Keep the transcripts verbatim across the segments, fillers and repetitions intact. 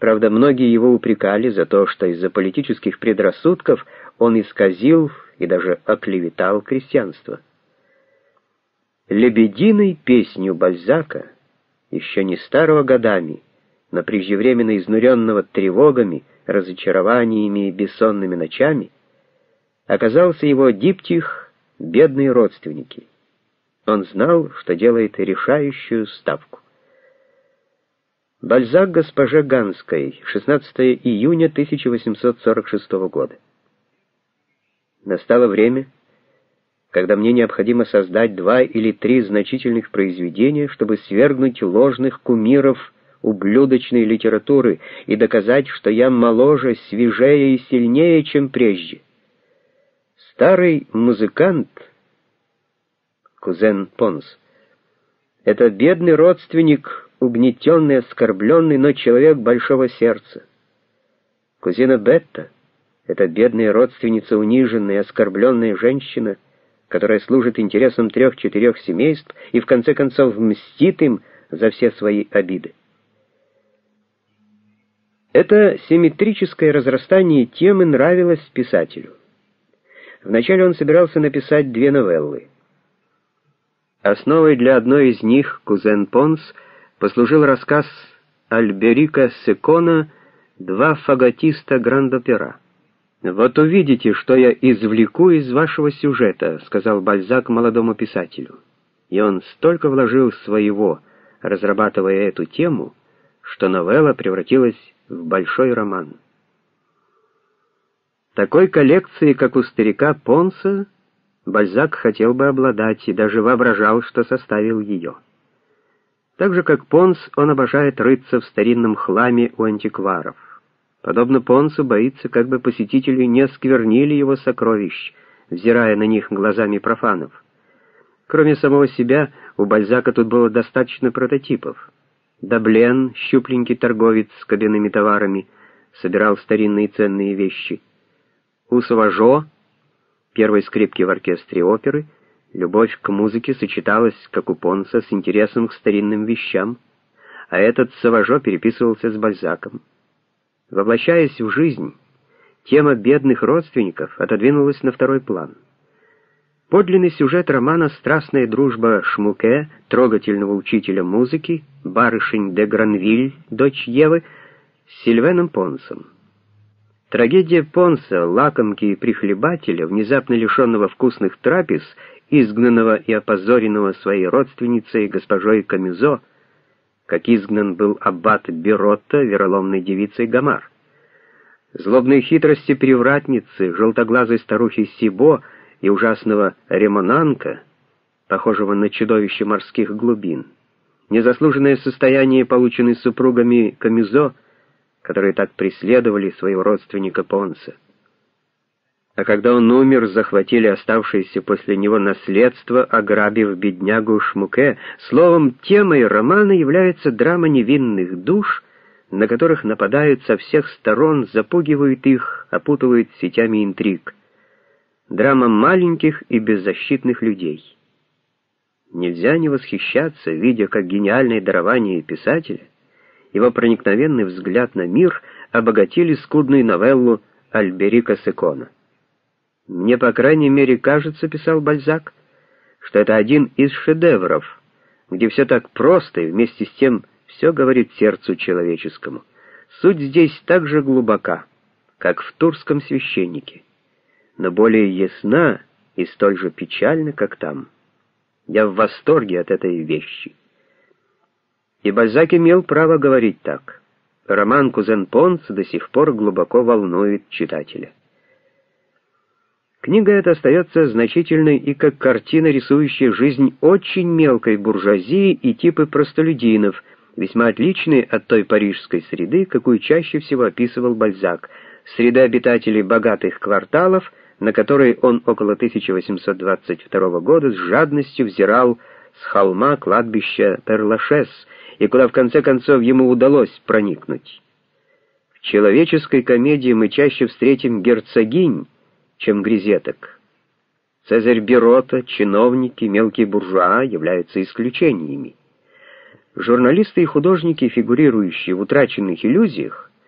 Правда, многие его упрекали за то, что из-за политических предрассудков он исказил и даже оклеветал крестьянство. Лебединой песнью Бальзака, еще не старого годами, но преждевременно изнуренного тревогами, разочарованиями и бессонными ночами, оказался его диптих «Бедные родственники». Он знал, что делает решающую ставку. Бальзак госпоже Ганской, шестнадцатого июня тысяча восемьсот сорок шестого года. Настало время, когда мне необходимо создать два или три значительных произведения, чтобы свергнуть ложных кумиров ублюдочной литературы и доказать, что я моложе, свежее и сильнее, чем прежде. Старый музыкант, кузен Понс, это бедный родственник, угнетенный, оскорбленный, но человек большого сердца. Кузина Бетта — это бедная родственница, униженная, оскорбленная женщина, которая служит интересам трех-четырех семейств и в конце концов мстит им за все свои обиды. Это симметрическое разрастание темы нравилось писателю. Вначале он собирался написать две новеллы. Основой для одной из них, «Кузен Понс», послужил рассказ Альберика Секона «Два фаготиста Гранд-Опера». «Вот увидите, что я извлеку из вашего сюжета», — сказал Бальзак молодому писателю. И он столько вложил своего, разрабатывая эту тему, что новелла превратилась в большой роман. Такой коллекцией, как у старика Понса, Бальзак хотел бы обладать и даже воображал, что составил ее. Так же, как Понс, он обожает рыться в старинном хламе у антикваров. Подобно Понсу, боится, как бы посетители не осквернили его сокровищ, взирая на них глазами профанов. Кроме самого себя, у Бальзака тут было достаточно прототипов. Даблен, щупленький торговец с кабинными товарами, собирал старинные ценные вещи. У Саважо, первой скрипки в оркестре оперы, любовь к музыке сочеталась, как у Понса, с интересом к старинным вещам, а этот Саважо переписывался с Бальзаком. Воплощаясь в жизнь, тема бедных родственников отодвинулась на второй план. Подлинный сюжет романа «Страстная дружба Шмуке», трогательного учителя музыки, барышень де Гранвиль, дочь Евы, с Сильвеном Понсом. Трагедия Понса, лакомки и прихлебателя, внезапно лишенного вкусных трапез, изгнанного и опозоренного своей родственницей госпожой Камюзо, как изгнан был аббат Биротто вероломной девицей Гомар. Злобные хитрости привратницы, желтоглазой старухи Сибо и ужасного Ремонанка, похожего на чудовище морских глубин. Незаслуженное состояние, полученное супругами Камюзо, которые так преследовали своего родственника Понса. А когда он умер, захватили оставшееся после него наследство, ограбив беднягу Шмуке. Словом, темой романа является драма невинных душ, на которых нападают со всех сторон, запугивают их, опутывают сетями интриг. Драма маленьких и беззащитных людей. Нельзя не восхищаться, видя, как гениальное дарование писателя, его проникновенный взгляд на мир обогатили скудную новеллу Альберика Секона. «Мне, по крайней мере, кажется, — писал Бальзак, — что это один из шедевров, где все так просто и вместе с тем все говорит сердцу человеческому. Суть здесь так же глубока, как в «Турском священнике», но более ясна и столь же печальна, как там. Я в восторге от этой вещи». И Бальзак имел право говорить так. Роман «Кузен Понс» до сих пор глубоко волнует читателя. Книга эта остается значительной и как картина, рисующая жизнь очень мелкой буржуазии и типы простолюдинов, весьма отличные от той парижской среды, какую чаще всего описывал Бальзак, среды обитателей богатых кварталов, на которые он около тысяча восемьсот двадцать второго года с жадностью взирал с холма кладбища Пер-Лашез, и куда в конце концов ему удалось проникнуть. В человеческой комедии мы чаще встретим герцогинь, чем грезеток. Цезарь Биротто, чиновники, мелкие буржуа являются исключениями. Журналисты и художники, фигурирующие в утраченных иллюзиях,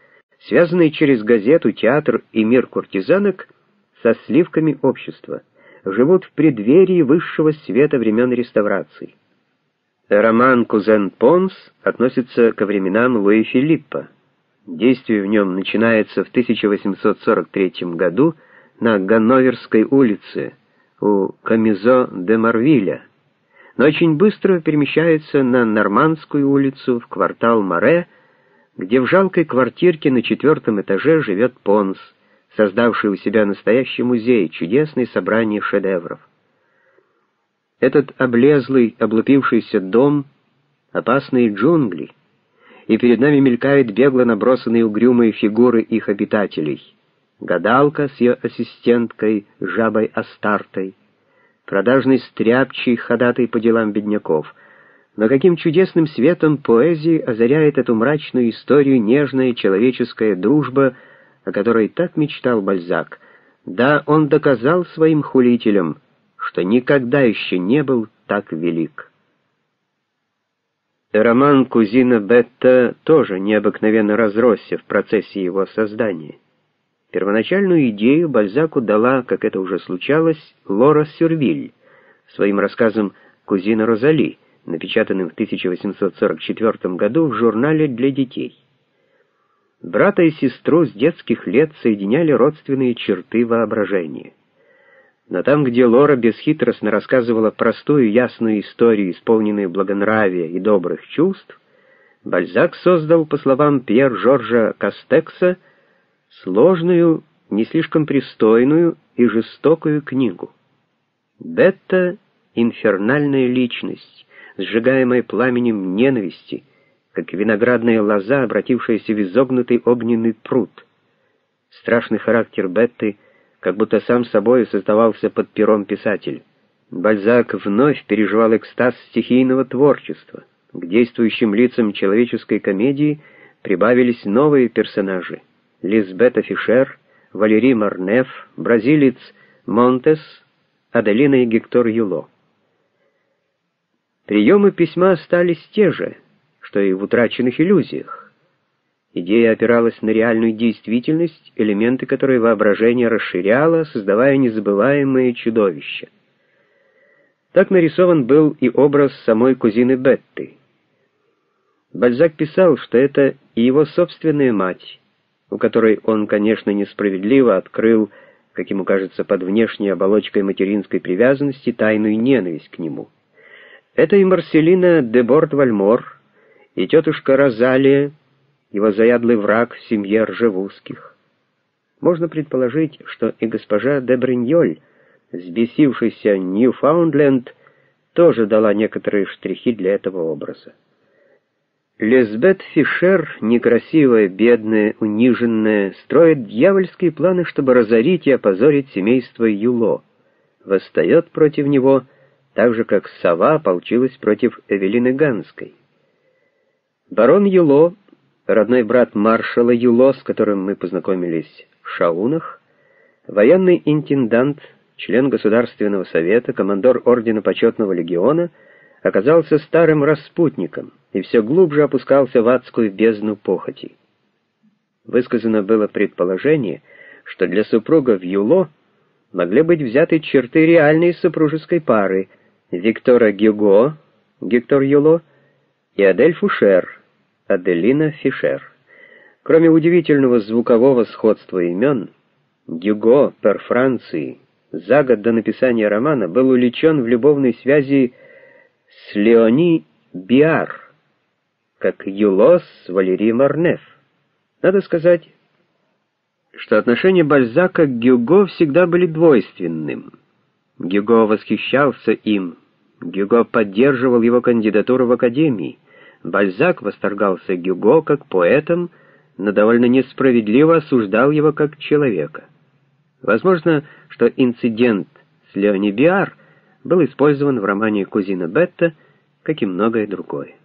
связанные через газету, театр и мир куртизанок со сливками общества, живут в преддверии высшего света времен реставрации. Роман «Кузен Понс» относится ко временам Луи Филиппа. Действие в нем начинается в тысяча восемьсот сорок третьем году на Ганноверской улице у Камизо де Марвиля, но очень быстро перемещается на Нормандскую улицу в квартал Море, где в жалкой квартирке на четвертом этаже живет Понс, создавший у себя настоящий музей, чудесное собрание шедевров. Этот облезлый, облупившийся дом — опасные джунгли, и перед нами мелькают бегло набросанные угрюмые фигуры их обитателей. Гадалка с ее ассистенткой, жабой Астартой, продажный стряпчий, ходатай по делам бедняков. Но каким чудесным светом поэзии озаряет эту мрачную историю нежная человеческая дружба, о которой так мечтал Бальзак. Да, он доказал своим хулителям, что никогда еще не был так велик. Роман «Кузина Бетта» тоже необыкновенно разросся в процессе его создания. Первоначальную идею Бальзаку дала, как это уже случалось, Лора Сюрвиль своим рассказом «Кузина Розали», напечатанным в тысяча восемьсот сорок четвёртом году в журнале для детей. Брата и сестру с детских лет соединяли родственные черты воображения. Но там, где Лора бесхитростно рассказывала простую ясную историю, исполненную благонравия и добрых чувств, Бальзак создал, по словам Пьер-Жоржа Кастекса, сложную, не слишком пристойную и жестокую книгу. Бетта — инфернальная личность, сжигаемая пламенем ненависти, как виноградная лоза, обратившаяся в изогнутый огненный пруд. Страшный характер Бетты как будто сам собой создавался под пером писателя. Бальзак вновь переживал экстаз стихийного творчества. К действующим лицам человеческой комедии прибавились новые персонажи: Лизбета Фишер, Валери Марнеф, бразилец Монтес, Аделина и Гектор Юло. Приемы письма остались те же, что и в «Утраченных иллюзиях». Идея опиралась на реальную действительность, элементы которой воображение расширяло, создавая незабываемые чудовища. Так нарисован был и образ самой кузины Бетты. Бальзак писал, что это и его собственная мать, у которой он, конечно, несправедливо открыл, как ему кажется, под внешней оболочкой материнской привязанности, тайную ненависть к нему. Это и Марселина де Борт-Вальмор, и тетушка Розалия, его заядлый враг в семье Ржевузских. Можно предположить, что и госпожа де Бриньоль, взбесившийся Ньюфаундленд, тоже дала некоторые штрихи для этого образа. Лизбет Фишер, некрасивая, бедная, униженная, строит дьявольские планы, чтобы разорить и опозорить семейство Юло. Восстает против него, так же, как сова ополчилась против Эвелины Ганской. Барон Юло, родной брат маршала Юло, с которым мы познакомились в Шаунах, военный интендант, член Государственного совета, командор Ордена Почетного легиона, оказался старым распутником и все глубже опускался в адскую бездну похоти. Высказано было предположение, что для супругов Юло могли быть взяты черты реальной супружеской пары Виктора Гюго, Гектор Юло, и Адель Фушер, Аделина Фишер. Кроме удивительного звукового сходства имен, Гюго, пер Франции, за год до написания романа был увлечен в любовной связи с Леони Биар, как Юло с Валери Марнеф. Надо сказать, что отношения Бальзака к Гюго всегда были двойственным. Гюго восхищался им, Гюго поддерживал его кандидатуру в Академии. Бальзак восторгался Гюго как поэтом, но довольно несправедливо осуждал его как человека. Возможно, что инцидент с Леони Биар был использован в романе «Кузина Бетта», как и многое другое.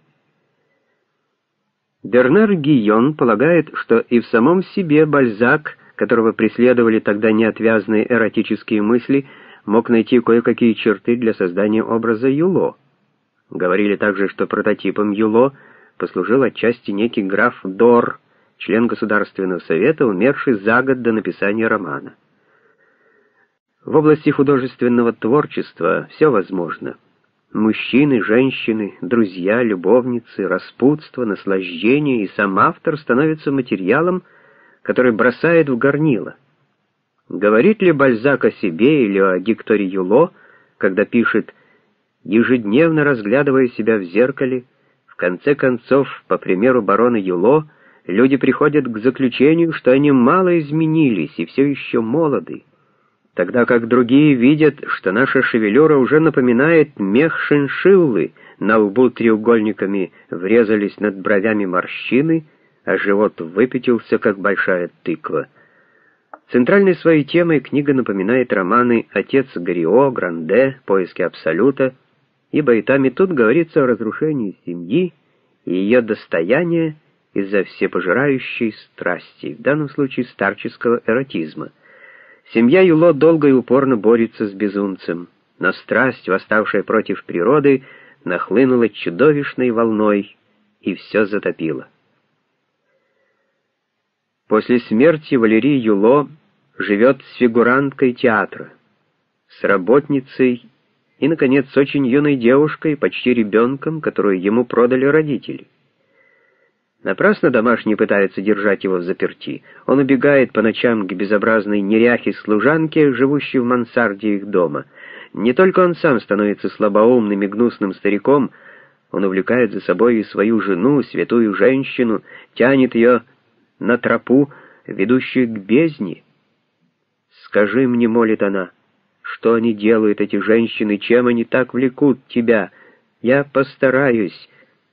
Бернар Гийон полагает, что и в самом себе Бальзак, которого преследовали тогда неотвязные эротические мысли, мог найти кое-какие черты для создания образа Юло. Говорили также, что прототипом Юло послужил отчасти некий граф Дор, член Государственного совета, умерший за год до написания романа. В области художественного творчества все возможно. Мужчины, женщины, друзья, любовницы, распутство, наслаждение, и сам автор становится материалом, который бросает в горнило. Говорит ли Бальзак о себе или о Гекторе Юло, когда пишет: «Ежедневно разглядывая себя в зеркале, в конце концов, по примеру барона Юло, люди приходят к заключению, что они мало изменились и все еще молоды, тогда как другие видят, что наша шевелюра уже напоминает мех шиншиллы, на лбу треугольниками врезались над бровями морщины, а живот выпятился, как большая тыква». Центральной своей темой книга напоминает романы «Отец Горио», «Гранде», «Поиски Абсолюта», ибо и там и тут говорится о разрушении семьи и ее достояния из-за всепожирающей страсти, в данном случае старческого эротизма. Семья Юло долго и упорно борется с безумцем, но страсть, восставшая против природы, нахлынула чудовищной волной и все затопила. После смерти Валерий Юло живет с фигуранткой театра, с работницей и, наконец, с очень юной девушкой, почти ребенком, которую ему продали родители. Напрасно домашние пытаются держать его взаперти. Он убегает по ночам к безобразной неряхе-служанке, живущей в мансарде их дома. Не только он сам становится слабоумным и гнусным стариком, он увлекает за собой и свою жену, святую женщину, тянет ее на тропу, ведущую к бездне. «Скажи мне, — молит она, — что они делают, эти женщины, чем они так влекут тебя? Я постараюсь».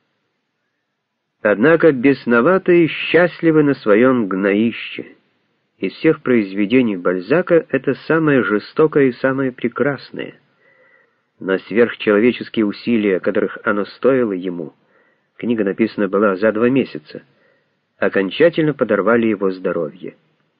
Однако бесноватые счастливы на своем гноище. Из всех произведений Бальзака это самое жестокое и самое прекрасное. Но сверхчеловеческие усилия, которых оно стоило ему, книга написана была за два месяца, окончательно подорвали его здоровье.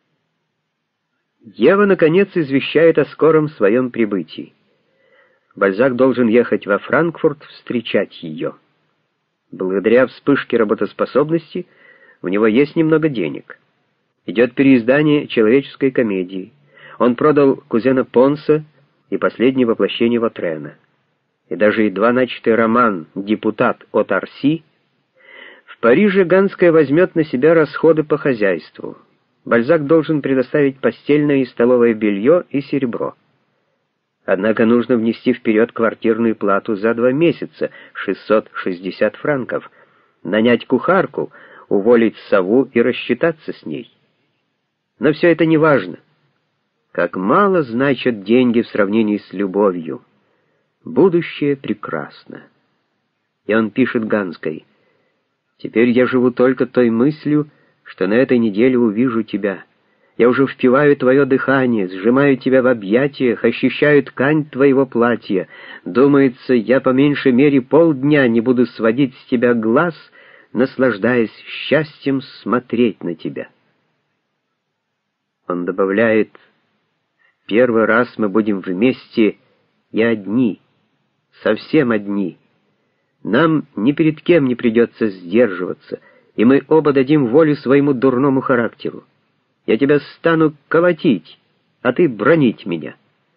Ева, наконец, извещает о скором своем прибытии. Бальзак должен ехать во Франкфурт встречать ее. Благодаря вспышке работоспособности у него есть немного денег. Идет переиздание человеческой комедии. Он продал кузена Понса и последнее воплощение Ватрена. И даже едва начатый роман «Депутат от Арси». В Париже Ганская возьмет на себя расходы по хозяйству. Бальзак должен предоставить постельное и столовое белье и серебро. Однако нужно внести вперед квартирную плату за два месяца, шестьсот шестьдесят франков, нанять кухарку, уволить сову и рассчитаться с ней. Но все это не важно. Как мало значат деньги в сравнении с любовью. Будущее прекрасно. И он пишет Ганской: «Теперь я живу только той мыслью, что на этой неделе увижу тебя. Я уже впиваю твое дыхание, сжимаю тебя в объятиях, ощущаю ткань твоего платья. Думается, я по меньшей мере полдня не буду сводить с тебя глаз, наслаждаясь счастьем смотреть на тебя». Он добавляет: «В первый раз мы будем вместе и одни, совсем одни. Нам ни перед кем не придется сдерживаться, и мы оба дадим волю своему дурному характеру. Я тебя стану колотить, а ты бранить меня».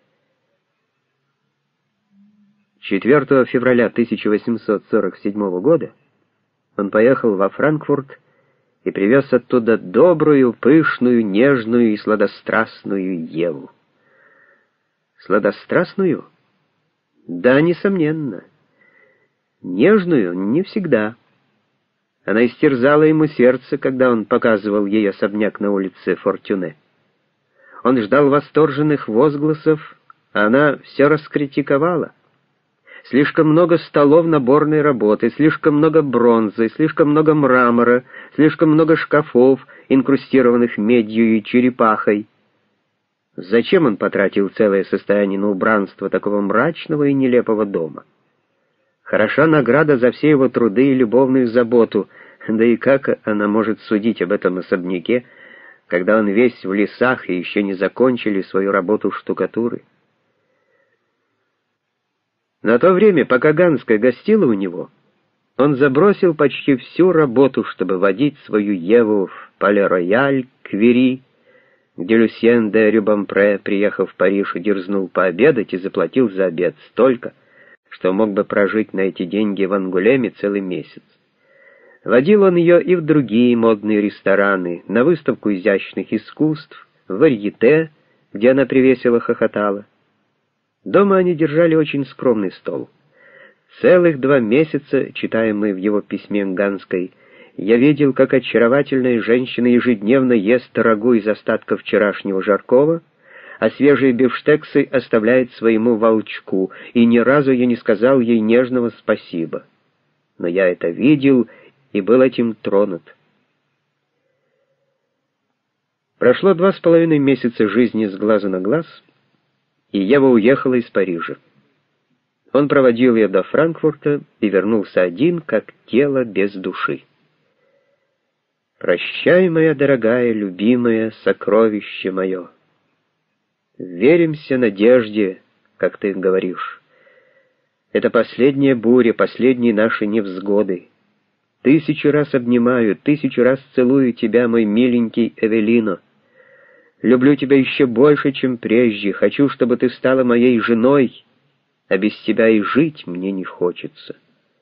четвёртого февраля тысяча восемьсот сорок седьмого года он поехал во Франкфурт и привез оттуда добрую, пышную, нежную и сладострастную Еву. Сладострастную? Да, несомненно. Нежную не всегда. Она истерзала ему сердце, когда он показывал ей особняк на улице Фортюне. Он ждал восторженных возгласов, а она все раскритиковала. Слишком много столов наборной работы, слишком много бронзы, слишком много мрамора, слишком много шкафов, инкрустированных медью и черепахой. Зачем он потратил целое состояние на убранство такого мрачного и нелепого дома? Хороша награда за все его труды и любовную заботу, да и как она может судить об этом особняке, когда он весь в лесах и еще не закончили свою работу штукатуры? На то время, пока Ганская гостила у него, Он забросил почти всю работу, чтобы водить свою Еву в Пале-Рояль, Квери, где Люсьен де Рюбампре, приехав в Париж, дерзнул пообедать и заплатил за обед столько, что мог бы прожить на эти деньги в Ангулеме целый месяц. Водил он ее и в другие модные рестораны, на выставку изящных искусств, в Варьете, где она привесело хохотала. Дома они держали очень скромный стол. Целых два месяца, читаем мы в его письме Ганской, я видел, как очаровательная женщина ежедневно ест рагу из остатков вчерашнего жаркого, а свежие бифштексы оставляет своему волчку, и ни разу я не сказал ей нежного спасибо. Но я это видел и был этим тронут. Прошло два с половиной месяца жизни с глазу на глаз, и Ева уехала из Парижа. Он проводил ее до Франкфурта и вернулся один, как тело без души. «Прощай, моя дорогая, любимая, сокровище мое. Веримся надежде, как ты говоришь. Это последняя буря, последние наши невзгоды. Тысячу раз обнимаю, тысячу раз целую тебя, мой миленький Эвелино. Люблю тебя еще больше, чем прежде. Хочу, чтобы ты стала моей женой, а без тебя и жить мне не хочется».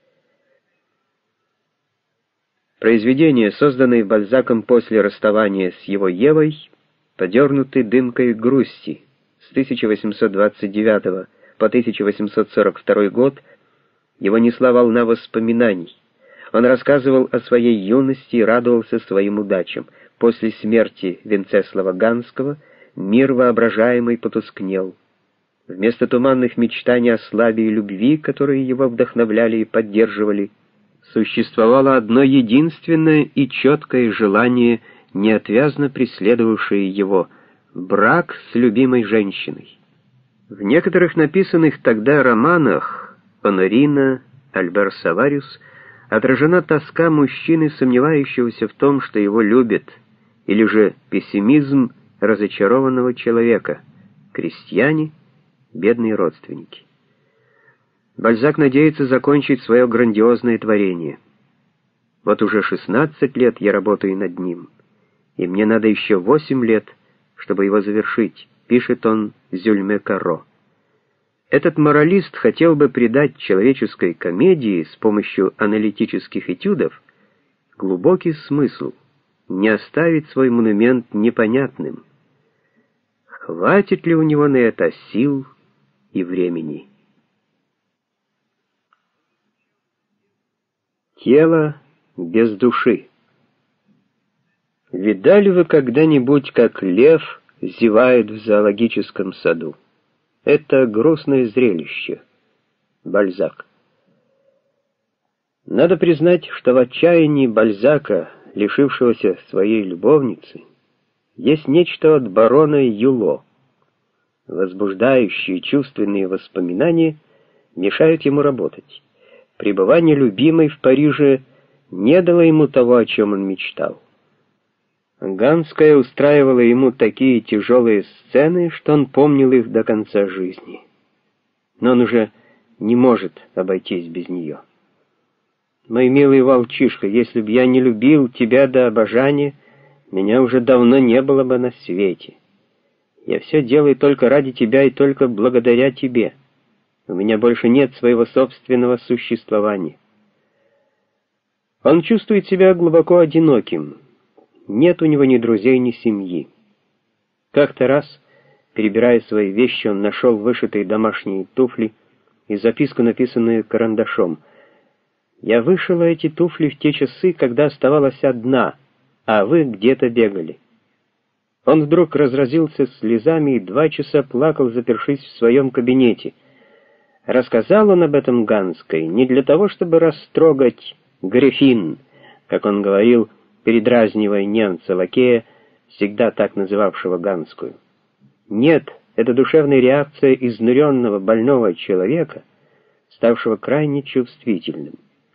Произведения, созданные Бальзаком после расставания с его Евой, подернуты дымкой грусти. С тысяча восемьсот двадцать девятого по тысяча восемьсот сорок второй год его несла волна воспоминаний. Он рассказывал о своей юности и радовался своим удачам. После смерти Венцеслава Ганского мир воображаемый потускнел. Вместо туманных мечтаний о славе и любви, которые его вдохновляли и поддерживали, существовало одно единственное и четкое желание, неотвязно преследовавшее его — брак с любимой женщиной. В некоторых написанных тогда романах Онорина, Альбер Савариус отражена тоска мужчины, сомневающегося в том, что его любят, или же пессимизм разочарованного человека, крестьяне, бедные родственники. Бальзак надеется закончить свое грандиозное творение. Вот уже шестнадцать лет я работаю над ним, и мне надо еще восемь лет, чтобы его завершить, пишет он Зюльме Карро. Этот моралист хотел бы придать человеческой комедии с помощью аналитических этюдов глубокий смысл, не оставить свой монумент непонятным. Хватит ли у него на это сил и времени? Тело без души. Видали вы когда-нибудь, как лев зевает в зоологическом саду? Это грустное зрелище. Бальзак. Надо признать, что в отчаянии Бальзака, лишившегося своей любовницы, есть нечто от барона Юло. Возбуждающие чувственные воспоминания мешают ему работать. Пребывание любимой в Париже не дало ему того, о чем он мечтал. Ганская устраивала ему такие тяжелые сцены, что он помнил их до конца жизни. Но он уже не может обойтись без нее. «Мой милый волчишка, если б я не любил тебя до обожания, меня уже давно не было бы на свете. Я все делаю только ради тебя и только благодаря тебе. У меня больше нет своего собственного существования». Он чувствует себя глубоко одиноким. Нет у него ни друзей, ни семьи. Как-то раз, перебирая свои вещи, он нашел вышитые домашние туфли и записку, написанную карандашом. «Я вышила эти туфли в те часы, когда оставалась одна, а вы где-то бегали». Он вдруг разразился слезами и два часа плакал, запершись в своем кабинете. Рассказал он об этом Ганской не для того, чтобы растрогать Грефин, как он говорил, передразнивая немца-лакея, всегда так называвшего Ганскую. Нет, это душевная реакция изнуренного, больного человека, ставшего крайне чувствительным.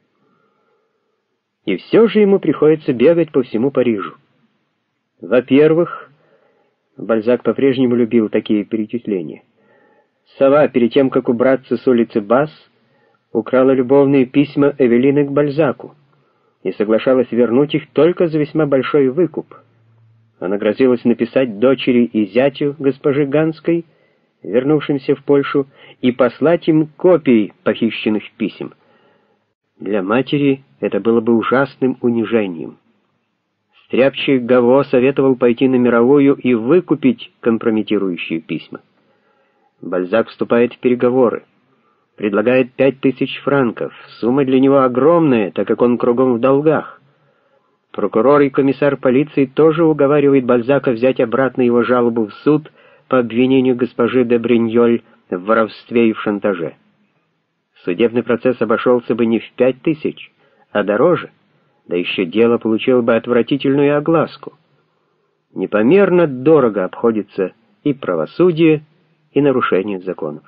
И все же ему приходится бегать по всему Парижу. Во-первых, Бальзак по-прежнему любил такие перечисления. Сова, перед тем, как убраться с улицы Басс, украла любовные письма Эвелины к Бальзаку и соглашалась вернуть их только за весьма большой выкуп. Она грозилась написать дочери и зятю госпожи Ганской, вернувшимся в Польшу, и послать им копии похищенных писем. Для матери это было бы ужасным унижением. Стряпчий Гаво советовал пойти на мировую и выкупить компрометирующие письма. Бальзак вступает в переговоры, предлагает пять тысяч франков. Сумма для него огромная, так как он кругом в долгах. Прокурор и комиссар полиции тоже уговаривают Бальзака взять обратно его жалобу в суд по обвинению госпожи де Бриньоль в воровстве и в шантаже. Судебный процесс обошелся бы не в пять тысяч, а дороже, да еще дело получило бы отвратительную огласку. Непомерно дорого обходится и правосудие, и нарушение законов.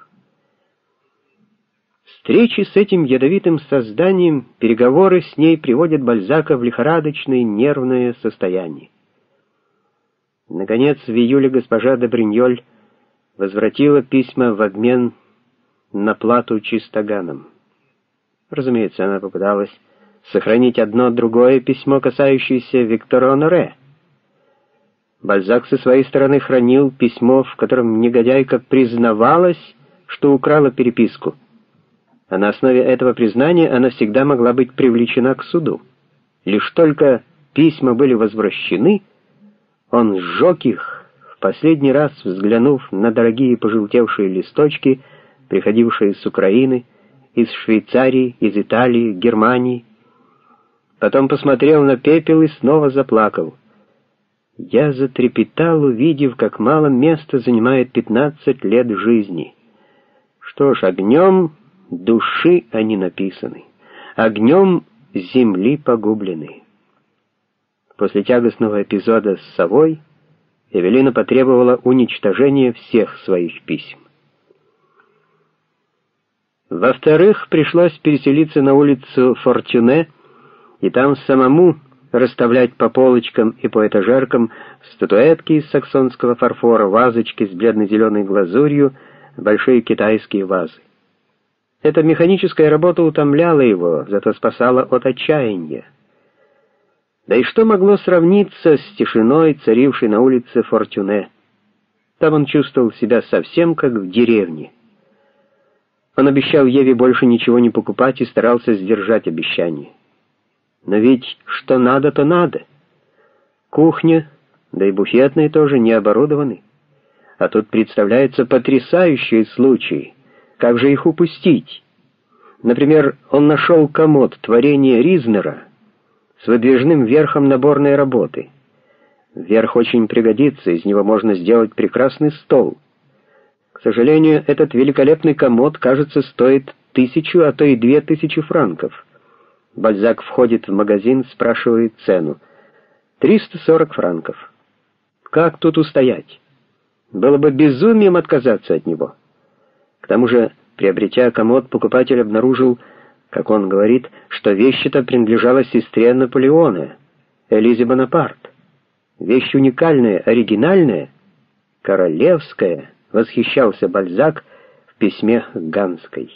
Встречи с этим ядовитым созданием, переговоры с ней приводят Бальзака в лихорадочное нервное состояние. Наконец, в июле госпожа де Бриньоль возвратила письма в обмен на плату чистоганом. Разумеется, она попыталась сохранить одно другое письмо, касающееся Виктора Оноре. Бальзак со своей стороны хранил письмо, в котором негодяйка признавалась, что украла переписку, а на основе этого признания она всегда могла быть привлечена к суду. Лишь только письма были возвращены, он сжег их, в последний раз взглянув на дорогие пожелтевшие листочки, приходившие с Украины, из Швейцарии, из Италии, Германии. Потом посмотрел на пепел и снова заплакал. Я затрепетал, увидев, как мало места занимает пятнадцать лет жизни. Что ж, огнем души они написаны, огнем земли погублены. После тягостного эпизода с совой Эвелина потребовала уничтожения всех своих писем. Во-вторых, пришлось переселиться на улицу Фортюне и там самому расставлять по полочкам и по этажеркам статуэтки из саксонского фарфора, вазочки с бледно-зеленой глазурью, большие китайские вазы. Эта механическая работа утомляла его, зато спасала от отчаяния. Да и что могло сравниться с тишиной, царившей на улице Фортюне? Там он чувствовал себя совсем как в деревне. Он обещал Еве больше ничего не покупать и старался сдержать обещание. Но ведь что надо, то надо. Кухня, да и буфетные тоже не оборудованы. А тут представляются потрясающие случаи. Как же их упустить? Например, он нашел комод творения Ризнера с выдвижным верхом наборной работы. Верх очень пригодится, из него можно сделать прекрасный стол. К сожалению, этот великолепный комод, кажется, стоит тысячу, а то и две тысячи франков. Бальзак входит в магазин, спрашивает цену. триста сорок франков. Как тут устоять? Было бы безумием отказаться от него. К тому же, приобретя комод, покупатель обнаружил, как он говорит, что вещь-то принадлежала сестре Наполеона, Элизе Бонапарт. Вещь уникальная, оригинальная, королевская, восхищался Бальзак в письме к Ганской.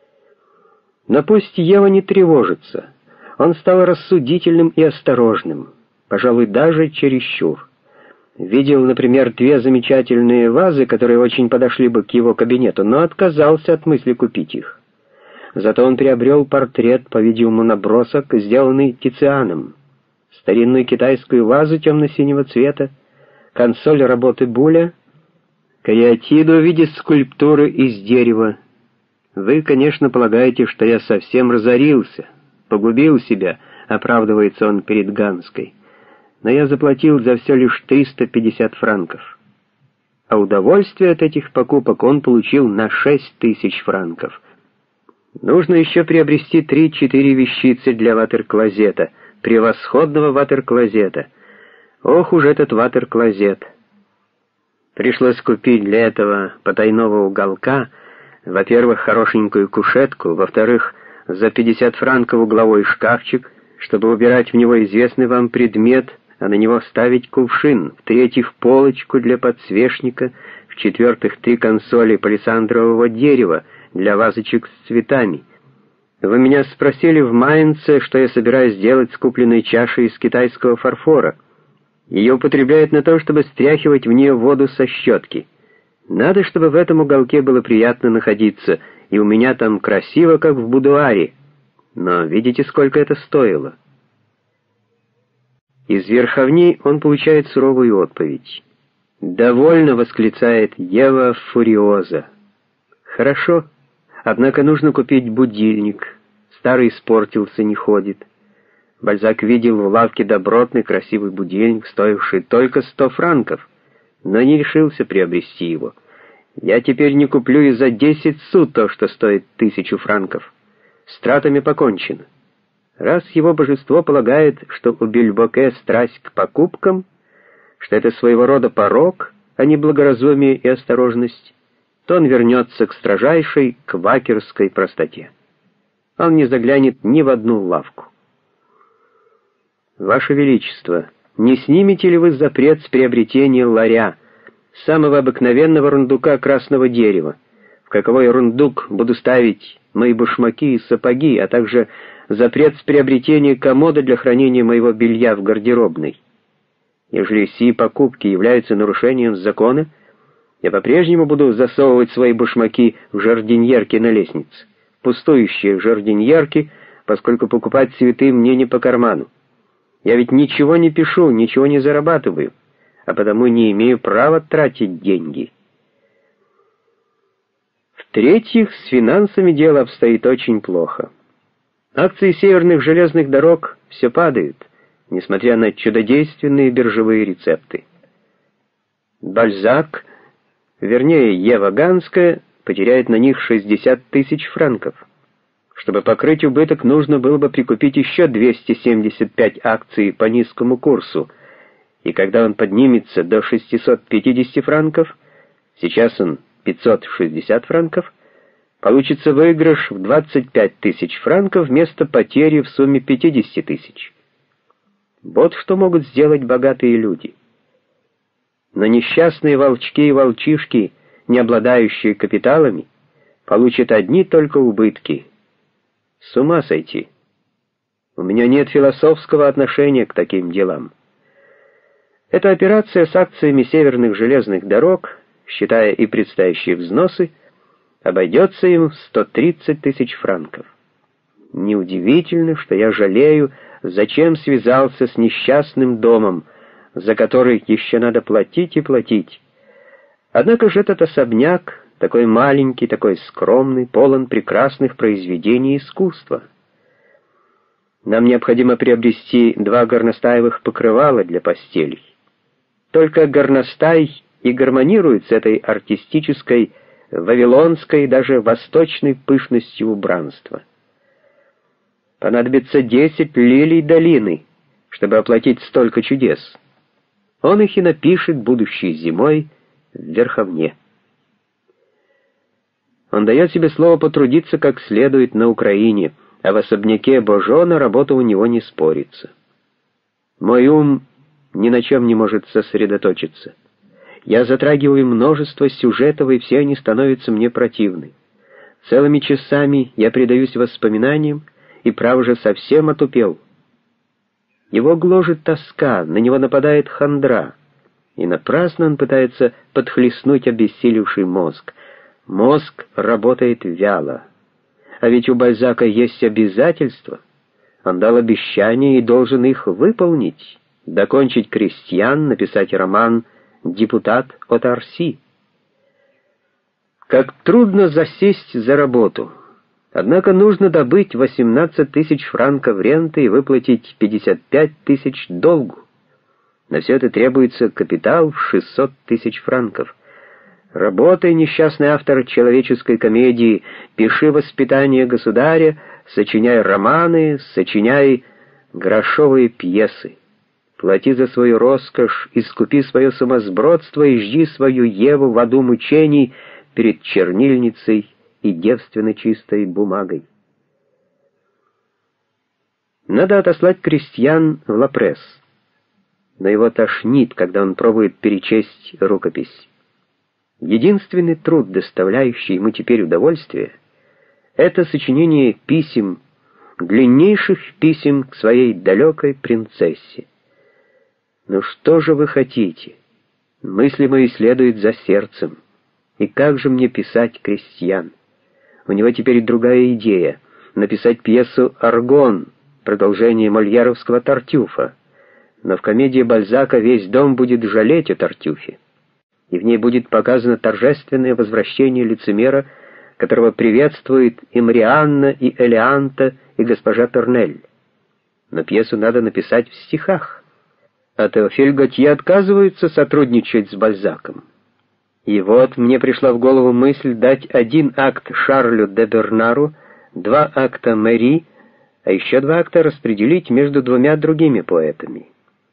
Но пусть Ева не тревожится. Он стал рассудительным и осторожным, пожалуй, даже чересчур. Видел, например, две замечательные вазы, которые очень подошли бы к его кабинету, но отказался от мысли купить их. Зато он приобрел портрет, по-видимому, набросок, сделанный Тицианом, старинную китайскую вазу темно-синего цвета, консоль работы Буля, кариатиду в виде скульптуры из дерева. Вы, конечно, полагаете, что я совсем разорился, погубил себя, оправдывается он перед Ганской. Но я заплатил за все лишь триста пятьдесят франков. А удовольствие от этих покупок он получил на шесть тысяч франков. Нужно еще приобрести три-четыре вещицы для ватер-клозета, превосходного ватер-клозета. Ох уж этот ватер-клозет! Пришлось купить для этого потайного уголка, во-первых, хорошенькую кушетку, во-вторых, за пятьдесят франков угловой шкафчик, чтобы убирать в него известный вам предмет, а на него ставить кувшин, в-третьих, полочку для подсвечника, в-четвертых, три консоли палисандрового дерева для вазочек с цветами. Вы меня спросили в Майнце, что я собираюсь делать с купленной чашей из китайского фарфора. Ее употребляют на то, чтобы стряхивать в нее воду со щетки. Надо, чтобы в этом уголке было приятно находиться, и у меня там красиво, как в будуаре. Но видите, сколько это стоило? Из верховни он получает суровую отповедь. «Довольно», — восклицает Ева фуриоза. «Хорошо, однако нужно купить будильник. Старый испортился, не ходит». Бальзак видел в лавке добротный красивый будильник, стоивший только сто франков, но не решился приобрести его. «Я теперь не куплю и за десять су то, что стоит тысячу франков. С тратами покончено. Раз его божество полагает, что у Бильбоке страсть к покупкам, что это своего рода порок, а не благоразумие и осторожность, то он вернется к строжайшей квакерской простоте. Он не заглянет ни в одну лавку. Ваше Величество, не снимете ли вы запрет с приобретения ларя, самого обыкновенного рундука красного дерева, в каковой рундук буду ставить мои башмаки и сапоги, а также запрет с приобретения комода для хранения моего белья в гардеробной? Ежели сии покупки являются нарушением закона, я по-прежнему буду засовывать свои башмаки в жардиньерки на лестнице, пустующие жардиньерки, поскольку покупать цветы мне не по карману. Я ведь ничего не пишу, ничего не зарабатываю, а потому не имею права тратить деньги. В-третьих, с финансами дело обстоит очень плохо. Акции северных железных дорог все падают, несмотря на чудодейственные биржевые рецепты. Бальзак, вернее Ева Ганская, потеряет на них шестьдесят тысяч франков. Чтобы покрыть убыток, нужно было бы прикупить еще двести семьдесят пять акций по низкому курсу, и когда он поднимется до шестисот пятидесяти франков, сейчас он пятьсот шестьдесят франков, получится выигрыш в двадцать пять тысяч франков вместо потери в сумме пятидесяти тысяч. Вот что могут сделать богатые люди. Но несчастные волчки и волчишки, не обладающие капиталами, получат одни только убытки. С ума сойти. У меня нет философского отношения к таким делам. Эта операция с акциями северных железных дорог, считая и предстоящие взносы, обойдется им в сто тридцать тысяч франков. Неудивительно, что я жалею, зачем связался с несчастным домом, за который еще надо платить и платить. Однако же этот особняк, такой маленький, такой скромный, полон прекрасных произведений искусства. Нам необходимо приобрести два горностаевых покрывала для постелей. Только горностай и гармонирует с этой артистической, вавилонской, даже восточной пышностью убранства. Понадобится десять лилий долины, чтобы оплатить столько чудес. Он их и напишет будущей зимой в Верховне. Он дает себе слово потрудиться как следует на Украине, а в особняке Божона работа у него не спорится. Мой ум ни на чем не может сосредоточиться. Я затрагиваю множество сюжетов, и все они становятся мне противны. Целыми часами я предаюсь воспоминаниям, и, право же, совсем отупел. Его гложет тоска, на него нападает хандра, и напрасно он пытается подхлестнуть обессилевший мозг. Мозг работает вяло. А ведь у Бальзака есть обязательства. Он дал обещания и должен их выполнить, докончить «Крестьян», написать роман «Депутат от Арси». Как трудно засесть за работу. Однако нужно добыть восемнадцать тысяч франков ренты и выплатить пятьдесят пять тысяч долгу. На все это требуется капитал в шестьсот тысяч франков. Работай, несчастный автор человеческой комедии, пиши «Воспитание государя», сочиняй романы, сочиняй грошовые пьесы. Плати за свою роскошь, искупи свое сумасбродство и жди свою Еву в аду мучений перед чернильницей и девственно чистой бумагой. Надо отослать крестьян в Лапресс, но его тошнит, когда он пробует перечесть рукопись. Единственный труд, доставляющий ему теперь удовольствие, Это сочинение писем, длиннейших писем к своей далекой принцессе. Ну что же вы хотите? Мысли мои следуют за сердцем. И как же мне писать крестьян? У него теперь другая идея — написать пьесу «Аргон», продолжение мольеровского «Тартюфа». Но в комедии Бальзака весь дом будет жалеть о Тартюфе, и в ней будет показано торжественное возвращение лицемера, которого приветствует и Марианна, и Элеанта, и госпожа Торнель. Но пьесу надо написать в стихах, а Теофиль Готье отказывается сотрудничать с Бальзаком. И вот мне пришла в голову мысль дать один акт Шарлю де Бернару, два акта Мэри, а еще два акта распределить между двумя другими поэтами.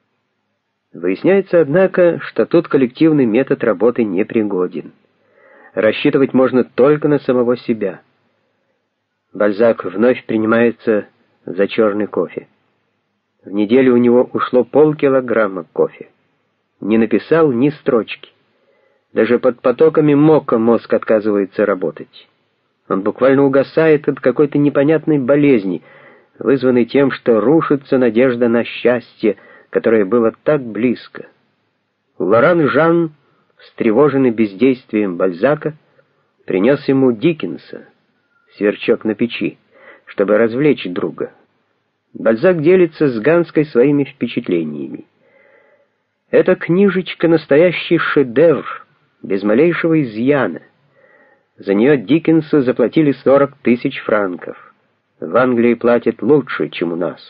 Выясняется, однако, что тут коллективный метод работы непригоден. Рассчитывать можно только на самого себя. Бальзак вновь принимается за черный кофе. В неделю у него ушло полкилограмма кофе. Не написал ни строчки. Даже под потоками мока мозг отказывается работать. Он буквально угасает от какой-то непонятной болезни, вызванной тем, что рушится надежда на счастье, которое было так близко. Лоран Жан, встревоженный бездействием Бальзака, принес ему Диккенса, «Сверчок на печи», чтобы развлечь друга. Бальзак делится с Ганской своими впечатлениями. Эта книжечка — настоящий шедевр, без малейшего изъяна. За нее Диккенсу заплатили сорок тысяч франков. В Англии платят лучше, чем у нас.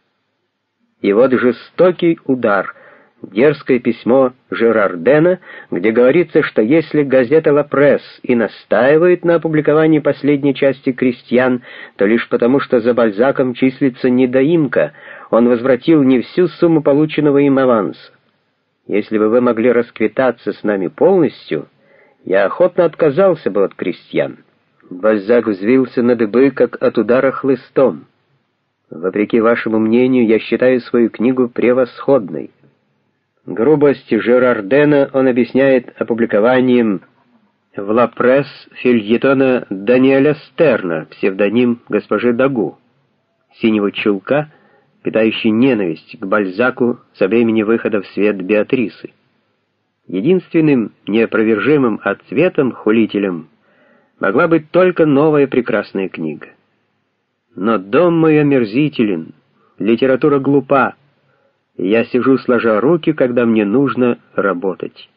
И вот жестокий удар, дерзкое письмо Жерардена, где говорится, что если газета «Ла Пресс» и настаивает на опубликовании последней части «Крестьян», то лишь потому, что за Бальзаком числится недоимка, он возвратил не всю сумму полученного им аванса. Если бы вы могли расквитаться с нами полностью, я охотно отказался бы от «Крестьян». Бальзак взвился на дыбы, как от удара хлыстом. Вопреки вашему мнению, я считаю свою книгу превосходной. Грубость Жерардена он объясняет опубликованием в «Ла Пресс» фельетона Даниэля Стерна, псевдоним госпожи Дагу, «Синего чулка», питающий ненависть к Бальзаку со времени выхода в свет Беатрисы. Единственным неопровержимым ответом-хулителем могла быть только новая прекрасная книга. Но дом мой омерзителен, литература глупа, и я сижу сложа руки, когда мне нужно работать.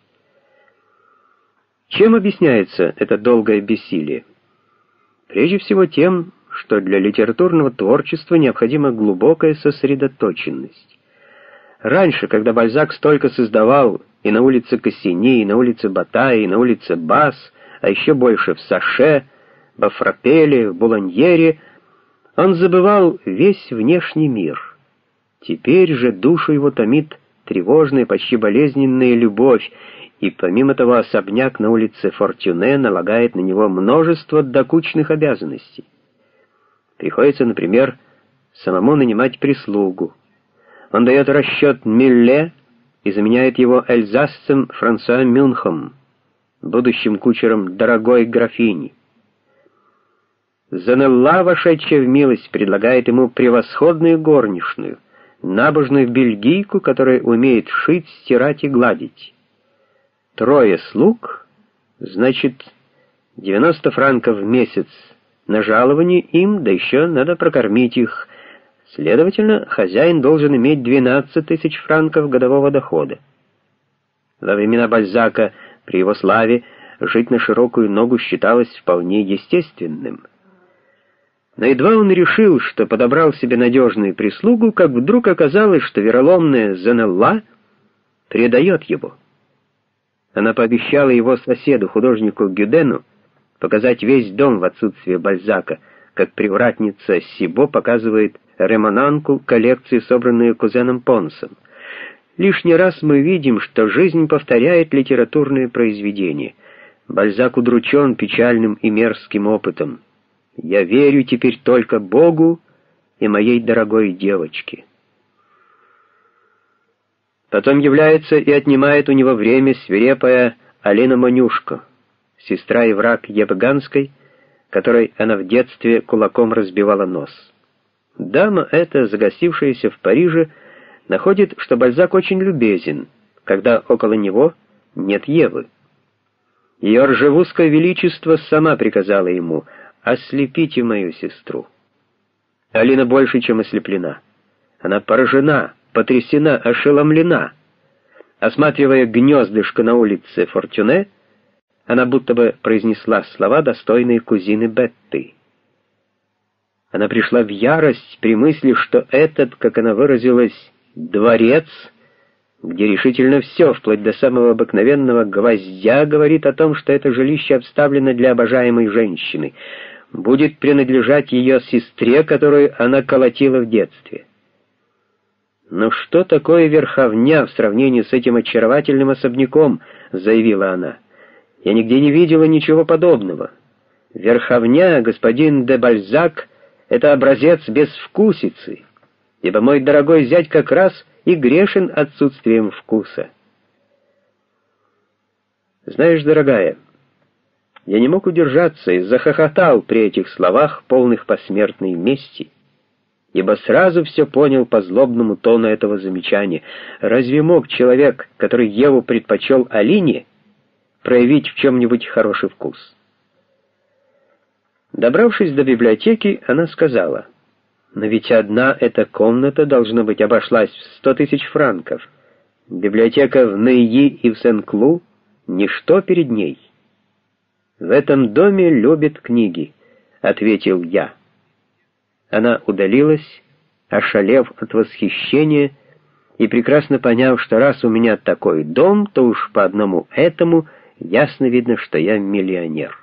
Чем объясняется это долгое бессилие? Прежде всего тем, что для литературного творчества необходима глубокая сосредоточенность. Раньше, когда Бальзак столько создавал и на улице Кассини, и на улице Батая, и на улице Бас, а еще больше в Саше, во Фраппеле, в Булоньере, он забывал весь внешний мир. Теперь же душу его томит тревожная, почти болезненная любовь, и помимо того особняк на улице Фортюне налагает на него множество докучных обязанностей. Приходится, например, самому нанимать прислугу. Он дает расчет Милле и заменяет его эльзасцем Франсуа Мюнхом, будущим кучером дорогой графини. Занелла, вошедшая в милость, предлагает ему превосходную горничную, набожную бельгийку, которая умеет шить, стирать и гладить. Трое слуг, значит, девяносто франков в месяц на жалование им, да еще надо прокормить их. Следовательно, хозяин должен иметь двенадцать тысяч франков годового дохода. Во времена Бальзака, при его славе, жить на широкую ногу считалось вполне естественным. Но едва он решил, что подобрал себе надежную прислугу, как вдруг оказалось, что вероломная Занелла предает его. Она пообещала его соседу, художнику Гюдену, показать весь дом в отсутствие Бальзака, как привратница Сибо показывает Ремонанку коллекцию, собранную кузеном Понсом. Лишний раз мы видим, что жизнь повторяет литературные произведения. Бальзак удручен печальным и мерзким опытом. «Я верю теперь только Богу и моей дорогой девочке». Потом является и отнимает у него время свирепая Алина Монюшко, сестра и враг Ебганской, которой она в детстве кулаком разбивала нос. Дама эта, загостившаяся в Париже, находит, что Бальзак очень любезен, когда около него нет Евы. Ее ржевузское величество сама приказала ему: «Ослепите мою сестру». Алина больше, чем ослеплена. Она поражена, потрясена, ошеломлена. Осматривая гнездышко на улице Фортюне, она будто бы произнесла слова, достойные кузины Бетты. Она пришла в ярость при мысли, что этот, как она выразилась, дворец, где решительно все, вплоть до самого обыкновенного гвоздя, говорит о том, что это жилище обставлено для обожаемой женщины, будет принадлежать ее сестре, которую она колотила в детстве. «Но что такое Верховня в сравнении с этим очаровательным особняком?» — заявила она. «Я нигде не видела ничего подобного. Верховня, господин де Бальзак, — это образец безвкусицы, ибо мой дорогой зять как раз и грешен отсутствием вкуса». Знаешь, дорогая, я не мог удержаться и захохотал при этих словах, полных посмертной мести, ибо сразу все понял по злобному тону этого замечания. Разве мог человек, который Еву предпочел Алине, проявить в чем-нибудь хороший вкус? Добравшись до библиотеки, она сказала: «Но ведь одна эта комната, должна быть, обошлась в сто тысяч франков. Библиотека в Нейи и в Сен-Клу — ничто перед ней». «В этом доме любят книги», — ответил я. Она удалилась, ошалев от восхищения, и прекрасно поняв, что раз у меня такой дом, то уж по одному этому ясно видно, что я миллионер.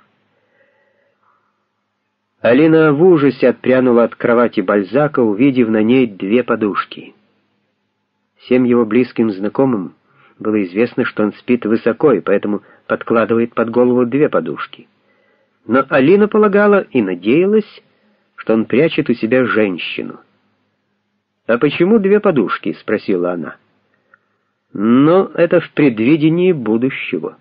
Алина в ужасе отпрянула от кровати Бальзака, увидев на ней две подушки. Всем его близким знакомым было известно, что он спит высоко, и поэтому подкладывает под голову две подушки. Но Алина полагала и надеялась, что он прячет у себя женщину. «А почему две подушки?» — спросила она. «Но это в предвидении будущего».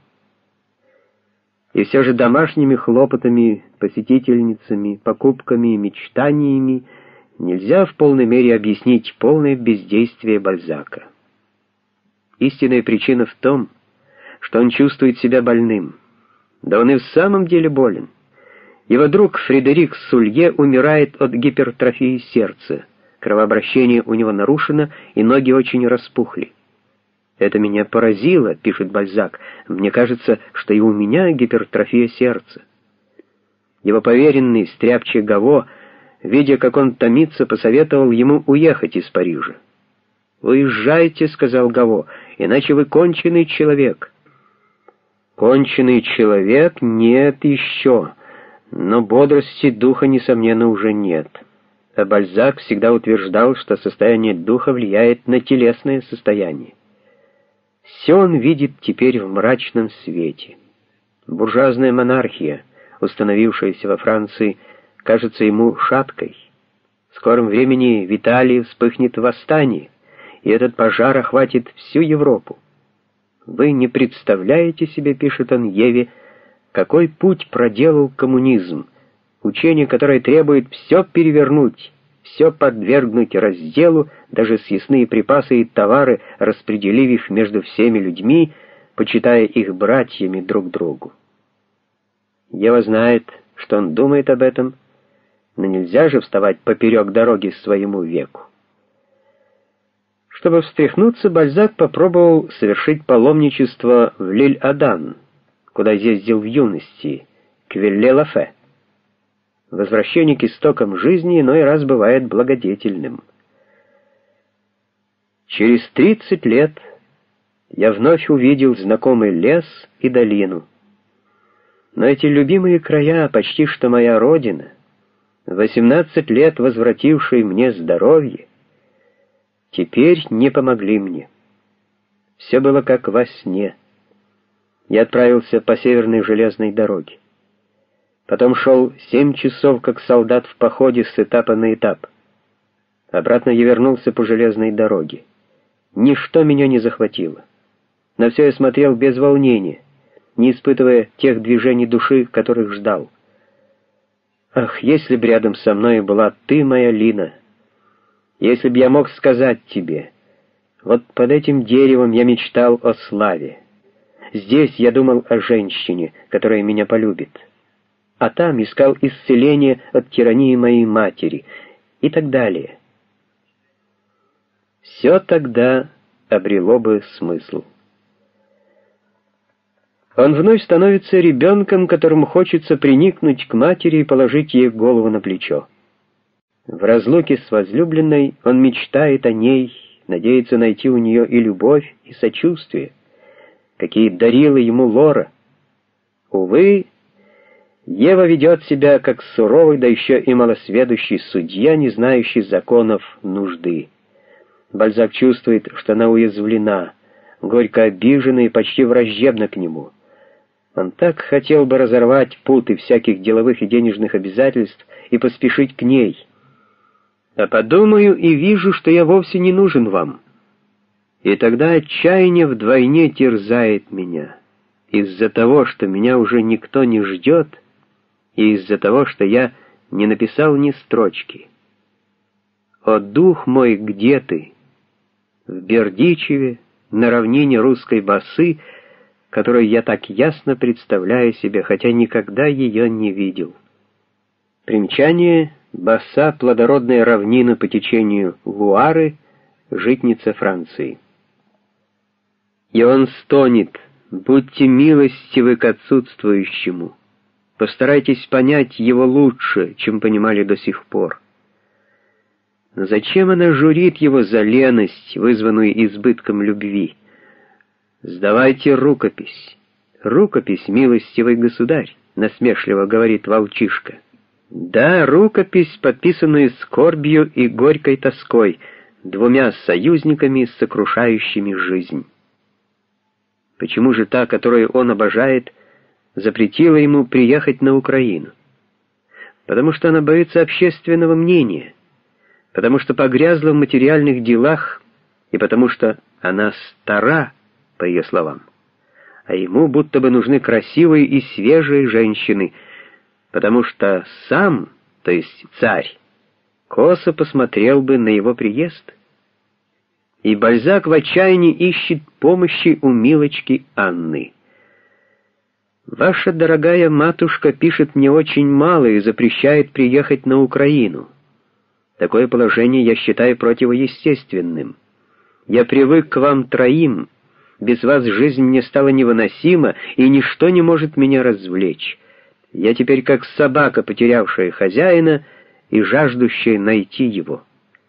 И все же домашними хлопотами, посетительницами, покупками и мечтаниями нельзя в полной мере объяснить полное бездействие Бальзака. Истинная причина в том, что он чувствует себя больным. Да он и в самом деле болен. Его друг Фредерик Сулье умирает от гипертрофии сердца. Кровообращение у него нарушено, и ноги очень распухли. «Это меня поразило», — пишет Бальзак. «Мне кажется, что и у меня гипертрофия сердца». Его поверенный, стряпчий Гаво, видя, как он томится, посоветовал ему уехать из Парижа. «Уезжайте», — сказал Гаво, — «иначе вы конченый человек». «Конченый человек? Нет еще. Но бодрости духа, несомненно, уже нет». А Бальзак всегда утверждал, что состояние духа влияет на телесное состояние. Все он видит теперь в мрачном свете. Буржуазная монархия, установившаяся во Франции, кажется ему шаткой. В скором времени в Италии вспыхнет восстание, и этот пожар охватит всю Европу. «Вы не представляете себе, — пишет он Еве, — какой путь проделал коммунизм, учение, которое требует все перевернуть, все подвергнуть разделу, даже съестные припасы и товары, распределив их между всеми людьми, почитая их братьями друг другу». Ева знает, что он думает об этом, но нельзя же вставать поперек дороги своему веку. Чтобы встряхнуться, Бальзак попробовал совершить паломничество в Лиль-Адан, куда ездил в юности, к Вилле-Лафе. Возвращение к истокам жизни иной раз бывает благодетельным. Через тридцать лет я вновь увидел знакомый лес и долину. Но эти любимые края, почти что моя родина, восемнадцать лет возвратившие мне здоровье, теперь не помогли мне. Все было как во сне. Я отправился по северной железной дороге. Потом шел семь часов, как солдат в походе, с этапа на этап. Обратно я вернулся по железной дороге. Ничто меня не захватило. На все я смотрел без волнения, не испытывая тех движений души, которых ждал. Ах, если бы рядом со мной была ты, моя Лина, если б я мог сказать тебе, вот под этим деревом я мечтал о славе, здесь я думал о женщине, которая меня полюбит, а там искал исцеление от тирании моей матери и так далее. Все тогда обрело бы смысл. Он вновь становится ребенком, которому хочется приникнуть к матери и положить ей голову на плечо. В разлуке с возлюбленной он мечтает о ней, надеется найти у нее и любовь, и сочувствие, какие дарила ему Лора. Увы, Ева ведет себя как суровый, да еще и малосведущий судья, не знающий законов нужды. Бальзак чувствует, что она уязвлена, горько обижена и почти враждебна к нему. Он так хотел бы разорвать путы всяких деловых и денежных обязательств и поспешить к ней. А подумаю и вижу, что я вовсе не нужен вам. И тогда отчаяние вдвойне терзает меня. Из-за того, что меня уже никто не ждет, и из-за того, что я не написал ни строчки. О, дух мой, где ты? В Бердичеве, на равнине русской басы, которую я так ясно представляю себе, хотя никогда ее не видел. Примечание: баса — плодородная равнина по течению Луары, житница Франции. И он стонет: будьте милостивы к отсутствующему, постарайтесь понять его лучше, чем понимали до сих пор. Но зачем она журит его за леность, вызванную избытком любви? «Сдавайте рукопись». «Рукопись, милостивый государь», — насмешливо говорит волчишка. «Да, рукопись, подписанную скорбью и горькой тоской, двумя союзниками, сокрушающими жизнь». Почему же та, которую он обожает, запретила ему приехать на Украину? Потому что она боится общественного мнения, потому что погрязла в материальных делах и потому что она стара, по ее словам, а ему будто бы нужны красивые и свежие женщины, потому что сам, то есть царь, косо посмотрел бы на его приезд. И Бальзак в отчаянии ищет помощи у милочки Анны. «Ваша дорогая матушка пишет мне очень мало и запрещает приехать на Украину. Такое положение я считаю противоестественным. Я привык к вам троим. Без вас жизнь мне стала невыносима, и ничто не может меня развлечь. Я теперь как собака, потерявшая хозяина и жаждущая найти его».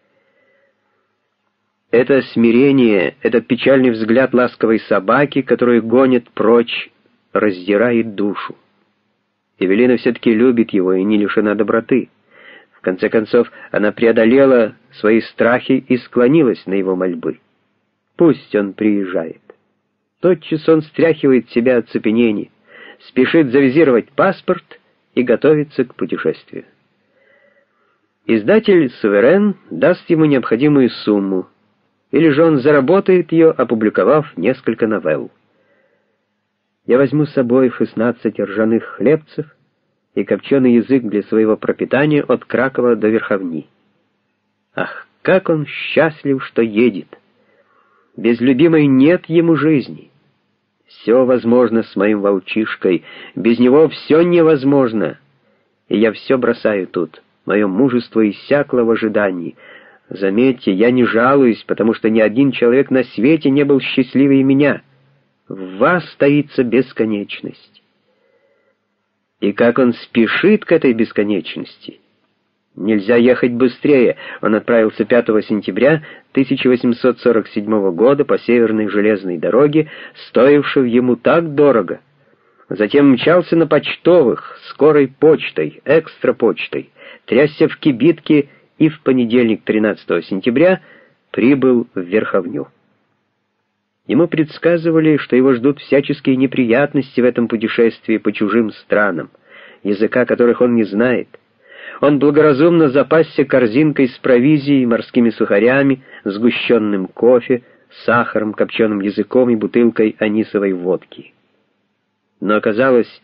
Это смирение, этот печальный взгляд ласковой собаки, которую гонит прочь, раздирает душу. Эвелина все-таки любит его и не лишена доброты. В конце концов, она преодолела свои страхи и склонилась на его мольбы. Пусть он приезжает. Тотчас он стряхивает с себя оцепенение, спешит завизировать паспорт и готовится к путешествию. Издатель «Суверен» даст ему необходимую сумму, или же он заработает ее, опубликовав несколько новелл. Я возьму с собой шестнадцать ржаных хлебцев и копченый язык для своего пропитания от Кракова до Верховни. Ах, как он счастлив, что едет! Без любимой нет ему жизни. Все возможно с моим волчишкой, без него все невозможно. И я все бросаю тут, мое мужество иссякло в ожидании. Заметьте, я не жалуюсь, потому что ни один человек на свете не был счастливее меня. В вас таится бесконечность. И как он спешит к этой бесконечности! Нельзя ехать быстрее. Он отправился пятого сентября тысяча восемьсот сорок седьмого года по Северной железной дороге, стоившей ему так дорого. Затем мчался на почтовых, скорой почтой, экстрапочтой, трясся в кибитке и в понедельник тринадцатого сентября прибыл в Верховню. Ему предсказывали, что его ждут всяческие неприятности в этом путешествии по чужим странам, языка которых он не знает. Он благоразумно запасся корзинкой с провизией, морскими сухарями, сгущенным кофе, сахаром, копченым языком и бутылкой анисовой водки. Но оказалось,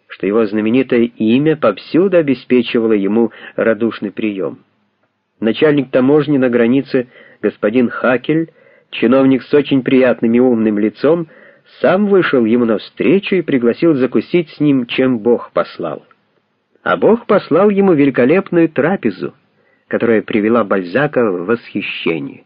что его знаменитое имя повсюду обеспечивало ему радушный прием. Начальник таможни на границе господин Хакель, чиновник с очень приятным и умным лицом, сам вышел ему навстречу и пригласил закусить с ним, чем Бог послал. А Бог послал ему великолепную трапезу, которая привела Бальзака в восхищение.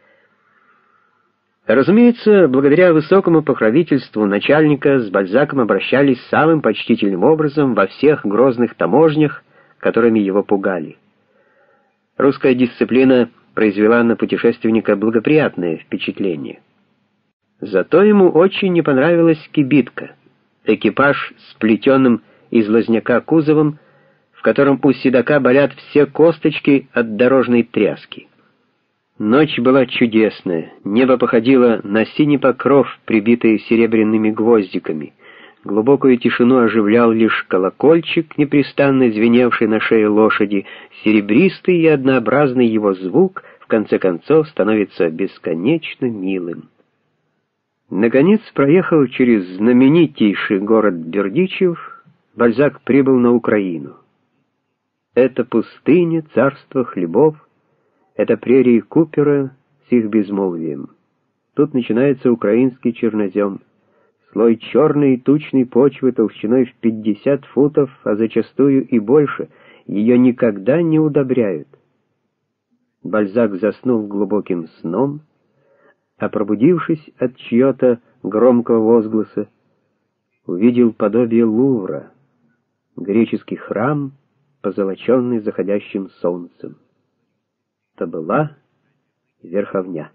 Разумеется, благодаря высокому покровительству начальника с Бальзаком обращались самым почтительным образом во всех грозных таможнях, которыми его пугали. Русская дисциплина произвела на путешественника благоприятное впечатление. Зато ему очень не понравилась кибитка, экипаж с плетеным из лозняка кузовом, в котором у седока болят все косточки от дорожной тряски. Ночь была чудесная, небо походило на синий покров, прибитый серебряными гвоздиками. Глубокую тишину оживлял лишь колокольчик, непрестанно звеневший на шее лошади. Серебристый и однообразный его звук в конце концов становится бесконечно милым. Наконец, проехал через знаменитейший город Бердичев, Бальзак прибыл на Украину. Это пустыня, царство хлебов, это прерии Купера с их безмолвием. Тут начинается украинский чернозем, слой черной и тучной почвы толщиной в пятьдесят футов, а зачастую и больше, ее никогда не удобряют. Бальзак заснул глубоким сном, а пробудившись от чьего-то громкого возгласа, увидел подобие Лувра, греческий храм, позолоченный заходящим солнцем. Это была Верховня.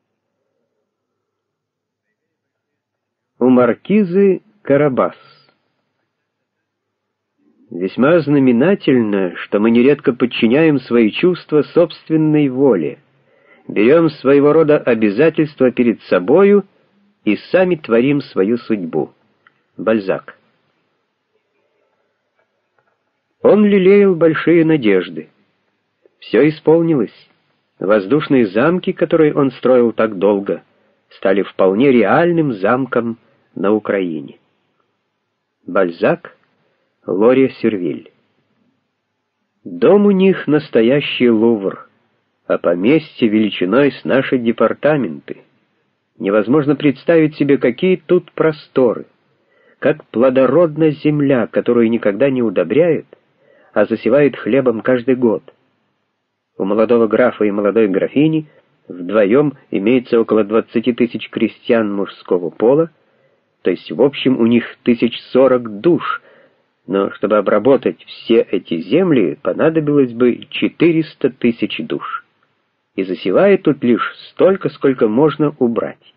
У маркизы Карабас. Весьма знаменательно, что мы нередко подчиняем свои чувства собственной воле, берем своего рода обязательства перед собою и сами творим свою судьбу. Бальзак. Он лелеял большие надежды. Все исполнилось. Воздушные замки, которые он строил так долго, стали вполне реальным замком на Украине. Бальзак, Лория Сервиль. Дом у них настоящий Лувр, а поместье величиной с наши департаменты. Невозможно представить себе, какие тут просторы, как плодородна земля, которую никогда не удобряют, а засевает хлебом каждый год. У молодого графа и молодой графини вдвоем имеется около двадцати тысяч крестьян мужского пола, то есть в общем у них тысяч сорок душ, но чтобы обработать все эти земли, понадобилось бы четыреста тысяч душ. И засевает тут лишь столько, сколько можно убрать.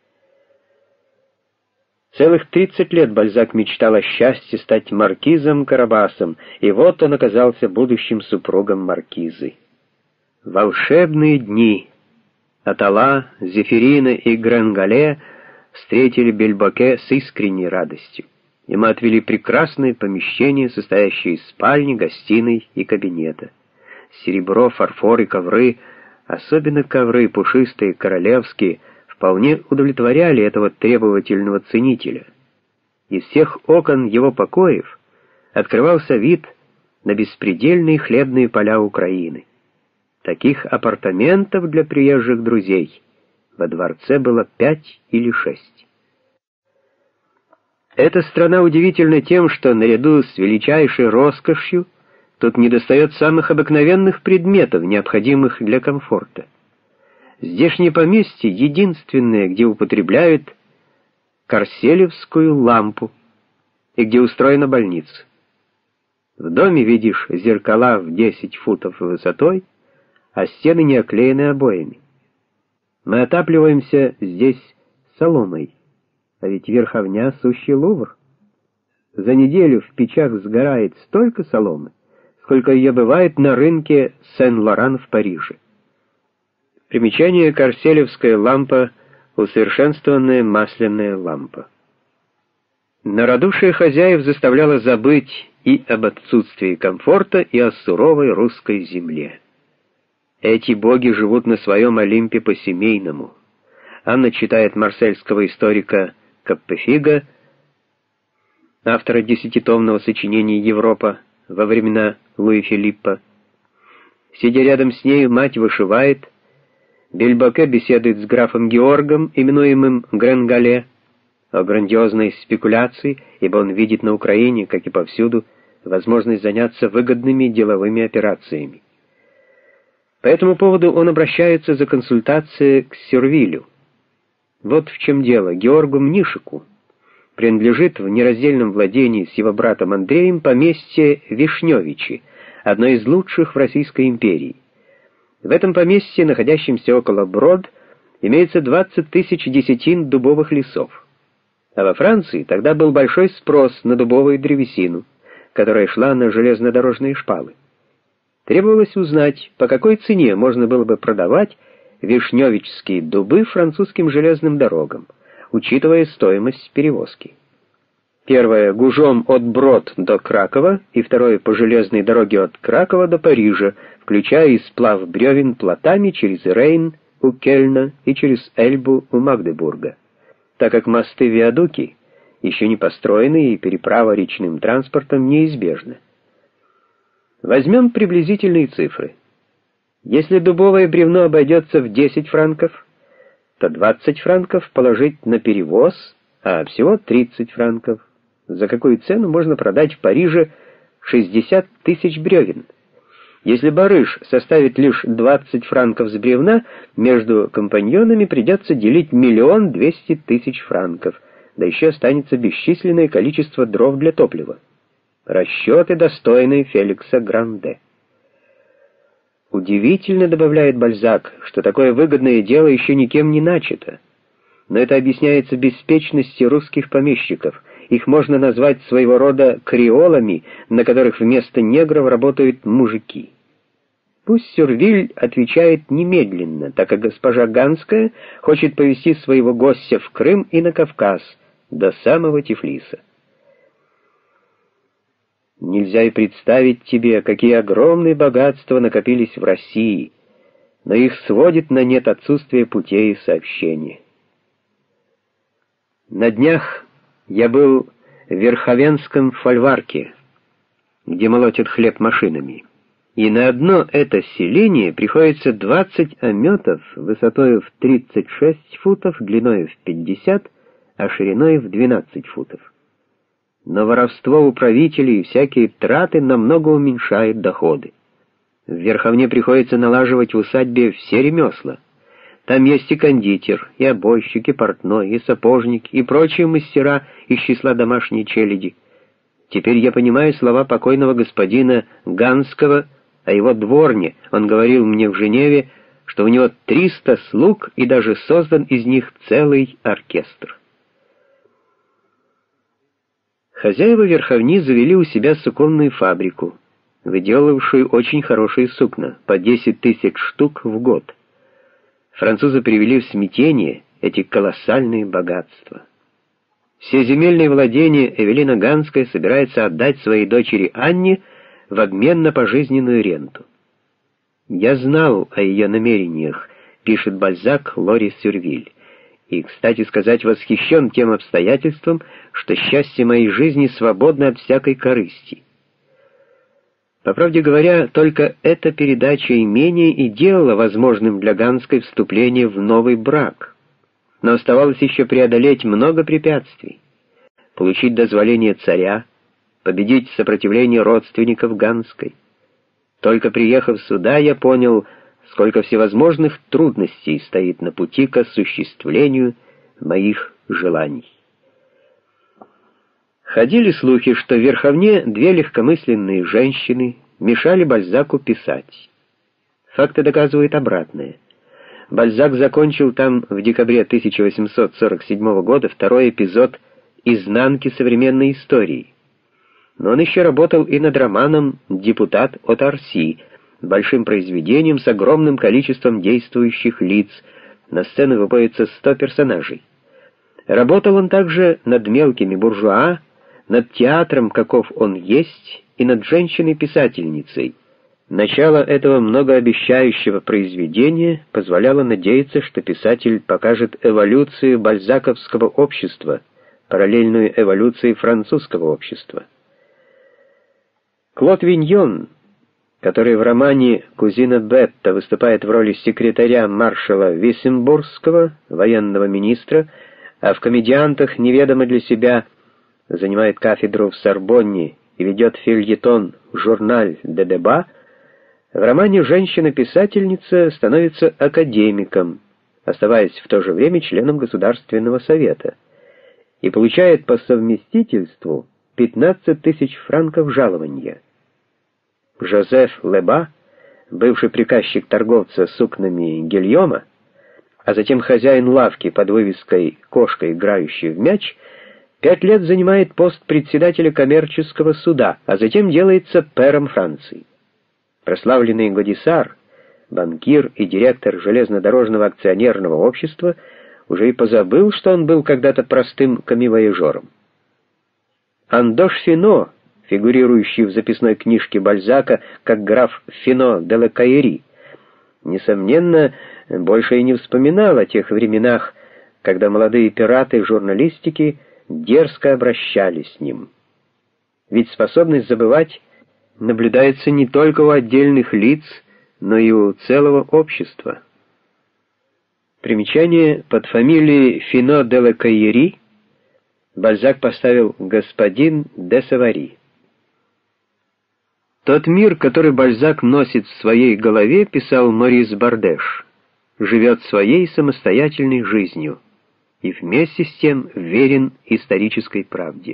Целых тридцать лет Бальзак мечтал о счастье стать маркизом Карабасом, и вот он оказался будущим супругом маркизы. Волшебные дни! Атала, Зефирина и Гренгале встретили Бельбоке с искренней радостью. Ему отвели прекрасное помещение, состоящее из спальни, гостиной и кабинета. Серебро, фарфор и ковры, особенно ковры пушистые, королевские, вполне удовлетворяли этого требовательного ценителя. Из всех окон его покоев открывался вид на беспредельные хлебные поля Украины. Таких апартаментов для приезжих друзей во дворце было пять или шесть. Эта страна удивительна тем, что наряду с величайшей роскошью тут недостает самых обыкновенных предметов, необходимых для комфорта. Здешнее поместье единственное, где употребляют корселевскую лампу и где устроена больница. В доме видишь зеркала в десять футов высотой, а стены не оклеены обоями. Мы отапливаемся здесь соломой, а ведь Верховня — сущий Лувр. За неделю в печах сгорает столько соломы, сколько ее бывает на рынке Сен-Лоран в Париже. Примечание: корселевская лампа — усовершенствованная масляная лампа. Но радушие хозяев заставляло забыть и об отсутствии комфорта, и о суровой русской земле. Эти боги живут на своем Олимпе по-семейному. Анна читает марсельского историка Каппефига автора десятитомного сочинения «Европа» во времена Луи Филиппа. Сидя рядом с ней, мать вышивает, Бельбоке беседует с графом Георгом, именуемым Гренгале, о грандиозной спекуляции, ибо он видит на Украине, как и повсюду, возможность заняться выгодными деловыми операциями. По этому поводу он обращается за консультацией к Сюрвилю. Вот в чем дело. Георгу Мнишику принадлежит в нераздельном владении с его братом Андреем поместье Вишневичи, одно из лучших в Российской империи. В этом поместье, находящемся около Брод, имеется двадцать тысяч десятин дубовых лесов. А во Франции тогда был большой спрос на дубовую древесину, которая шла на железнодорожные шпалы. Требовалось узнать, по какой цене можно было бы продавать вишневичские дубы французским железным дорогам, учитывая стоимость перевозки. Первое — гужом от Брод до Кракова, и второе — по железной дороге от Кракова до Парижа, включая и сплав бревен плотами через Рейн у Кельна и через Эльбу у Магдебурга, так как мосты-виадуки еще не построены и переправа речным транспортом неизбежна. Возьмем приблизительные цифры. Если дубовое бревно обойдется в десять франков, то двадцать франков положить на перевоз, а всего тридцать франков. За какую цену можно продать в Париже шестьдесят тысяч бревен? Если барыш составит лишь двадцать франков с бревна, между компаньонами придется делить миллион двести тысяч франков, да еще останется бесчисленное количество дров для топлива. Расчеты, достойные Феликса Гранде. Удивительно, добавляет Бальзак, что такое выгодное дело еще никем не начато. Но это объясняется беспечностью русских помещиков. Их можно назвать своего рода креолами, на которых вместо негров работают мужики. Пусть Сюрвиль отвечает немедленно, так как госпожа Ганская хочет повезти своего гостя в Крым и на Кавказ, до самого Тифлиса. Нельзя и представить тебе, какие огромные богатства накопились в России, но их сводит на нет отсутствие путей сообщения. На днях я был в Верховенском фольварке, где молотят хлеб машинами, и на одно это селение приходится двадцать ометов высотой в тридцать шесть футов, длиной в пятьдесят, а шириной в двенадцать футов. Но воровство управителей и всякие траты намного уменьшают доходы. В Верховне приходится налаживать в усадьбе все ремесла. Там есть и кондитер, и обойщик, и портной, и сапожник, и прочие мастера из числа домашней челяди. Теперь я понимаю слова покойного господина Ганского о его дворне. Он говорил мне в Женеве, что у него триста слуг, и даже создан из них целый оркестр. Хозяева Верховни завели у себя суконную фабрику, выделывавшую очень хорошие сукна, по десять тысяч штук в год. Французы привели в смятение эти колоссальные богатства. Все земельные владения Эвелина Ганская собирается отдать своей дочери Анне в обмен на пожизненную ренту. «Я знал о ее намерениях», — пишет Бальзак Лори Сюрвиль, и, кстати сказать, восхищен тем обстоятельством, что счастье моей жизни свободно от всякой корысти. По правде говоря, только эта передача имения и делала возможным для Ганской вступление в новый брак. Но оставалось еще преодолеть много препятствий. Получить дозволение царя, победить сопротивление родственников Ганской. Только приехав сюда, я понял, сколько всевозможных трудностей стоит на пути к осуществлению моих желаний. Ходили слухи, что в Верховне две легкомысленные женщины мешали Бальзаку писать. Факты доказывают обратное. Бальзак закончил там в декабре тысяча восемьсот сорок седьмого года второй эпизод «Изнанки современной истории». Но он еще работал и над романом «Депутат от Арси», большим произведением с огромным количеством действующих лиц. На сцену выводится сто персонажей. Работал он также над мелкими буржуа, над театром, каков он есть, и над женщиной-писательницей. Начало этого многообещающего произведения позволяло надеяться, что писатель покажет эволюцию бальзаковского общества параллельную эволюции французского общества. Клод Виньон, который в романе «Кузина Бетта» выступает в роли секретаря маршала Виссембургского, военного министра, а в «Комедиантах» неведомо для себя занимает кафедру в Сорбонне и ведет фельетон «Журналь де Деба», в романе «Женщина-писательница» становится академиком, оставаясь в то же время членом Государственного совета, и получает по совместительству пятнадцать тысяч франков жалования. Жозеф Леба, бывший приказчик торговца сукнами Гильома, а затем хозяин лавки под вывеской «Кошка, играющая в мяч», пять лет занимает пост председателя коммерческого суда, а затем делается пэром Франции. Прославленный Годисар, банкир и директор железнодорожного акционерного общества, уже и позабыл, что он был когда-то простым коммивояжером. Андош Фино, фигурирующий в записной книжке Бальзака как граф Фино де ла Каэри, несомненно, больше и не вспоминал о тех временах, когда молодые пираты журналистики дерзко обращались с ним. Ведь способность забывать наблюдается не только у отдельных лиц, но и у целого общества. Примечание: под фамилией Фино де ла Каэри Бальзак поставил господин де Савари. Тот мир, который Бальзак носит в своей голове, писал Морис Бардеш, живет своей самостоятельной жизнью и вместе с тем верен исторической правде.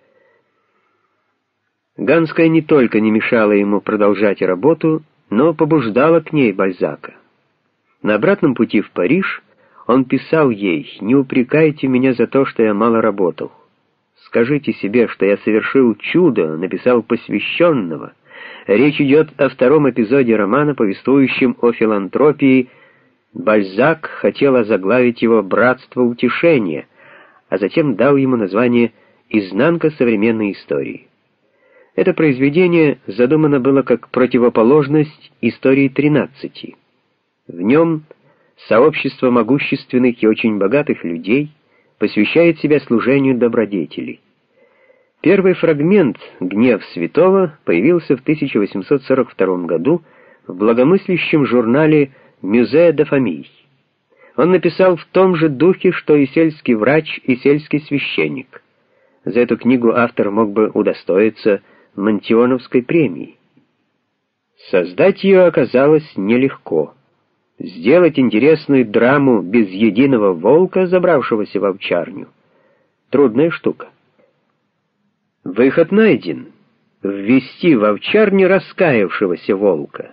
Ганская не только не мешала ему продолжать работу, но побуждала к ней Бальзака. На обратном пути в Париж он писал ей: «Не упрекайте меня за то, что я мало работал. Скажите себе, что я совершил чудо, написал посвященного. Речь идет о втором эпизоде романа, повествующем о филантропии. Бальзак хотел озаглавить его «Братство утешения», а затем дал ему название «Изнанка современной истории». Это произведение задумано было как противоположность истории тринадцати. В нем сообщество могущественных и очень богатых людей посвящает себя служению добродетелей. Первый фрагмент «Гнев святого» появился в тысяча восемьсот сорок втором году в благомыслящем журнале «Мюзе де Фамиль». Он написал в том же духе, что и сельский врач, и сельский священник. За эту книгу автор мог бы удостоиться Монтионовской премии. Создать ее оказалось нелегко. Сделать интересную драму без единого волка, забравшегося в овчарню, трудная штука. Выход найден: ввести в овчарню раскаявшегося волка.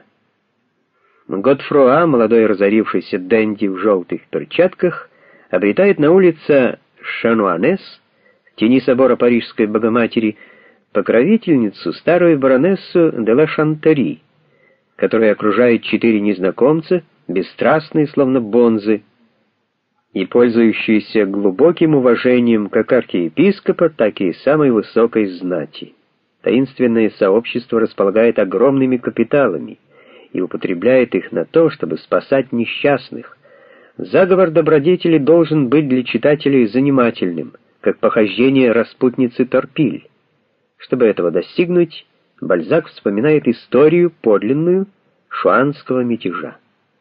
Годфруа, молодой разорившийся денди в желтых перчатках, обретает на улице Шануанес, в тени собора Парижской Богоматери, покровительницу, старую баронессу де ла Шантери, которая окружает четыре незнакомца, бесстрастные, словно бонзы, и пользующиеся глубоким уважением как архиепископа, так и самой высокой знати. Таинственное сообщество располагает огромными капиталами и употребляет их на то, чтобы спасать несчастных. Заговор добродетели должен быть для читателей занимательным, как похождение распутницы Торпиль. Чтобы этого достигнуть, Бальзак вспоминает историю подлинную шуанского мятежа.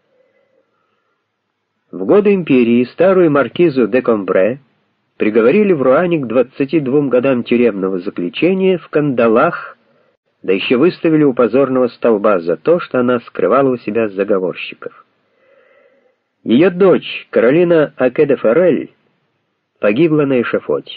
В годы империи старую маркизу де Комбре приговорили в Руане к двадцати двум годам тюремного заключения в кандалах, да еще выставили у позорного столба за то, что она скрывала у себя заговорщиков. Ее дочь, Каролина Аке де Форель, погибла на эшафоте.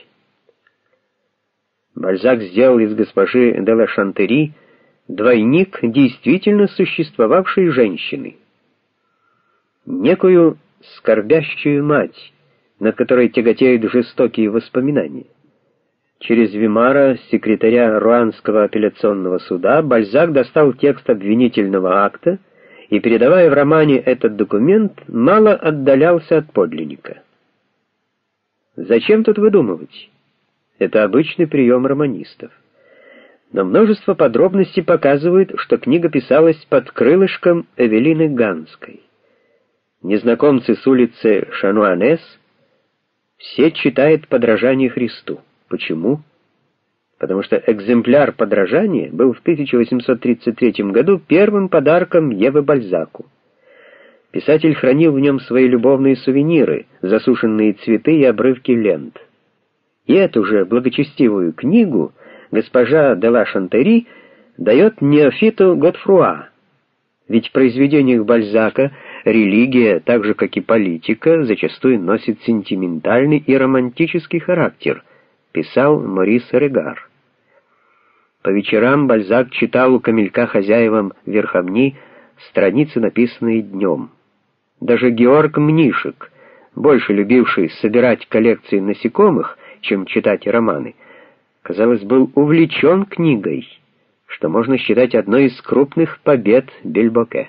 Бальзак сделал из госпожи де ла Шантери двойник действительно существовавшей женщины, некую скорбящую мать, над которой тяготеют жестокие воспоминания. Через Вимара, секретаря Руанского апелляционного суда, Бальзак достал текст обвинительного акта и, передавая в романе этот документ, мало отдалялся от подлинника. Зачем тут выдумывать? Это обычный прием романистов. Но множество подробностей показывает, что книга писалась под крылышком Эвелины Ганской. Незнакомцы с улицы Шануанес Все читают «Подражание Христу». Почему? Потому что экземпляр «Подражания» был в тысяча восемьсот тридцать третьем году первым подарком Евы Бальзаку. Писатель хранил в нем свои любовные сувениры, засушенные цветы и обрывки лент. И эту же благочестивую книгу госпожа де ла Шантери дает неофиту Готфруа. Ведь в произведениях Бальзака религия, так же как и политика, зачастую носит сентиментальный и романтический характер, писал Морис Регар. По вечерам Бальзак читал у камелька хозяевам верховни страницы, написанные днем. Даже Георг Мнишек, больше любивший собирать коллекции насекомых, чем читать романы, казалось, был увлечен книгой, что можно считать одной из крупных побед Бильбоке.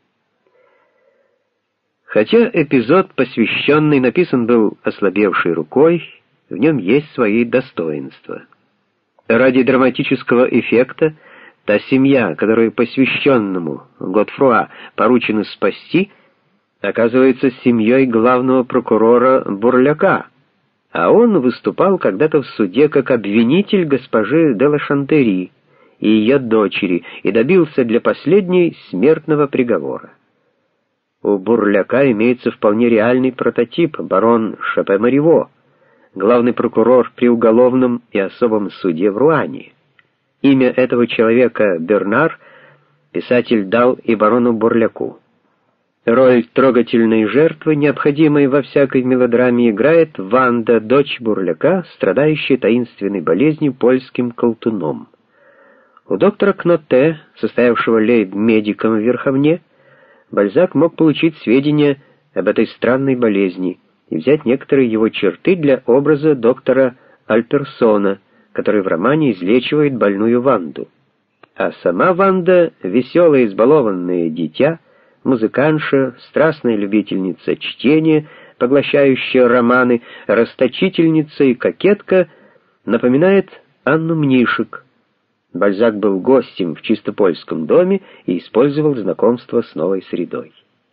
Хотя эпизод, посвященный, написан был ослабевшей рукой, в нем есть свои достоинства. Ради драматического эффекта та семья, которую посвященному Готфруа поручено спасти, оказывается семьей главного прокурора Бурляка, а он выступал когда-то в суде как обвинитель госпожи де ла Шантери и ее дочери и добился для последней смертного приговора. У Бурляка имеется вполне реальный прототип — барон Шапе-Мариво, главный прокурор при уголовном и особом суде в Руане. Имя этого человека Бернар писатель дал и барону Бурляку. Роль трогательной жертвы, необходимой во всякой мелодраме, играет Ванда, дочь Бурляка, страдающая таинственной болезнью польским колтуном. У доктора Кноте, состоявшего лейб-медиком в Верховне, Бальзак мог получить сведения об этой странной болезни и взять некоторые его черты для образа доктора Альперсона, который в романе излечивает больную Ванду. А сама Ванда — веселое избалованное дитя, музыкантша, страстная любительница чтения, поглощающая романы, расточительница и кокетка, напоминает Анну Мнишек. Бальзак был гостем в чисто польском доме и использовал знакомство с новой средой.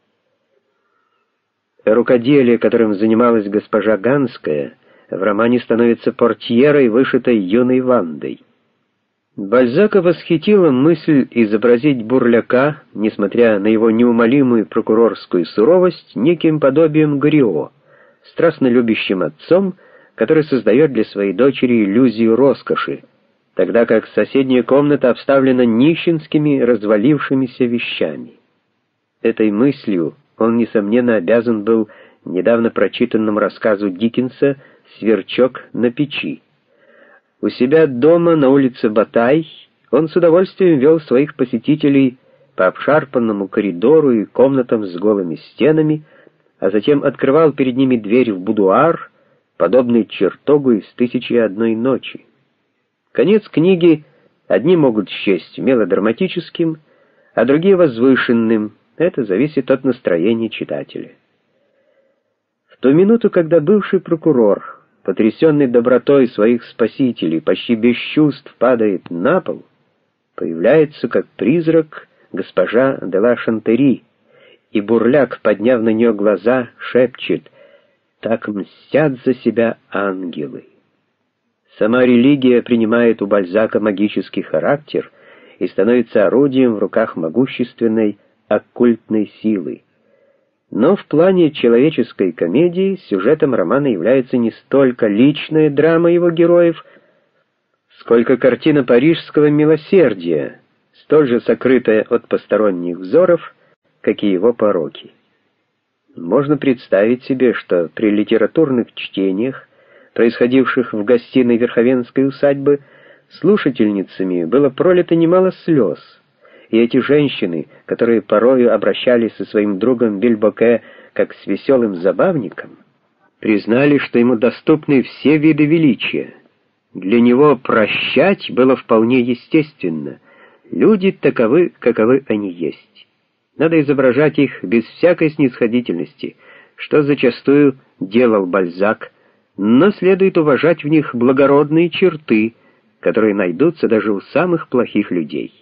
Рукоделие, которым занималась госпожа Ганская, в романе становится портьерой, вышитой юной Вандой. Бальзака восхитила мысль изобразить Бурляка, несмотря на его неумолимую прокурорскую суровость, неким подобием Грио, страстно любящим отцом, который создает для своей дочери иллюзию роскоши, тогда как соседняя комната обставлена нищенскими развалившимися вещами. Этой мыслью он, несомненно, обязан был недавно прочитанному рассказу Диккенса «Сверчок на печи». У себя дома на улице Батай он с удовольствием вел своих посетителей по обшарпанному коридору и комнатам с голыми стенами, а затем открывал перед ними дверь в будуар, подобный чертогу из «Тысячи и одной ночи». Конец книги одни могут счесть мелодраматическим, а другие — возвышенным. Это зависит от настроения читателя. В ту минуту, когда бывший прокурор, потрясенный добротой своих спасителей, почти без чувств падает на пол, появляется как призрак госпожа де ла Шантери, и Бурляк, подняв на нее глаза, шепчет: «Так мстят за себя ангелы». Сама религия принимает у Бальзака магический характер и становится орудием в руках могущественной оккультной силы. Но в плане человеческой комедии сюжетом романа является не столько личная драма его героев, сколько картина парижского милосердия, столь же сокрытая от посторонних взоров, как и его пороки. Можно представить себе, что при литературных чтениях, происходивших в гостиной верховенской усадьбы, слушательницами было пролито немало слез, и эти женщины, которые порою обращались со своим другом Бильбоке как с веселым забавником, признали, что ему доступны все виды величия. Для него прощать было вполне естественно. Люди таковы, каковы они есть. Надо изображать их без всякой снисходительности, что зачастую делал Бальзак, но следует уважать в них благородные черты, которые найдутся даже у самых плохих людей.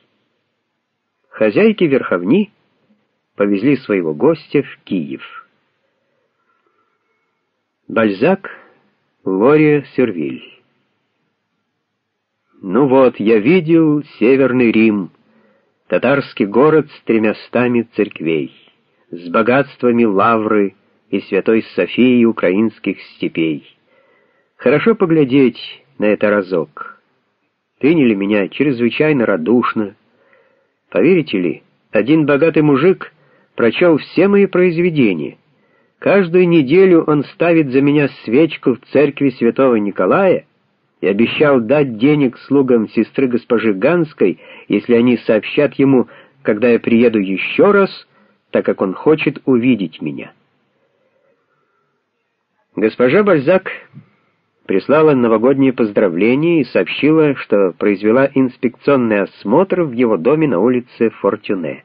Хозяйки верховни повезли своего гостя в Киев. Бальзак Лория Сюрвиль. Ну вот, я видел Северный Рим, татарский город с тремястами церквей, с богатствами лавры и святой Софии украинских степей. Хорошо поглядеть на это разок. Приняли меня чрезвычайно радушно. Поверите ли, один богатый мужик прочел все мои произведения. Каждую неделю он ставит за меня свечку в церкви святого Николая и обещал дать денег слугам сестры госпожи Ганской, если они сообщат ему, когда я приеду еще раз, так как он хочет увидеть меня. Госпожа Бальзак прислала новогодние поздравления и сообщила, что произвела инспекционный осмотр в его доме на улице Фортюне.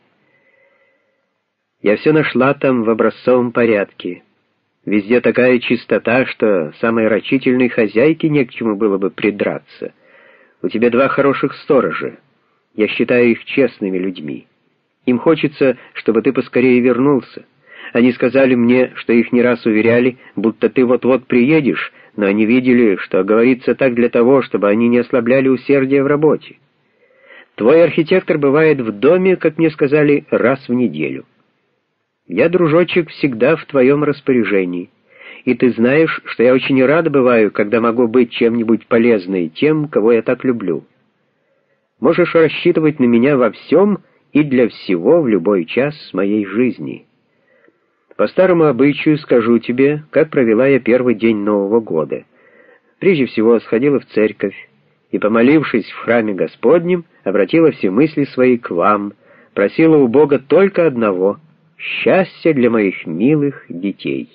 Я все нашла там в образцовом порядке. Везде такая чистота, что самой рачительной хозяйке не к чему было бы придраться. У тебя два хороших сторожа. Я считаю их честными людьми. Им хочется, чтобы ты поскорее вернулся. Они сказали мне, что их не раз уверяли, будто ты вот-вот приедешь, но они видели, что говорится так для того, чтобы они не ослабляли усердие в работе. Твой архитектор бывает в доме, как мне сказали, раз в неделю. Я, дружочек, всегда в твоем распоряжении, и ты знаешь, что я очень рад бываю, когда могу быть чем-нибудь полезной тем, кого я так люблю. Можешь рассчитывать на меня во всем и для всего в любой час моей жизни. По старому обычаю скажу тебе, как провела я первый день Нового года. Прежде всего сходила в церковь и, помолившись в храме Господнем, обратила все мысли свои к вам, просила у Бога только одного — счастья для моих милых детей.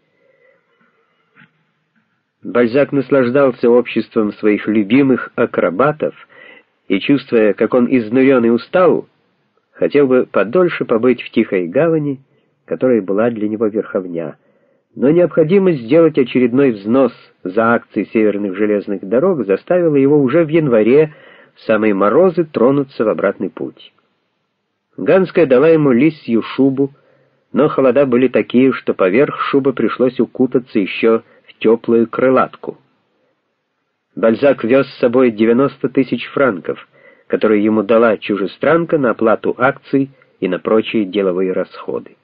Бальзак наслаждался обществом своих любимых акробатов и, чувствуя, как он изнурен и устал, хотел бы подольше побыть в тихой гавани, которая была для него верховня. Но необходимость сделать очередной взнос за акции северных железных дорог заставила его уже в январе в самые морозы тронуться в обратный путь. Ганская дала ему лисью шубу, но холода были такие, что поверх шубы пришлось укутаться еще в теплую крылатку. Бальзак вез с собой девяносто тысяч франков, которые ему дала чужестранка на оплату акций и на прочие деловые расходы.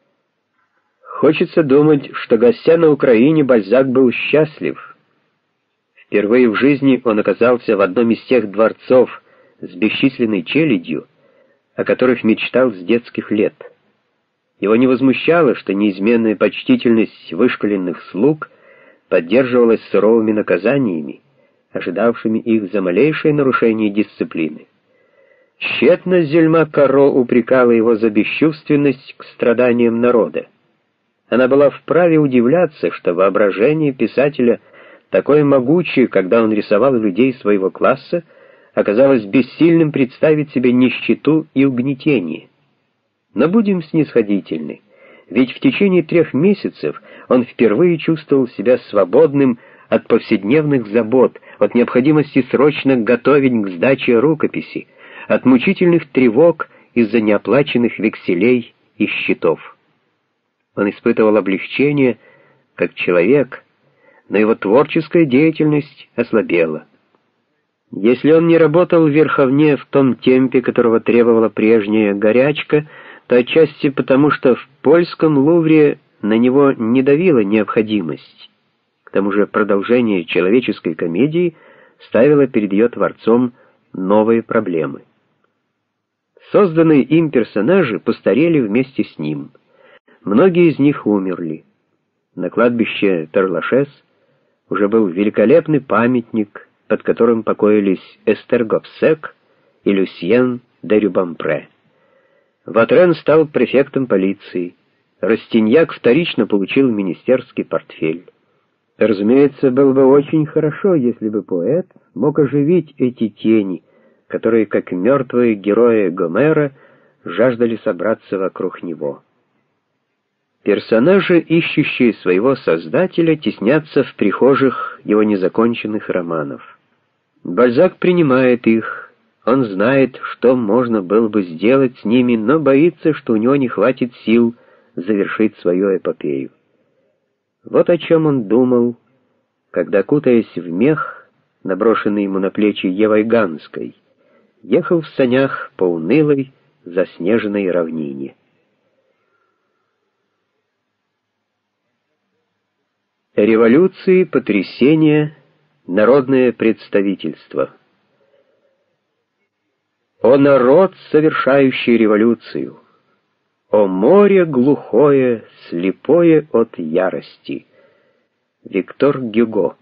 Хочется думать, что, гостя на Украине, Бальзак был счастлив. Впервые в жизни он оказался в одном из тех дворцов с бесчисленной челядью, о которых мечтал с детских лет. Его не возмущало, что неизменная почтительность вышколенных слуг поддерживалась суровыми наказаниями, ожидавшими их за малейшее нарушение дисциплины. Тщетно Зельма Каро упрекала его за бесчувственность к страданиям народа. Она была вправе удивляться, что воображение писателя, такое могучее, когда он рисовал людей своего класса, оказалось бессильным представить себе нищету и угнетение. Но будем снисходительны, ведь в течение трех месяцев он впервые чувствовал себя свободным от повседневных забот, от необходимости срочно готовить к сдаче рукописи, от мучительных тревог из-за неоплаченных векселей и счетов. Он испытывал облегчение как человек, но его творческая деятельность ослабела. Если он не работал в Верховне в том темпе, которого требовала прежняя горячка, то отчасти потому, что в польском Лувре на него не давила необходимость. К тому же продолжение человеческой комедии ставило перед ее творцом новые проблемы. Созданные им персонажи постарели вместе с ним. Многие из них умерли. На кладбище Перлашес уже был великолепный памятник, под которым покоились Эстер Гобсек и Люсьен де Рюбампре. Ватрен стал префектом полиции. Растиньяк вторично получил министерский портфель. Разумеется, было бы очень хорошо, если бы поэт мог оживить эти тени, которые, как мертвые герои Гомера, жаждали собраться вокруг него. Персонажи, ищущие своего создателя, теснятся в прихожих его незаконченных романов. Бальзак принимает их. Он знает, что можно было бы сделать с ними, но боится, что у него не хватит сил завершить свою эпопею. Вот о чем он думал, когда, кутаясь в мех, наброшенный ему на плечи Евой Ганской, ехал в санях по унылой, заснеженной равнине. Революции, потрясения, народное представительство. О народ, совершающий революцию! О море глухое, слепое от ярости! Виктор Гюго.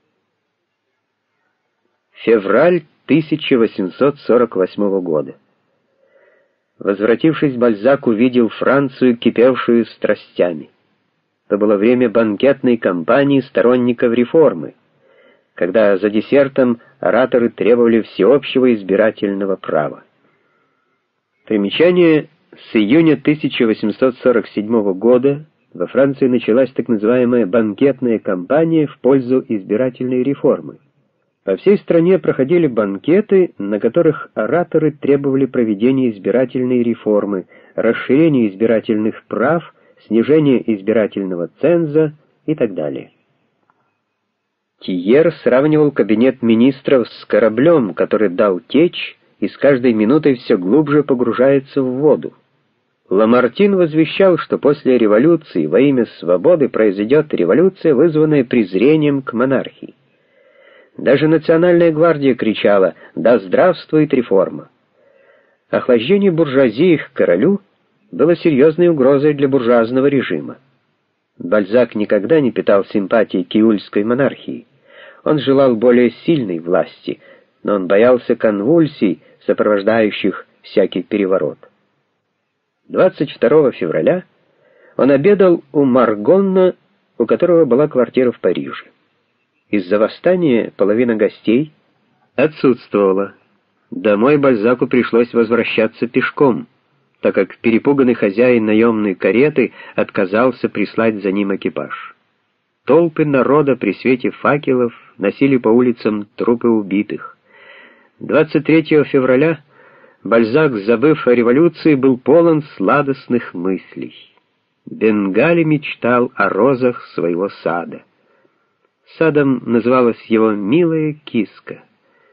Февраль тысяча восемьсот сорок восьмого года. Возвратившись, Бальзак увидел Францию, кипевшую страстями. Это было время банкетной кампании сторонников реформы, когда за десертом ораторы требовали всеобщего избирательного права. Примечание: с июня тысяча восемьсот сорок седьмого года во Франции началась так называемая банкетная кампания в пользу избирательной реформы. По всей стране проходили банкеты, на которых ораторы требовали проведения избирательной реформы, расширения избирательных прав, снижения избирательного ценза и так далее. Тиер сравнивал кабинет министров с кораблем, который дал течь и с каждой минутой все глубже погружается в воду. Ламартин возвещал, что после революции во имя свободы произойдет революция, вызванная презрением к монархии. Даже Национальная гвардия кричала: «Да здравствует реформа!». Охлаждение буржуазии к королю было серьезной угрозой для буржуазного режима. Бальзак никогда не питал симпатии к июльской монархии. Он желал более сильной власти, но он боялся конвульсий, сопровождающих всякий переворот. двадцать второго февраля он обедал у Маргонна, у которого была квартира в Париже. Из-за восстания половина гостей отсутствовала. Домой Бальзаку пришлось возвращаться пешком, так как перепуганный хозяин наемной кареты отказался прислать за ним экипаж. Толпы народа при свете факелов носили по улицам трупы убитых. двадцать третьего февраля Бальзак, забыв о революции, был полон сладостных мыслей. Бенгали мечтал о розах своего сада. Садом называлась его «милая киска».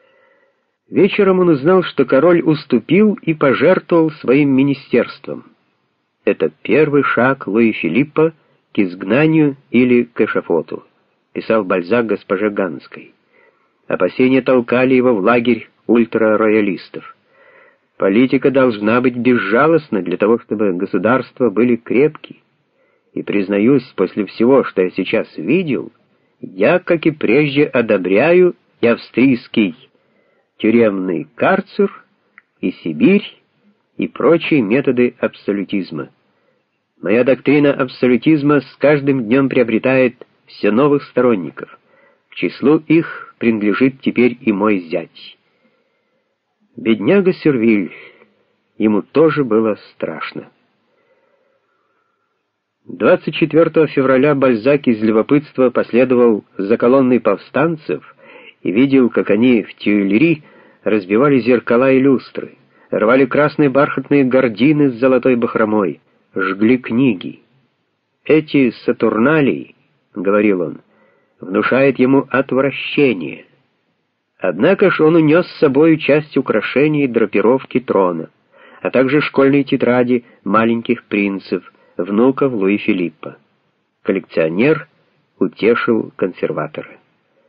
Вечером он узнал, что король уступил и пожертвовал своим министерством. Это первый шаг Луи Филиппа к изгнанию или к эшафоту, писал Бальзак госпоже Ганской. Опасения толкали его в лагерь ультрароялистов. Политика должна быть безжалостна для того, чтобы государства были крепки. И признаюсь, после всего, что я сейчас видел, я, как и прежде, одобряю и австрийский тюремный карцер, и Сибирь, и прочие методы абсолютизма. Моя доктрина абсолютизма с каждым днем приобретает все новых сторонников. К числу их принадлежит теперь и мой зять. Бедняга Сюрвиль, ему тоже было страшно. двадцать четвёртого февраля Бальзак из любопытства последовал за колонной повстанцев и видел, как они в Тюильри разбивали зеркала и люстры, рвали красные бархатные гардины с золотой бахромой, жгли книги. «Эти сатурналии, — говорил он, — внушают ему отвращение». Однако ж он унес с собой часть украшений и драпировки трона, а также школьные тетради маленьких принцев, внуков Луи Филиппа. Коллекционер утешил консерватора.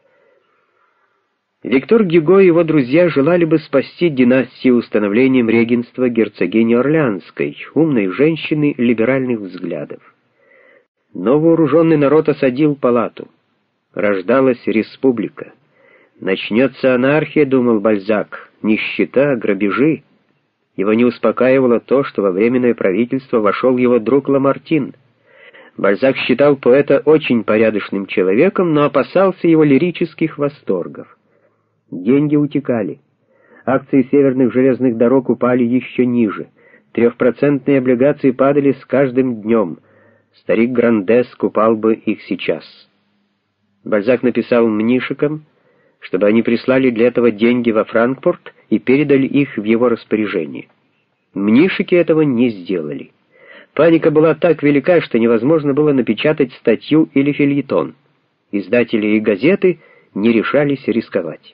Виктор Гюго и его друзья желали бы спасти династию установлением регенства герцогини Орлеанской, умной женщины либеральных взглядов. Но вооруженный народ осадил палату. Рождалась республика. Начнется анархия, думал Бальзак, нищета, грабежи. Его не успокаивало то, что во временное правительство вошел его друг Ламартин. Бальзак считал поэта очень порядочным человеком, но опасался его лирических восторгов. Деньги утекали. Акции северных железных дорог упали еще ниже. Трехпроцентные облигации падали с каждым днем. Старик Грандес купал бы их сейчас. Бальзак написал Мнишекам, чтобы они прислали для этого деньги во Франкфурт и передали их в его распоряжение. Мнишеки этого не сделали. Паника была так велика, что невозможно было напечатать статью или фельетон. Издатели и газеты не решались рисковать.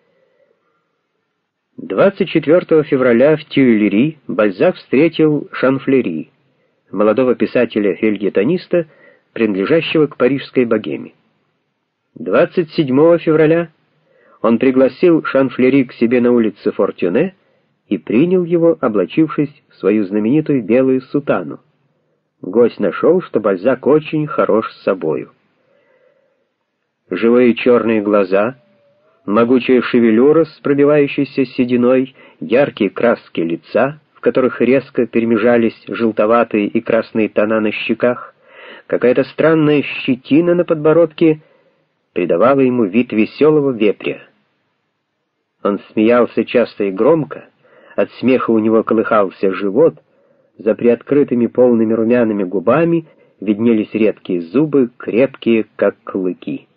двадцать четвёртого февраля в Тюильри Бальзак встретил Шанфлери, молодого писателя-фельетониста, принадлежащего к парижской богеме. двадцать седьмого февраля он пригласил Шанфлери к себе на улице Фортюне и принял его, облачившись в свою знаменитую белую сутану. Гость нашел, что Бальзак очень хорош с собою. Живые черные глаза, могучая шевелюра с пробивающейся сединой, яркие краски лица, в которых резко перемежались желтоватые и красные тона на щеках, какая-то странная щетина на подбородке придавала ему вид веселого вепря. Он смеялся часто и громко, от смеха у него колыхался живот, за приоткрытыми полными румяными губами виднелись редкие зубы, крепкие, как клыки.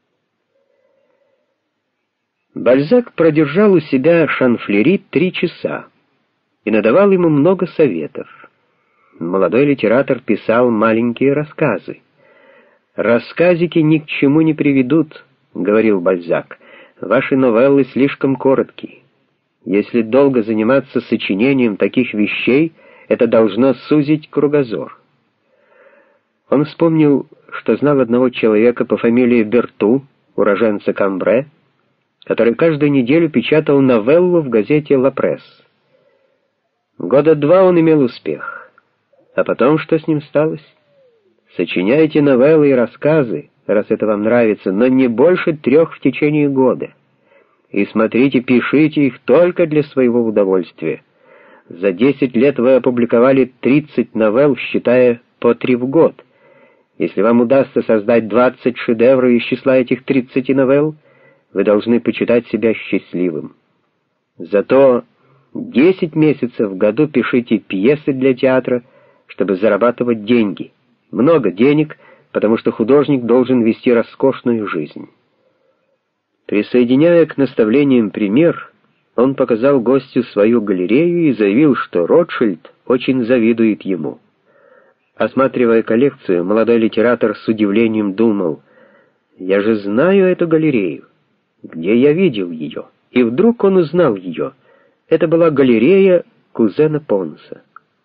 Бальзак продержал у себя Шанфлери три часа и надавал ему много советов. Молодой литератор писал маленькие рассказы. «Рассказики ни к чему не приведут», — говорил Бальзак. «Ваши новеллы слишком короткие. Если долго заниматься сочинением таких вещей, это должно сузить кругозор». Он вспомнил, что знал одного человека по фамилии Берту, уроженца Камбре, который каждую неделю печатал новеллу в газете «Ла Пресс». Года два он имел успех. А потом что с ним сталось? Сочиняйте новеллы и рассказы, раз это вам нравится, но не больше трех в течение года. И смотрите, пишите их только для своего удовольствия. За десять лет вы опубликовали тридцать новелл, считая по три в год. Если вам удастся создать двадцать шедевров из числа этих тридцати новелл, вы должны почитать себя счастливым. Зато десять месяцев в году пишите пьесы для театра, чтобы зарабатывать деньги. Много денег, потому что художник должен вести роскошную жизнь. Присоединяя к наставлениям пример, он показал гостю свою галерею и заявил, что Ротшильд очень завидует ему. Осматривая коллекцию, молодой литератор с удивлением думал: «Я же знаю эту галерею. Где я видел ее?» И вдруг он узнал ее. Это была галерея кузена Понса.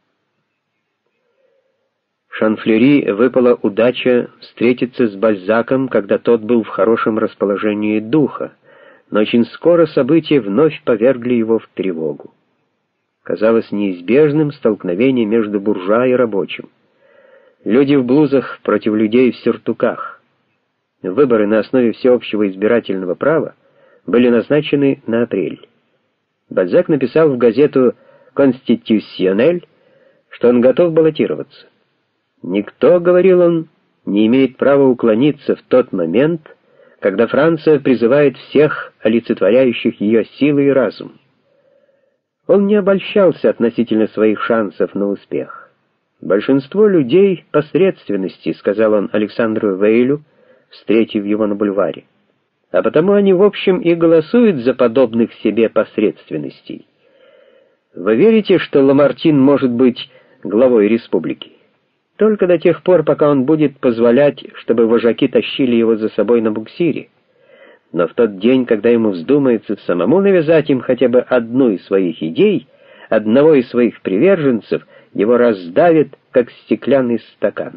Шанфлери выпала удача встретиться с Бальзаком, когда тот был в хорошем расположении духа, но очень скоро события вновь повергли его в тревогу. Казалось неизбежным столкновение между буржуа и рабочим. Люди в блузах против людей в сюртуках. Выборы на основе всеобщего избирательного права были назначены на апрель. Бальзак написал в газету «Конститюсьонель», что он готов баллотироваться. «Никто, — говорил он, — не имеет права уклониться в тот момент, когда Франция призывает всех, олицетворяющих ее силы и разум». Он не обольщался относительно своих шансов на успех. «Большинство людей — посредственности», — сказал он Александру Вейлю, встретив его на бульваре. «А потому они, в общем, и голосуют за подобных себе посредственностей. Вы верите, что Ламартин может быть главой республики? Только до тех пор, пока он будет позволять, чтобы вожаки тащили его за собой на буксире. Но в тот день, когда ему вздумается самому навязать им хотя бы одну из своих идей, одного из своих приверженцев, его раздавит, как стеклянный стакан».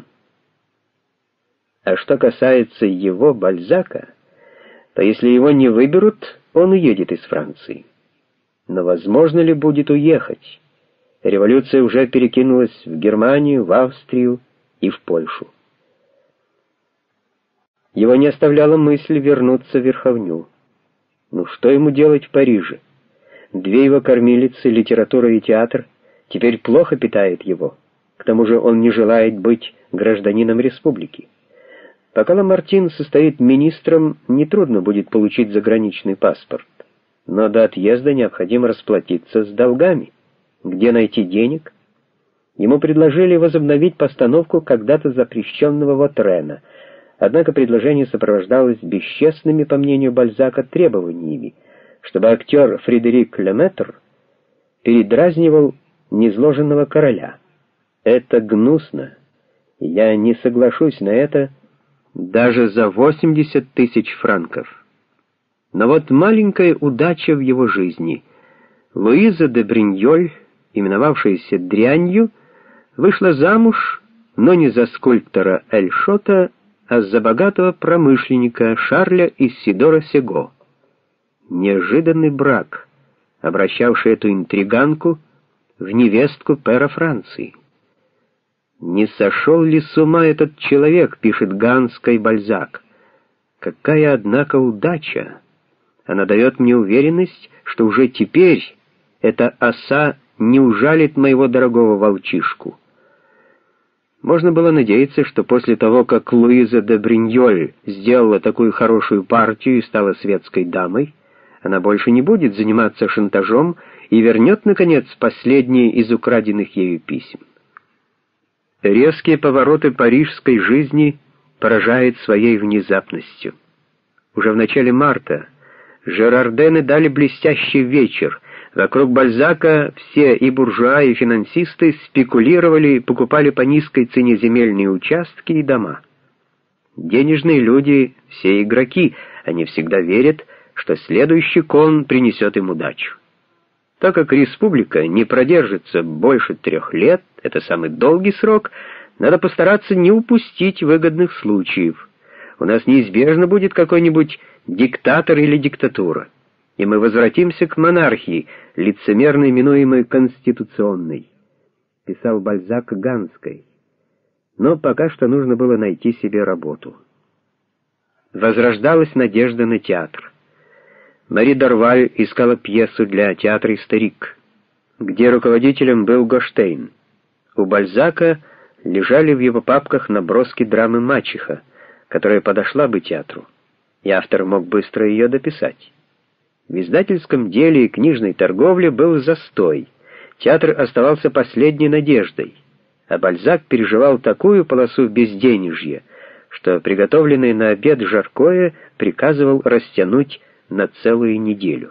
А что касается его, Бальзака, то если его не выберут, он уедет из Франции. Но возможно ли будет уехать? Революция уже перекинулась в Германию, в Австрию и в Польшу. Его не оставляла мысль вернуться в Верховню. Ну что ему делать в Париже? Две его кормилицы, литература и театр, теперь плохо питают его. К тому же он не желает быть гражданином республики. Пока Ламартин состоит министром, нетрудно будет получить заграничный паспорт. Но до отъезда необходимо расплатиться с долгами. Где найти денег? Ему предложили возобновить постановку когда-то запрещенного Вотрена, однако предложение сопровождалось бесчестными, по мнению Бальзака, требованиями, чтобы актер Фредерик Леметр передразнивал низложенного короля. Это гнусно, и я не соглашусь на это, даже за восемьдесят тысяч франков. Но вот маленькая удача в его жизни. Луиза де Бриньоль, именовавшаяся Дрянью, вышла замуж, но не за скульптора Эльшота, а за богатого промышленника Шарля Исидора Сего. Неожиданный брак, обращавший эту интриганку в невестку пэра Франции. «Не сошел ли с ума этот человек?» — пишет Ганской Бальзак. «Какая, однако, удача! Она дает мне уверенность, что уже теперь эта оса не ужалит моего дорогого волчишку». Можно было надеяться, что после того, как Луиза де Бриньоль сделала такую хорошую партию и стала светской дамой, она больше не будет заниматься шантажом и вернет, наконец, последние из украденных ею писем. Резкие повороты парижской жизни поражают своей внезапностью. Уже в начале марта Жерардены дали блестящий вечер. Вокруг Бальзака все, и буржуа, и финансисты, спекулировали, покупали по низкой цене земельные участки и дома. Денежные люди — все игроки, они всегда верят, что следующий кон принесет им удачу. Так как республика не продержится больше трех лет, это самый долгий срок, надо постараться не упустить выгодных случаев. У нас неизбежно будет какой-нибудь диктатор или диктатура, и мы возвратимся к монархии, лицемерно именуемой конституционной, писал Бальзак Ганской. Но пока что нужно было найти себе работу. Возрождалась надежда на театр. Мари Дорваль искала пьесу для театра «Историк», где руководителем был Гоштейн. У Бальзака лежали в его папках наброски драмы «Мачеха», которая подошла бы театру, и автор мог быстро ее дописать. В издательском деле и книжной торговле был застой, театр оставался последней надеждой, а Бальзак переживал такую полосу безденежья, что приготовленное на обед жаркое приказывал растянуть на целую неделю.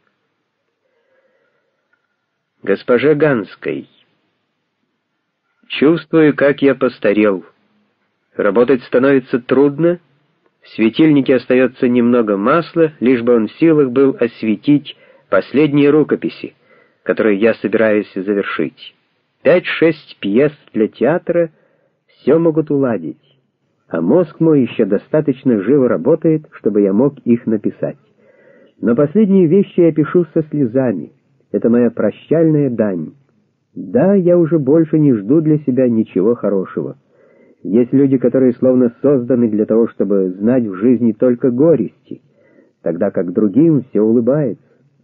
Госпоже Ганской. Чувствую, как я постарел. Работать становится трудно, в светильнике остается немного масла, лишь бы он в силах был осветить последние рукописи, которые я собираюсь завершить. Пять-шесть пьес для театра все могут уладить, а мозг мой еще достаточно живо работает, чтобы я мог их написать. Но последние вещи я пишу со слезами. Это моя прощальная дань. Да, я уже больше не жду для себя ничего хорошего. Есть люди, которые словно созданы для того, чтобы знать в жизни только горести, тогда как другим все улыбается.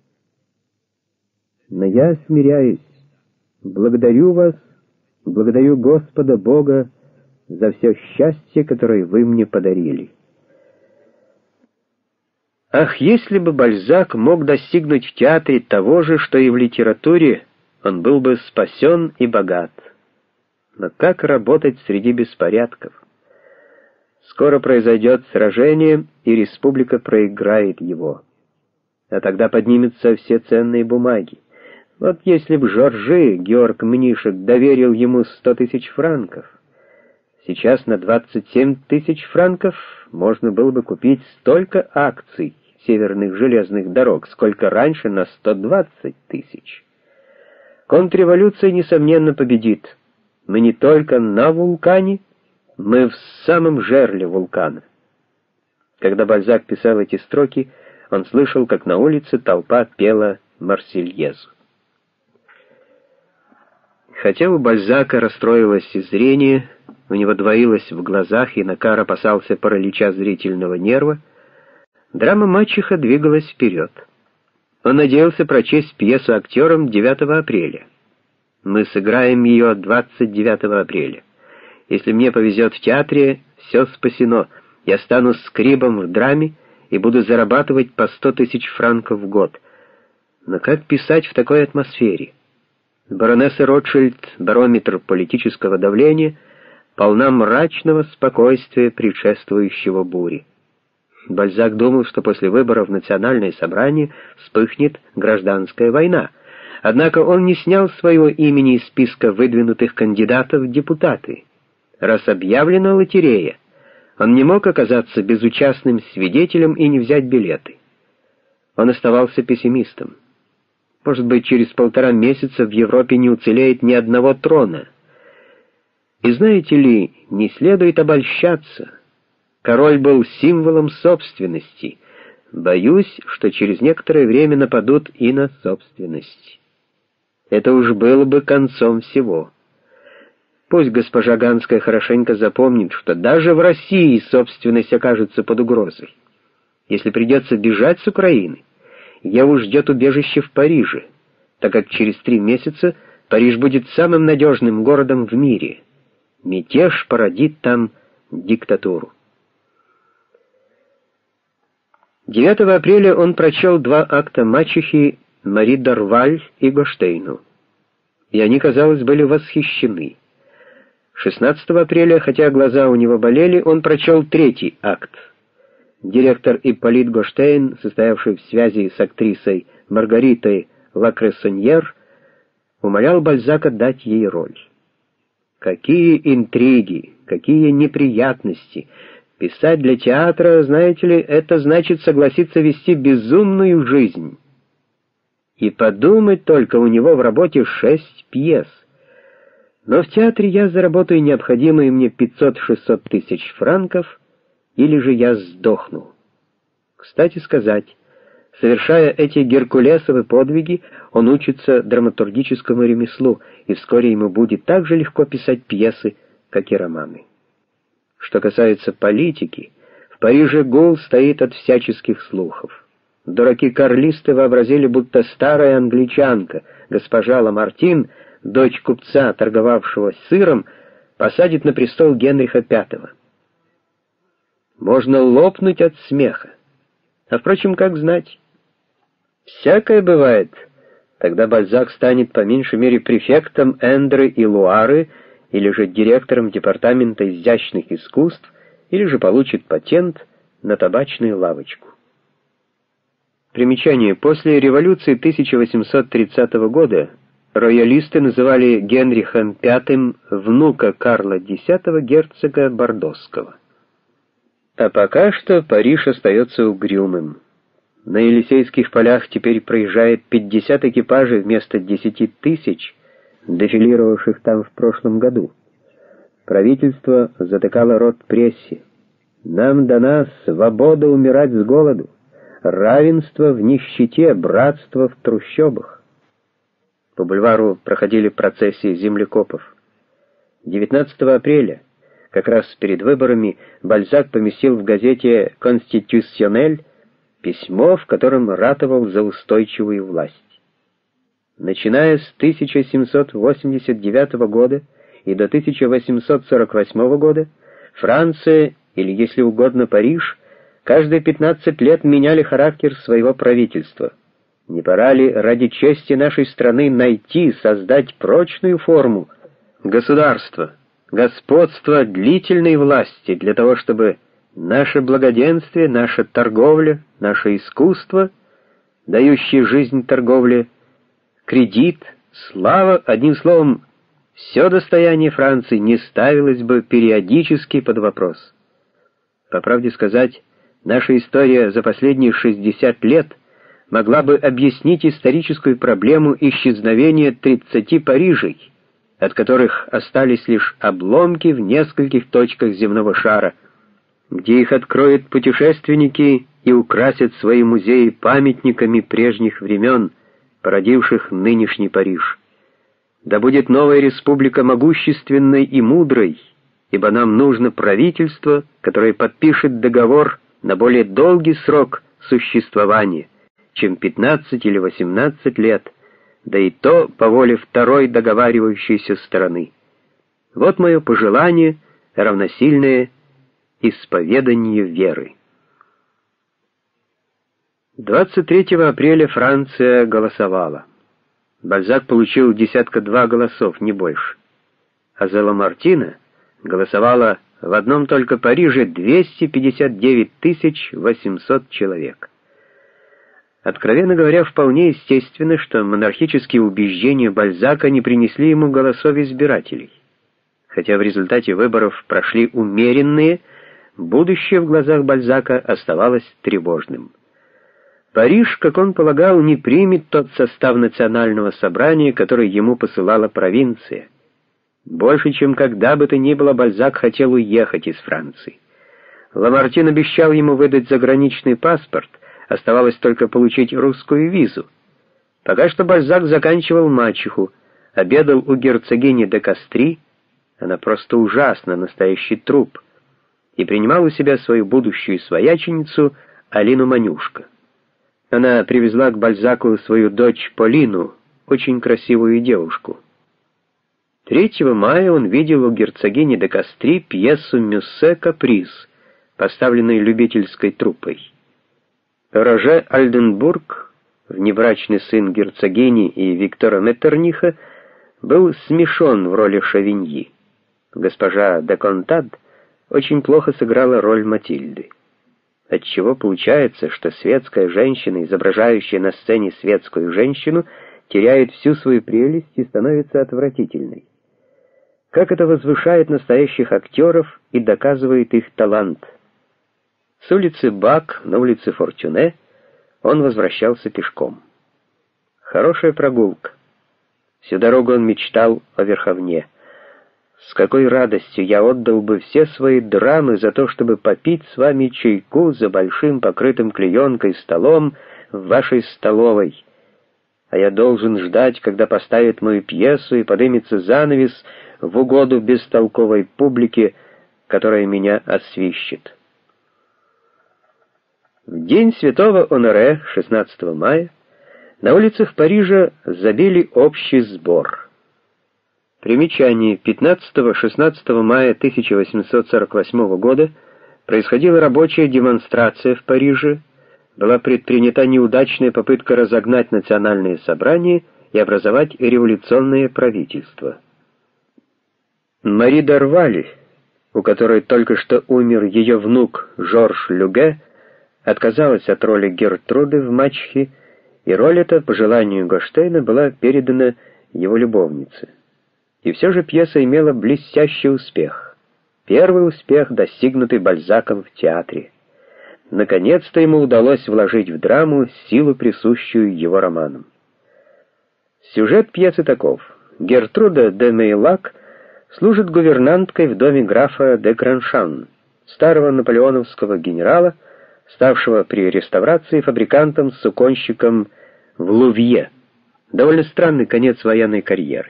Но я смиряюсь. Благодарю вас, благодарю Господа Бога за все счастье, которое вы мне подарили. Ах, если бы Бальзак мог достигнуть в театре того же, что и в литературе, он был бы спасен и богат. Но как работать среди беспорядков? Скоро произойдет сражение, и республика проиграет его. А тогда поднимутся все ценные бумаги. Вот если б Жоржи, Георг Мнишек, доверил ему сто тысяч франков, сейчас на двадцать семь тысяч франков можно было бы купить столько акций северных железных дорог, сколько раньше на сто двадцать тысяч. Контрреволюция, несомненно, победит. Мы не только на вулкане, мы в самом жерле вулкана. Когда Бальзак писал эти строки, он слышал, как на улице толпа пела Марсельезу. Хотя у Бальзака расстроилось и зрение, у него двоилось в глазах, и Накар опасался паралича зрительного нерва, драма «Мачеха» двигалась вперед. Он надеялся прочесть пьесу актерам девятого апреля. Мы сыграем ее двадцать девятого апреля. Если мне повезет в театре, все спасено. Я стану скрибом в драме и буду зарабатывать по сто тысяч франков в год. Но как писать в такой атмосфере? Баронесса Ротшильд, барометр политического давления, полна мрачного спокойствия предшествующего бури. Бальзак думал, что после выборов в Национальное собрание вспыхнет гражданская война. Однако он не снял своего имени из списка выдвинутых кандидатов в депутаты. Раз объявлена лотерея, Он не мог оказаться безучастным свидетелем и не взять билеты. Он оставался пессимистом. Может быть, через полтора месяца в Европе не уцелеет ни одного трона. И знаете ли, не следует обольщаться. Король был символом собственности. Боюсь, что через некоторое время нападут и на собственность. Это уж было бы концом всего. Пусть госпожа Ганская хорошенько запомнит, что даже в России собственность окажется под угрозой. Если придется бежать с Украины, Еву ждет убежище в Париже, так как через три месяца Париж будет самым надежным городом в мире. Мятеж породит там диктатуру. девятого апреля он прочел два акта мачехи Мари Дорваль и Гоштейну, и они, казалось, были восхищены. шестнадцатого апреля, хотя глаза у него болели, он прочел третий акт. Директор Ипполит Гоштейн, состоявший в связи с актрисой Маргаритой Лакрессоньер, умолял Бальзака дать ей роль. Какие интриги, какие неприятности! Писать для театра, знаете ли, это значит согласиться вести безумную жизнь. И подумать только, у него в работе шесть пьес. Но в театре я заработаю необходимые мне пятьсот-шестьсот тысяч франков, или же я сдохну. Кстати сказать, совершая эти геркулесовы подвиги, он учится драматургическому ремеслу, и вскоре ему будет так же легко писать пьесы, как и романы. Что касается политики, в Париже гул стоит от всяческих слухов. Дураки-карлисты вообразили, будто старая англичанка, госпожа Ламартин, дочь купца, торговавшего сыром, посадит на престол Генриха Пятого. Можно лопнуть от смеха. А впрочем, как знать? Всякое бывает. Тогда Бальзак станет по меньшей мере префектом Эндры и Луары, или же директором департамента изящных искусств, или же получит патент на табачную лавочку. Примечание. После революции тысяча восемьсот тридцатого года роялисты называли Генрихом Пятым внука Карла Десятого, герцога Бордосского. А пока что Париж остается угрюмым. На Елисейских полях теперь проезжает пятьдесят экипажей вместо десяти тысяч, дефилировавших там в прошлом году. Правительство затыкало рот прессе. Нам дана свобода умирать с голоду, равенство в нищете, братство в трущобах. По бульвару проходили процессии землекопов. девятнадцатого апреля, как раз перед выборами, Бальзак поместил в газете «Конститюционель» письмо, в котором ратовал за устойчивую власть. Начиная с тысяча семьсот восемьдесят девятого года и до тысяча восемьсот сорок восьмого года Франция, или, если угодно, Париж, каждые пятнадцать лет меняли характер своего правительства. Не пора ли ради чести нашей страны найти, создать прочную форму государства, господства длительной власти, для того, чтобы наше благоденствие, наша торговля, наше искусство, дающее жизнь торговле, кредит, слава, одним словом, все достояние Франции не ставилось бы периодически под вопрос. По правде сказать, наша история за последние шестьдесят лет могла бы объяснить историческую проблему исчезновения тридцати Парижей, от которых остались лишь обломки в нескольких точках земного шара, где их откроют путешественники и украсят свои музеи памятниками прежних времен, породивших нынешний Париж. Да будет новая республика могущественной и мудрой, ибо нам нужно правительство, которое подпишет договор на более долгий срок существования, чем пятнадцать или восемнадцать лет, да и то по воле второй договаривающейся стороны. Вот мое пожелание, равносильное исповеданию веры. двадцать третьего апреля Франция голосовала. Бальзак получил десятка два голосов, не больше. А за Ламартина голосовало в одном только Париже двести пятьдесят девять тысяч восемьсот человек. Откровенно говоря, вполне естественно, что монархические убеждения Бальзака не принесли ему голосов избирателей. Хотя в результате выборов прошли умеренные, будущее в глазах Бальзака оставалось тревожным. Париж, как он полагал, не примет тот состав национального собрания, который ему посылала провинция. Больше, чем когда бы то ни было, Бальзак хотел уехать из Франции. Ламартин обещал ему выдать заграничный паспорт, оставалось только получить русскую визу. Пока что Бальзак заканчивал мачеху, обедал у герцогини де Кастри, она просто ужасна, настоящий труп, и принимал у себя свою будущую свояченицу Алину Манюшко. Она привезла к Бальзаку свою дочь Полину, очень красивую девушку. третьего мая он видел у герцогини де Кастри пьесу «Мюссе Каприз», поставленную любительской труппой. Роже Альденбург, внебрачный сын герцогини и Виктора Меттерниха, был смешон в роли Шавиньи. Госпожа де Контад очень плохо сыграла роль Матильды. Отчего получается, что светская женщина, изображающая на сцене светскую женщину, теряет всю свою прелесть и становится отвратительной. Как это возвышает настоящих актеров и доказывает их талант. С улицы Бак на улице Фортюне он возвращался пешком. Хорошая прогулка. Всю дорогу он мечтал о Верховне. С какой радостью я отдал бы все свои драмы за то, чтобы попить с вами чайку за большим покрытым клеенкой столом в вашей столовой. А я должен ждать, когда поставят мою пьесу и подымется занавес в угоду бестолковой публике, которая меня освищет. В день святого Оноре, шестнадцатого мая, на улицах Парижа забили общий сбор. Примечание: пятнадцатого-шестнадцатого мая тысяча восемьсот сорок восьмого года происходила рабочая демонстрация в Париже, была предпринята неудачная попытка разогнать национальные собрания и образовать революционное правительство. Мари Дарваль, у которой только что умер ее внук Жорж Люге, отказалась от роли Гертруды в «Мачехе», и роль эта, по желанию Гоштейна, была передана его любовнице. И все же пьеса имела блестящий успех. Первый успех, достигнутый Бальзаком в театре. Наконец-то ему удалось вложить в драму силу, присущую его романам. Сюжет пьесы таков. Гертруда де Мейлак служит гувернанткой в доме графа де Граншан, старого наполеоновского генерала, ставшего при реставрации фабрикантом-суконщиком в Лувье. Довольно странный конец военной карьеры.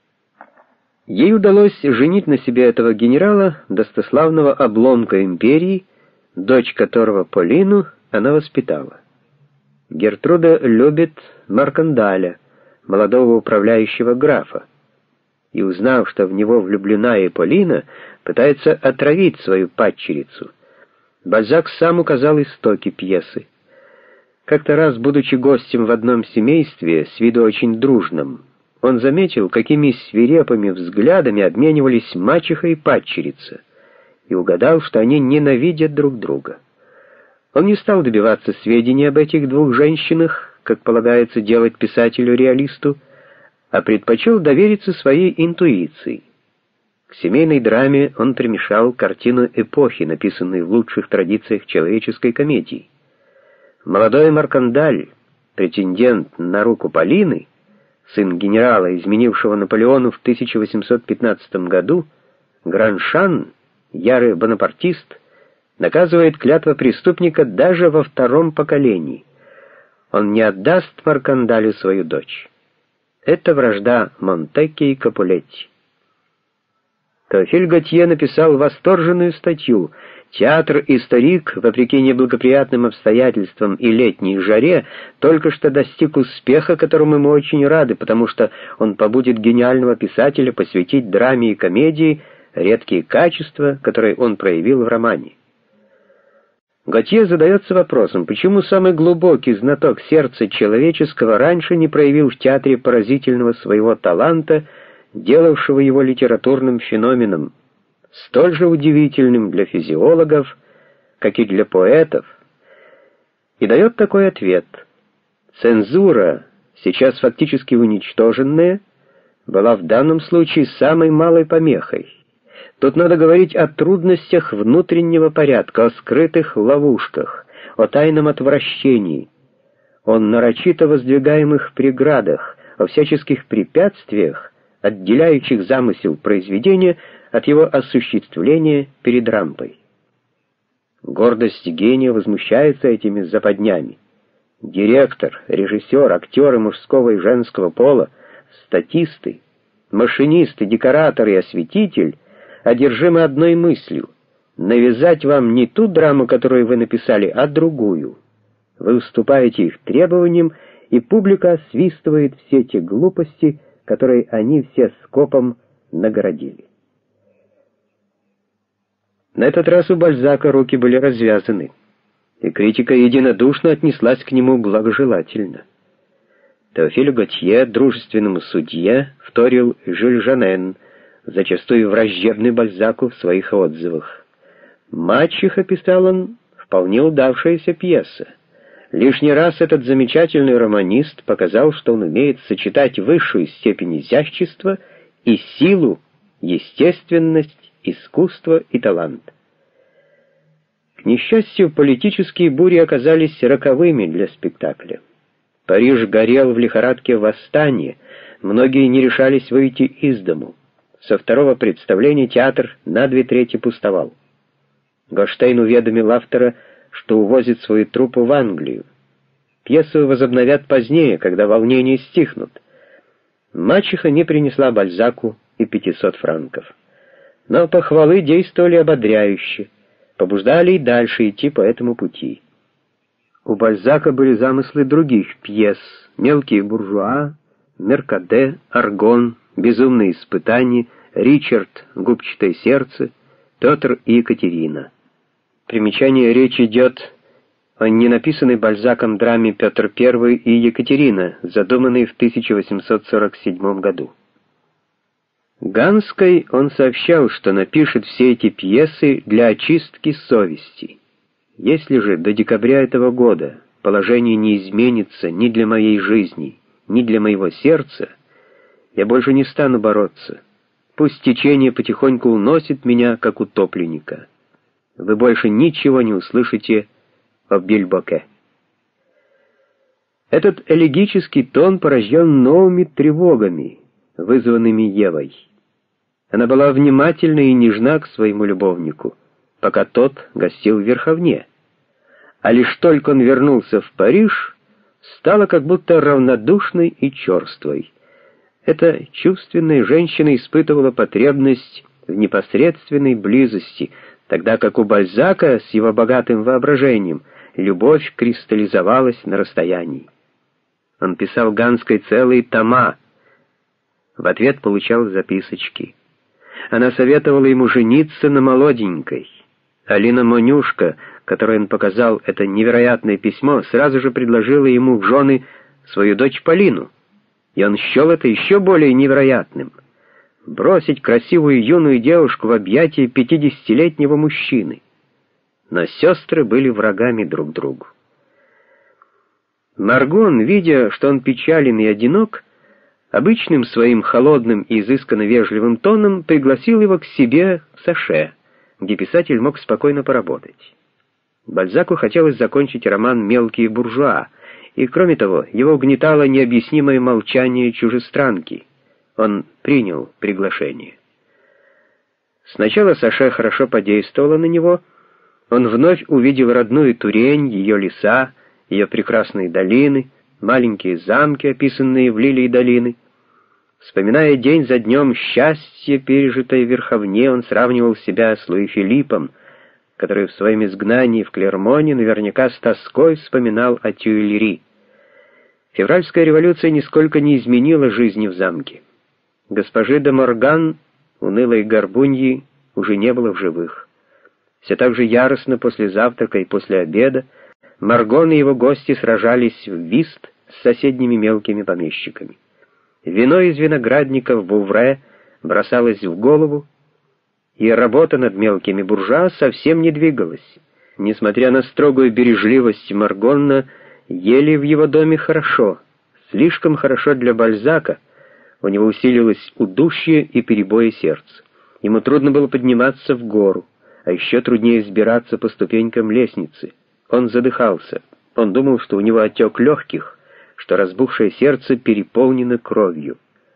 Ей удалось женить на себе этого генерала, достославного обломка империи, дочь которого, Полину, она воспитала. Гертруда любит Маркандаля, молодого управляющего графа, и, узнав, что в него влюблена и Полина, пытается отравить свою падчерицу. Бальзак сам указал истоки пьесы. Как-то раз, будучи гостем в одном семействе, с виду очень дружном, он заметил, какими свирепыми взглядами обменивались мачеха и падчерица, и угадал, что они ненавидят друг друга. Он не стал добиваться сведений об этих двух женщинах, как полагается делать писателю-реалисту, а предпочел довериться своей интуиции. К семейной драме он примешал картину эпохи, написанную в лучших традициях человеческой комедии. Молодой Маркандаль, претендент на руку Полины, сын генерала, изменившего Наполеону в тысяча восемьсот пятнадцатом году, Граншан, ярый бонапартист, наказывает клятва преступника даже во втором поколении. Он не отдаст Маркандалю свою дочь. Это вражда Монтекки и Капулетти. Теофиль Готье написал восторженную статью «Театр и старик, вопреки неблагоприятным обстоятельствам и летней жаре, только что достиг успеха, которому мы очень рады, потому что он побудит гениального писателя посвятить драме и комедии редкие качества, которые он проявил в романе». Готье задается вопросом, почему самый глубокий знаток сердца человеческого раньше не проявил в театре поразительного своего таланта, делавшего его литературным феноменом, столь же удивительным для физиологов, как и для поэтов, и дает такой ответ. Цензура, сейчас фактически уничтоженная, была в данном случае самой малой помехой. Тут надо говорить о трудностях внутреннего порядка, о скрытых ловушках, о тайном отвращении, о нарочито воздвигаемых преградах, о всяческих препятствиях, отделяющих замысел произведения от его осуществления перед рампой. Гордость гения возмущается этими западнями. Директор, режиссер, актеры мужского и женского пола, статисты, машинисты, декоратор и осветитель одержимы одной мыслью — навязать вам не ту драму, которую вы написали, а другую. Вы уступаете их требованиям, и публика освистывает все те глупости, которые они все скопом наградили. На этот раз у Бальзака руки были развязаны, и критика единодушно отнеслась к нему благожелательно. Теофилю Готье, дружественному судье, вторил Жюль Жанен, зачастую враждебный Бальзаку в своих отзывах. «Мачеха», — писал он, — «вполне удавшаяся пьеса. Лишний раз этот замечательный романист показал, что он умеет сочетать высшую степень изящества и силу, естественность, искусство и талант». К несчастью, политические бури оказались роковыми для спектакля. Париж горел в лихорадке восстания, многие не решались выйти из дому. Со второго представления театр на две трети пустовал. Гоштейн уведомил автора, что увозит свою труппу в Англию. Пьесу возобновят позднее, когда волнения стихнут. Мачеха не принесла Бальзаку и пятисот франков. Но похвалы действовали ободряюще, побуждали и дальше идти по этому пути. У Бальзака были замыслы других пьес: «Мелкие буржуа», «Меркаде», «Аргон», «Безумные испытания», «Ричард», «Губчатое сердце», «Петр и Екатерина». Примечание: речь идет о ненаписанной Бальзаком драме «Петр Первый и Екатерина», задуманной в тысяча восемьсот сорок седьмом году. Ганской он сообщал, что напишет все эти пьесы для очистки совести. Если же до декабря этого года положение не изменится ни для моей жизни, ни для моего сердца, я больше не стану бороться. Пусть течение потихоньку уносит меня, как утопленника. Вы больше ничего не услышите о Бильбоке. Этот элегический тон порожден новыми тревогами, вызванными Евой. Она была внимательна и нежна к своему любовнику, пока тот гостил в Верховне. А лишь только он вернулся в Париж, стала как будто равнодушной и черствой. Эта чувственная женщина испытывала потребность в непосредственной близости, тогда как у Бальзака с его богатым воображением любовь кристаллизовалась на расстоянии. Он писал Ганской целые тома, в ответ получал записочки. Она советовала ему жениться на молоденькой. Алина Монюшка, которой он показал это невероятное письмо, сразу же предложила ему в жены свою дочь Полину, и он счел это еще более невероятным — бросить красивую юную девушку в объятия пятидесятилетнего мужчины. Но сестры были врагами друг другу. Маргон, видя, что он печален и одинок, обычным своим холодным и изысканно вежливым тоном пригласил его к себе в Саше, где писатель мог спокойно поработать. Бальзаку хотелось закончить роман «Мелкие буржуа», и, кроме того, его угнетало необъяснимое молчание чужестранки. Он принял приглашение. Сначала Саше хорошо подействовало на него. Он вновь увидел родную Турень, ее леса, ее прекрасные долины, маленькие замки, описанные в «Лилии долины». Вспоминая день за днем счастье, пережитое в Верховне, он сравнивал себя с Луи Филиппом, который в своем изгнании в Клермоне наверняка с тоской вспоминал о Тюильри. Февральская революция нисколько не изменила жизни в замке. Госпожи де Морган, унылой горбуньи, уже не было в живых. Все так же яростно после завтрака и после обеда Маргон и его гости сражались в вист с соседними мелкими помещиками. Вино из виноградников Бувре бросалось в голову, и работа над мелкими буржуа совсем не двигалась. Несмотря на строгую бережливость Маргонна, ели в его доме хорошо, слишком хорошо для Бальзака. У него усилилось удушье и перебои сердца. Ему трудно было подниматься в гору, а еще труднее взбираться по ступенькам лестницы. Он задыхался. Он думал, что у него отек легких, что разбухшее сердце переполнено кровью.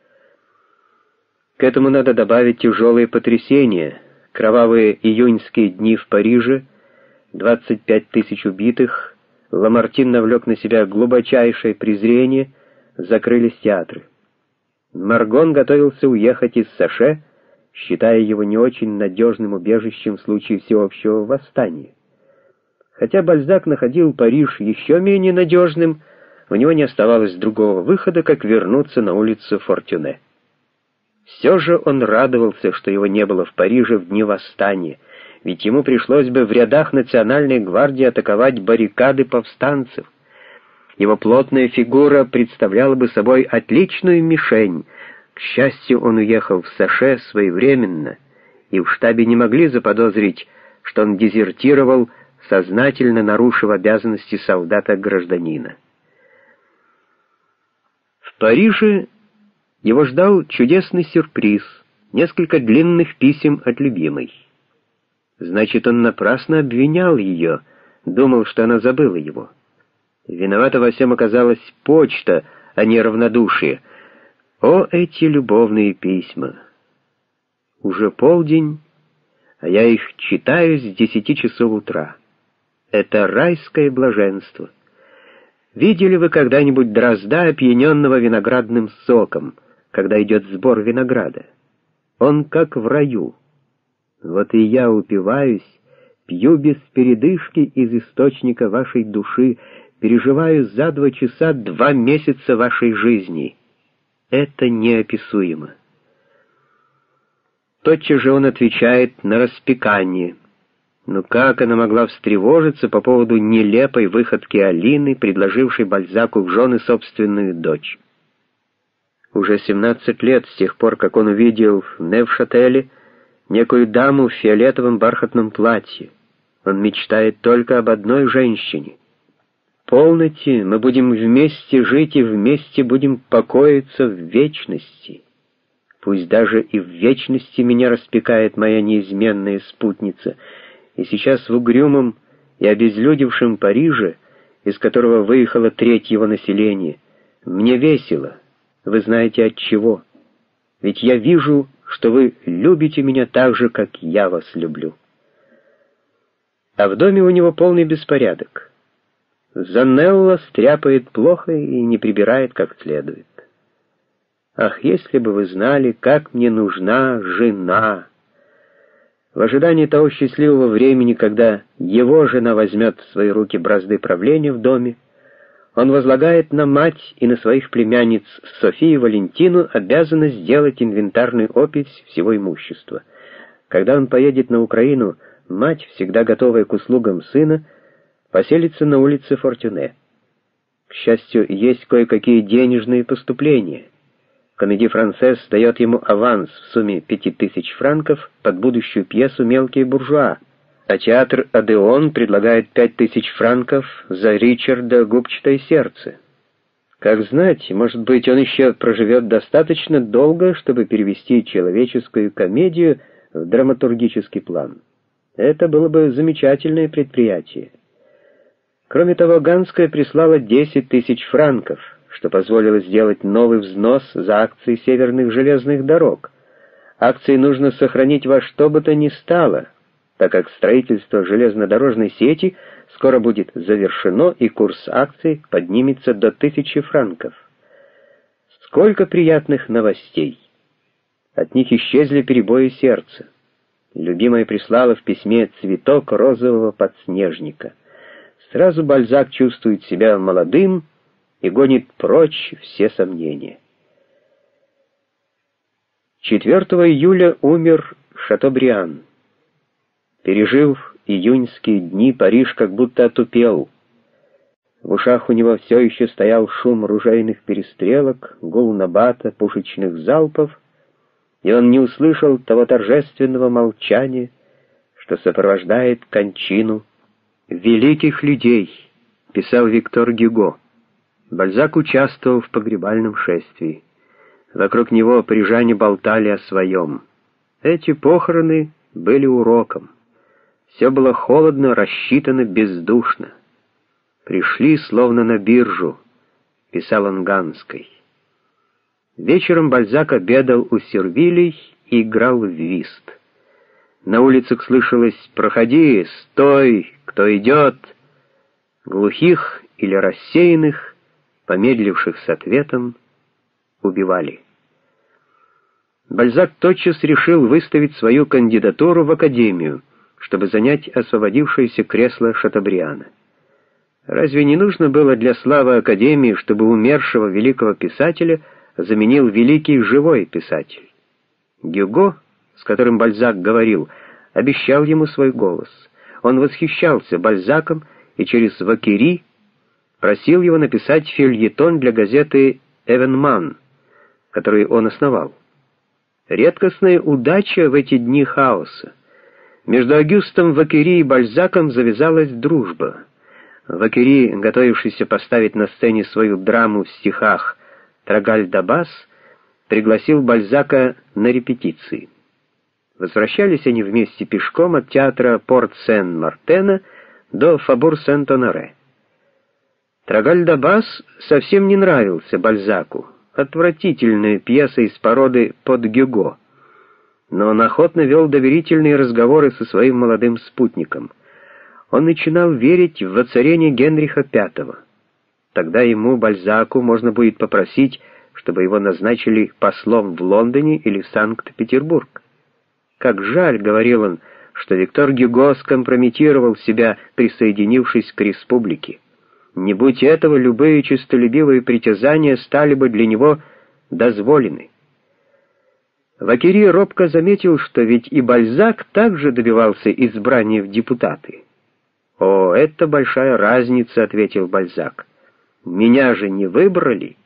К этому надо добавить тяжелые потрясения, кровавые июньские дни в Париже, двадцать пять тысяч убитых, Ламартин навлек на себя глубочайшее презрение, закрылись театры. Маргон готовился уехать из Саше, считая его не очень надежным убежищем в случае всеобщего восстания. Хотя Бальзак находил Париж еще менее надежным, у него не оставалось другого выхода, как вернуться на улицу Фортюне. Все же он радовался, что его не было в Париже в дни восстания, ведь ему пришлось бы в рядах Национальной гвардии атаковать баррикады повстанцев. Его плотная фигура представляла бы собой отличную мишень. К счастью, он уехал в Саше своевременно, и в штабе не могли заподозрить, что он дезертировал, сознательно нарушив обязанности солдата-гражданина. В Париже его ждал чудесный сюрприз, несколько длинных писем от любимой. Значит, он напрасно обвинял ее, думал, что она забыла его. Виновата во всем оказалась почта, а не равнодушие. О, эти любовные письма! Уже полдень, а я их читаю с десяти часов утра. Это райское блаженство. Видели вы когда-нибудь дрозда, опьяненного виноградным соком, когда идет сбор винограда? Он как в раю. Вот и я упиваюсь, пью без передышки из источника вашей души, переживаю за два часа два месяца вашей жизни. Это неописуемо. Тотчас же он отвечает на распекание. Но как она могла встревожиться по поводу нелепой выходки Алины, предложившей Бальзаку в жены собственную дочь? Уже семнадцать лет с тех пор, как он увидел в Невшателе некую даму в фиолетовом бархатном платье. Он мечтает только об одной женщине. Полноте, мы будем вместе жить и вместе будем покоиться в вечности. Пусть даже и в вечности меня распекает моя неизменная спутница, и сейчас в угрюмом и обезлюдевшем Париже, из которого выехало треть его населения, мне весело. Вы знаете от чего? Ведь я вижу, что вы любите меня так же, как я вас люблю. А в доме у него полный беспорядок. Занелла стряпает плохо и не прибирает как следует. Ах, если бы вы знали, как мне нужна жена! В ожидании того счастливого времени, когда его жена возьмет в свои руки бразды правления в доме, он возлагает на мать и на своих племянниц Софию и Валентину обязанность сделать инвентарную опись всего имущества. Когда он поедет на Украину, мать, всегда готовая к услугам сына, поселится на улице Фортюне. К счастью, есть кое-какие денежные поступления. Комедий Франсес дает ему аванс в сумме пяти тысяч франков под будущую пьесу «Мелкие буржуа», а театр «Одеон» предлагает пять тысяч франков за Ричарда «Губчатое сердце». Как знать, может быть, он еще проживет достаточно долго, чтобы перевести человеческую комедию в драматургический план. Это было бы замечательное предприятие. Кроме того, Ганская прислала десять тысяч франков, что позволило сделать новый взнос за акции северных железных дорог. Акции нужно сохранить во что бы то ни стало, так как строительство железнодорожной сети скоро будет завершено, и курс акций поднимется до тысячи франков. Сколько приятных новостей! От них исчезли перебои сердца. Любимая прислала в письме цветок розового подснежника. Сразу Бальзак чувствует себя молодым и гонит прочь все сомнения. четвёртого июля умер Шатобриан. Пережив июньские дни, Париж как будто отупел. В ушах у него все еще стоял шум ружейных перестрелок, гул набата, пушечных залпов, и он не услышал того торжественного молчания, что сопровождает кончину великих людей, писал Виктор Гюго. Бальзак участвовал в погребальном шествии. Вокруг него парижане болтали о своем. Эти похороны были уроком. Все было холодно, рассчитано, бездушно. «Пришли, словно на биржу», — писал он Ганской. Вечером Бальзак обедал у Сервилей и играл в вист. На улицах слышалось «Проходи! Стой! Кто идет?» Глухих или рассеянных, помедливших с ответом, убивали. Бальзак тотчас решил выставить свою кандидатуру в Академию, чтобы занять освободившееся кресло Шатобриана. Разве не нужно было для славы Академии, чтобы умершего великого писателя заменил великий живой писатель? Гюго, с которым Бальзак говорил, обещал ему свой голос. Он восхищался Бальзаком и через Ваккери просил его написать фельетон для газеты «Эвенман», которую он основал. Редкостная удача в эти дни хаоса. Между Агюстом Ваккери и Бальзаком завязалась дружба. Ваккери, готовившийся поставить на сцене свою драму в стихах «Трагаль-да-Бас», пригласил Бальзака на репетиции. Возвращались они вместе пешком от театра Порт-Сен-Мартена до Фабур-Сент-Оноре. «Трагаль-да-Бас» совсем не нравился Бальзаку, отвратительная пьеса из породы под Гюго, но он охотно вел доверительные разговоры со своим молодым спутником. Он начинал верить в воцарение Генриха Пятого. Тогда ему, Бальзаку, можно будет попросить, чтобы его назначили послом в Лондоне или в Санкт-Петербург. «Как жаль», — говорил он, — «что Виктор Гюго скомпрометировал себя, присоединившись к республике. Не будь этого, любые честолюбивые притязания стали бы для него дозволены». Ваккери робко заметил, что ведь и Бальзак также добивался избрания в депутаты. «О, это большая разница», — ответил Бальзак. «Меня же не выбрали».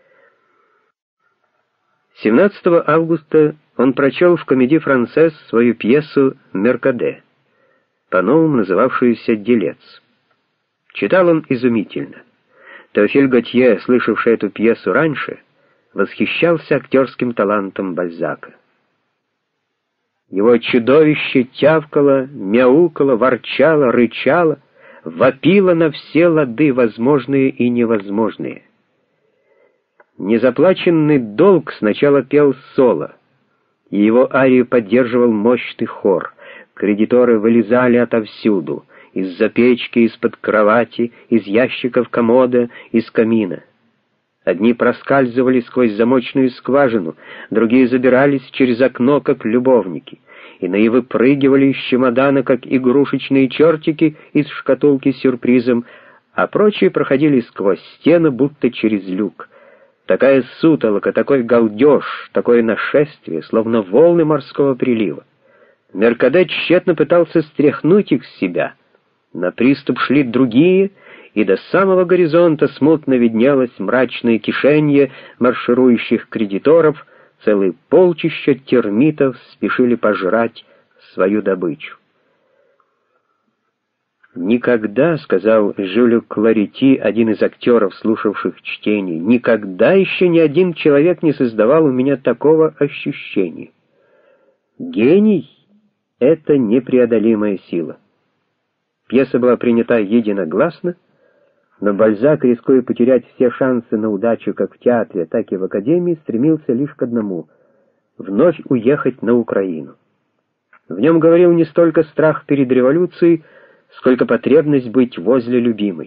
семнадцатого августа он прочел в Комедии Франсез свою пьесу «Меркаде», по-новому называвшуюся «Делец». Читал он изумительно. Теофиль Готье, слышавший эту пьесу раньше, восхищался актерским талантом Бальзака. Его чудовище тявкало, мяукало, ворчало, рычало, вопило на все лады, возможные и невозможные. Незаплаченный долг сначала пел соло, и его арию поддерживал мощный хор. Кредиторы вылезали отовсюду, из-за печки, из-под кровати, из ящиков комода, из камина. Одни проскальзывали сквозь замочную скважину, другие забирались через окно, как любовники, иные выпрыгивали из чемодана, как игрушечные чертики из шкатулки с сюрпризом, а прочие проходили сквозь стену, будто через люк. Такая сутолока, такой галдеж, такое нашествие, словно волны морского прилива. Меркаде тщетно пытался стряхнуть их с себя. На приступ шли другие, и до самого горизонта смутно виднелось мрачное кишенье марширующих кредиторов, целые полчища термитов спешили пожрать свою добычу. «Никогда, — сказал Жюлю Кларити, один из актеров, слушавших чтение, — никогда еще ни один человек не создавал у меня такого ощущения. Гений — это непреодолимая сила». Пьеса была принята единогласно, но Бальзак, рискуя потерять все шансы на удачу как в театре, так и в Академии, стремился лишь к одному — вновь уехать на Украину. В нем говорил не столько страх перед революцией, сколько потребность быть возле любимой.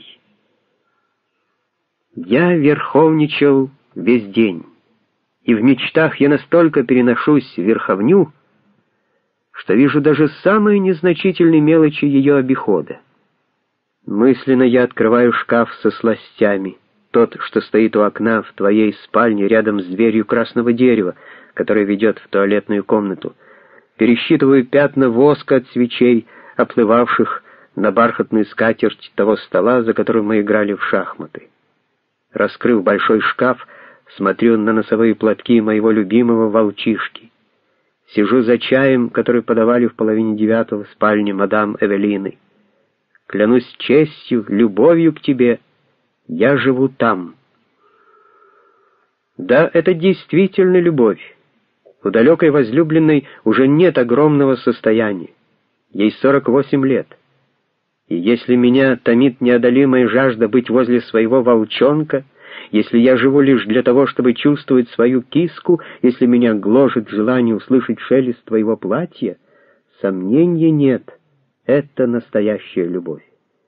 «Я верховничал весь день, и в мечтах я настолько переношусь в верховню, что вижу даже самые незначительные мелочи ее обихода. Мысленно я открываю шкаф со сластями, тот, что стоит у окна в твоей спальне рядом с дверью красного дерева, которая ведет в туалетную комнату, пересчитываю пятна воска от свечей, оплывавших на бархатную скатерть того стола, за которым мы играли в шахматы. Раскрыв большой шкаф, смотрю на носовые платки моего любимого волчишки. Сижу за чаем, который подавали в половине девятого в спальне мадам Эвелины. Клянусь честью, любовью к тебе, я живу там. Да, это действительно любовь. У далекой возлюбленной уже нет огромного состояния. Ей сорок восемь лет. И если меня томит неодолимая жажда быть возле своего волчонка, если я живу лишь для того, чтобы чувствовать свою киску, если меня гложет желание услышать шелест твоего платья, сомнения нет, это настоящая любовь.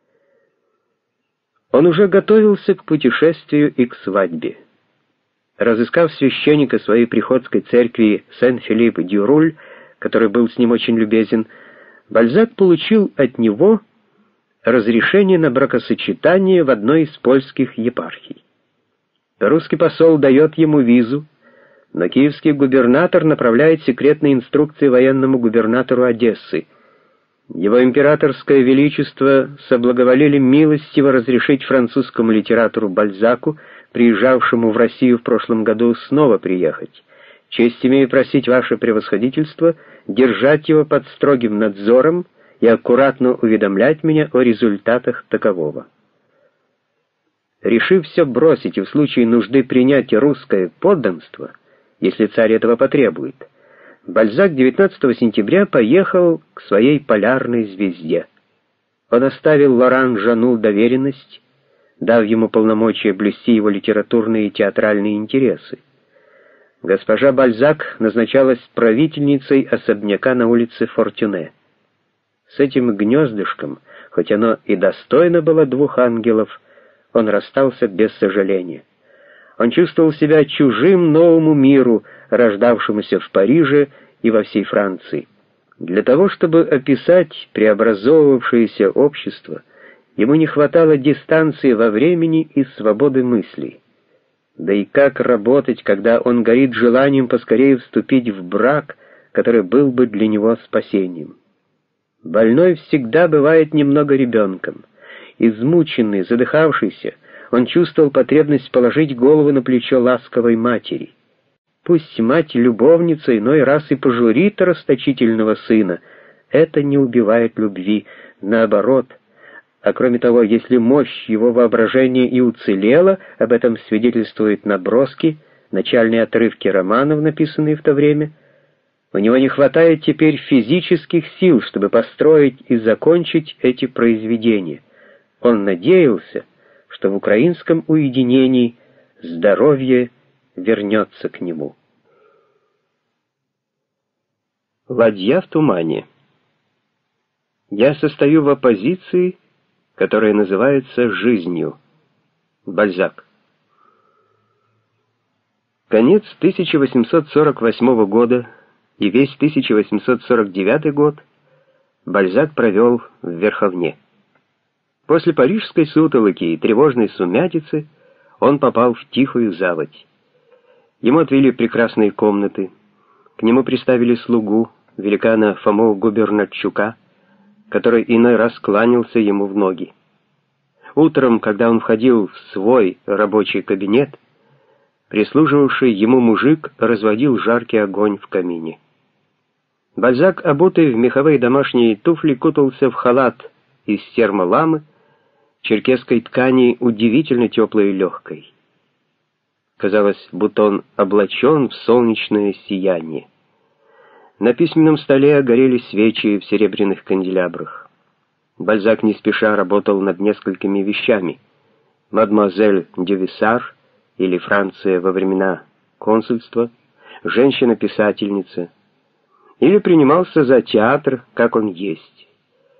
Он уже готовился к путешествию и к свадьбе. Разыскав священника своей приходской церкви Сен-Филипп-дю-Руль, который был с ним очень любезен, Бальзак получил от него разрешение на бракосочетание в одной из польских епархий. Русский посол дает ему визу, но киевский губернатор направляет секретные инструкции военному губернатору Одессы. Его императорское величество соблаговолили милостиво разрешить французскому литератору Бальзаку, приезжавшему в Россию в прошлом году, снова приехать. Честь имею просить ваше превосходительство держать его под строгим надзором и аккуратно уведомлять меня о результатах такового. Решив все бросить и в случае нужды принять русское подданство, если царь этого потребует, Бальзак девятнадцатого сентября поехал к своей полярной звезде. Он оставил Лоран Жану доверенность, дав ему полномочия блюсти его литературные и театральные интересы. Госпожа Бальзак назначалась правительницей особняка на улице Фортюне. С этим гнездышком, хоть оно и достойно было двух ангелов, он расстался без сожаления. Он чувствовал себя чужим новому миру, рождавшемуся в Париже и во всей Франции. Для того, чтобы описать преобразовывавшееся общество, ему не хватало дистанции во времени и свободы мыслей. Да и как работать, когда он горит желанием поскорее вступить в брак, который был бы для него спасением? Больной всегда бывает немного ребенком. Измученный, задыхавшийся, он чувствовал потребность положить голову на плечо ласковой матери. Пусть мать-любовница иной раз и пожурит расточительного сына, это не убивает любви, наоборот. А кроме того, если мощь его воображения и уцелела, об этом свидетельствуют наброски, начальные отрывки романов, написанные в то время, у него не хватает теперь физических сил, чтобы построить и закончить эти произведения. Он надеялся, что в украинском уединении здоровье вернется к нему. Ладья в тумане. Я состою в оппозиции, которая называется жизнью. Бальзак. Конец тысяча восемьсот сорок восьмого года и весь тысяча восемьсот сорок девятый год Бальзак провел в Верховне. После парижской сутолоки и тревожной сумятицы он попал в тихую заводь. Ему отвели прекрасные комнаты, к нему приставили слугу, великана Фому Губернатчука, который иной раз кланялся ему в ноги. Утром, когда он входил в свой рабочий кабинет, прислуживавший ему мужик разводил жаркий огонь в камине. Бальзак, обутый в меховые домашние туфли, кутался в халат из термоламы, черкесской ткани удивительно теплой и легкой. Казалось, будто он облачен в солнечное сияние. На письменном столе горели свечи в серебряных канделябрах. Бальзак не спеша работал над несколькими вещами. «Мадемуазель Дювисар» или «Франция во времена консульства», «Женщина-писательница», или принимался за театр, как он есть.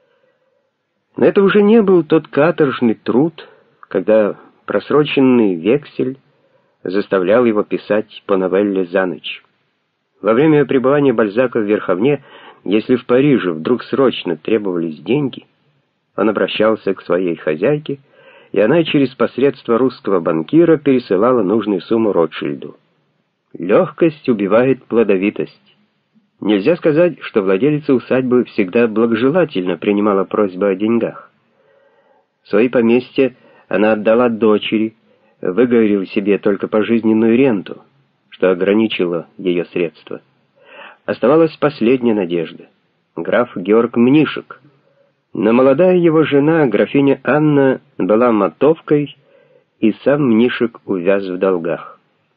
Но это уже не был тот каторжный труд, когда просроченный вексель заставлял его писать по новелле за ночь. Во время пребывания Бальзака в Верховне, если в Париже вдруг срочно требовались деньги, он обращался к своей хозяйке, и она через посредство русского банкира пересылала нужную сумму Ротшильду. Легкость убивает плодовитость. Нельзя сказать, что владелица усадьбы всегда благожелательно принимала просьбы о деньгах. Свои поместья она отдала дочери, выговорив себе только пожизненную ренту, что ограничило ее средства. Оставалась последняя надежда — граф Георг Мнишек. Но молодая его жена, графиня Анна, была мотовкой, и сам Мнишек увяз в долгах.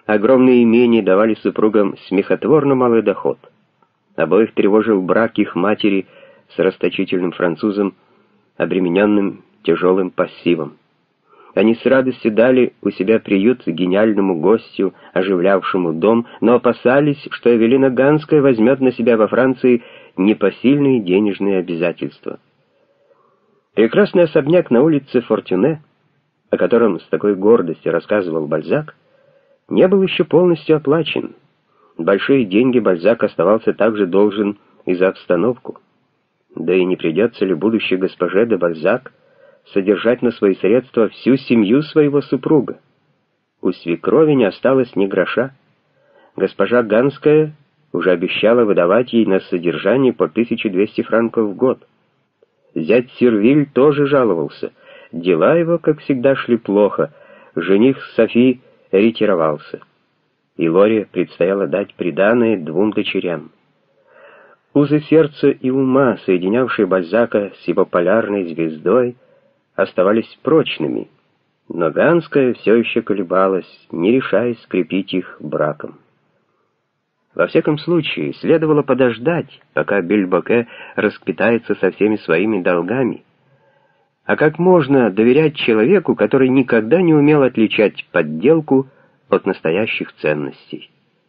Огромные имения давали супругам смехотворно малый доход. Обоих тревожил брак их матери с расточительным французом, обремененным тяжелым пассивом. Они с радостью дали у себя приют гениальному гостю, оживлявшему дом, но опасались, что Эвелина Ганская возьмет на себя во Франции непосильные денежные обязательства. Прекрасный особняк на улице Фортюне, о котором с такой гордостью рассказывал Бальзак, не был еще полностью оплачен. Большие деньги Бальзак оставался также должен и за обстановку. Да и не придется ли будущей госпоже де Бальзак содержать на свои средства всю семью своего супруга? У свекрови не осталось ни гроша. Госпожа Ганская уже обещала выдавать ей на содержание по тысяче двести франков в год. Зять Сервиль тоже жаловался. Дела его, как всегда, шли плохо. Жених Софи ретировался. И Лоре предстояло дать приданое двум дочерям. Узы сердца и ума, соединявшие Бальзака с его полярной звездой, оставались прочными, но Ганская все еще колебалась, не решаясь скрепить их браком. Во всяком случае, следовало подождать, пока Бельбоке расквитается со всеми своими долгами. А как можно доверять человеку, который никогда не умел отличать подделку от настоящих ценностей?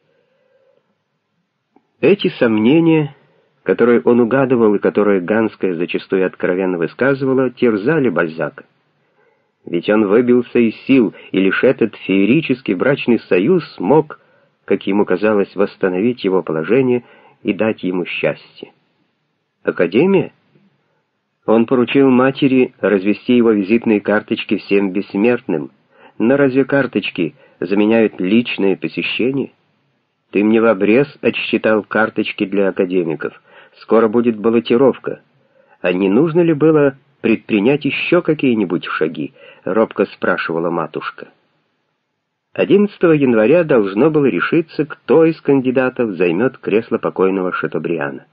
Эти сомнения, которые он угадывал и которые Ганская зачастую откровенно высказывала, терзали Бальзака. Ведь он выбился из сил, и лишь этот феерический брачный союз мог, как ему казалось, восстановить его положение и дать ему счастье. Академия? Он поручил матери развести его визитные карточки всем бессмертным. Но разве карточки заменяют личное посещение? Ты мне в обрез отсчитал карточки для академиков. Скоро будет баллотировка. А не нужно ли было предпринять еще какие-нибудь шаги? Робко спрашивала матушка. одиннадцатого января должно было решиться, кто из кандидатов займет кресло покойного Шатобриана.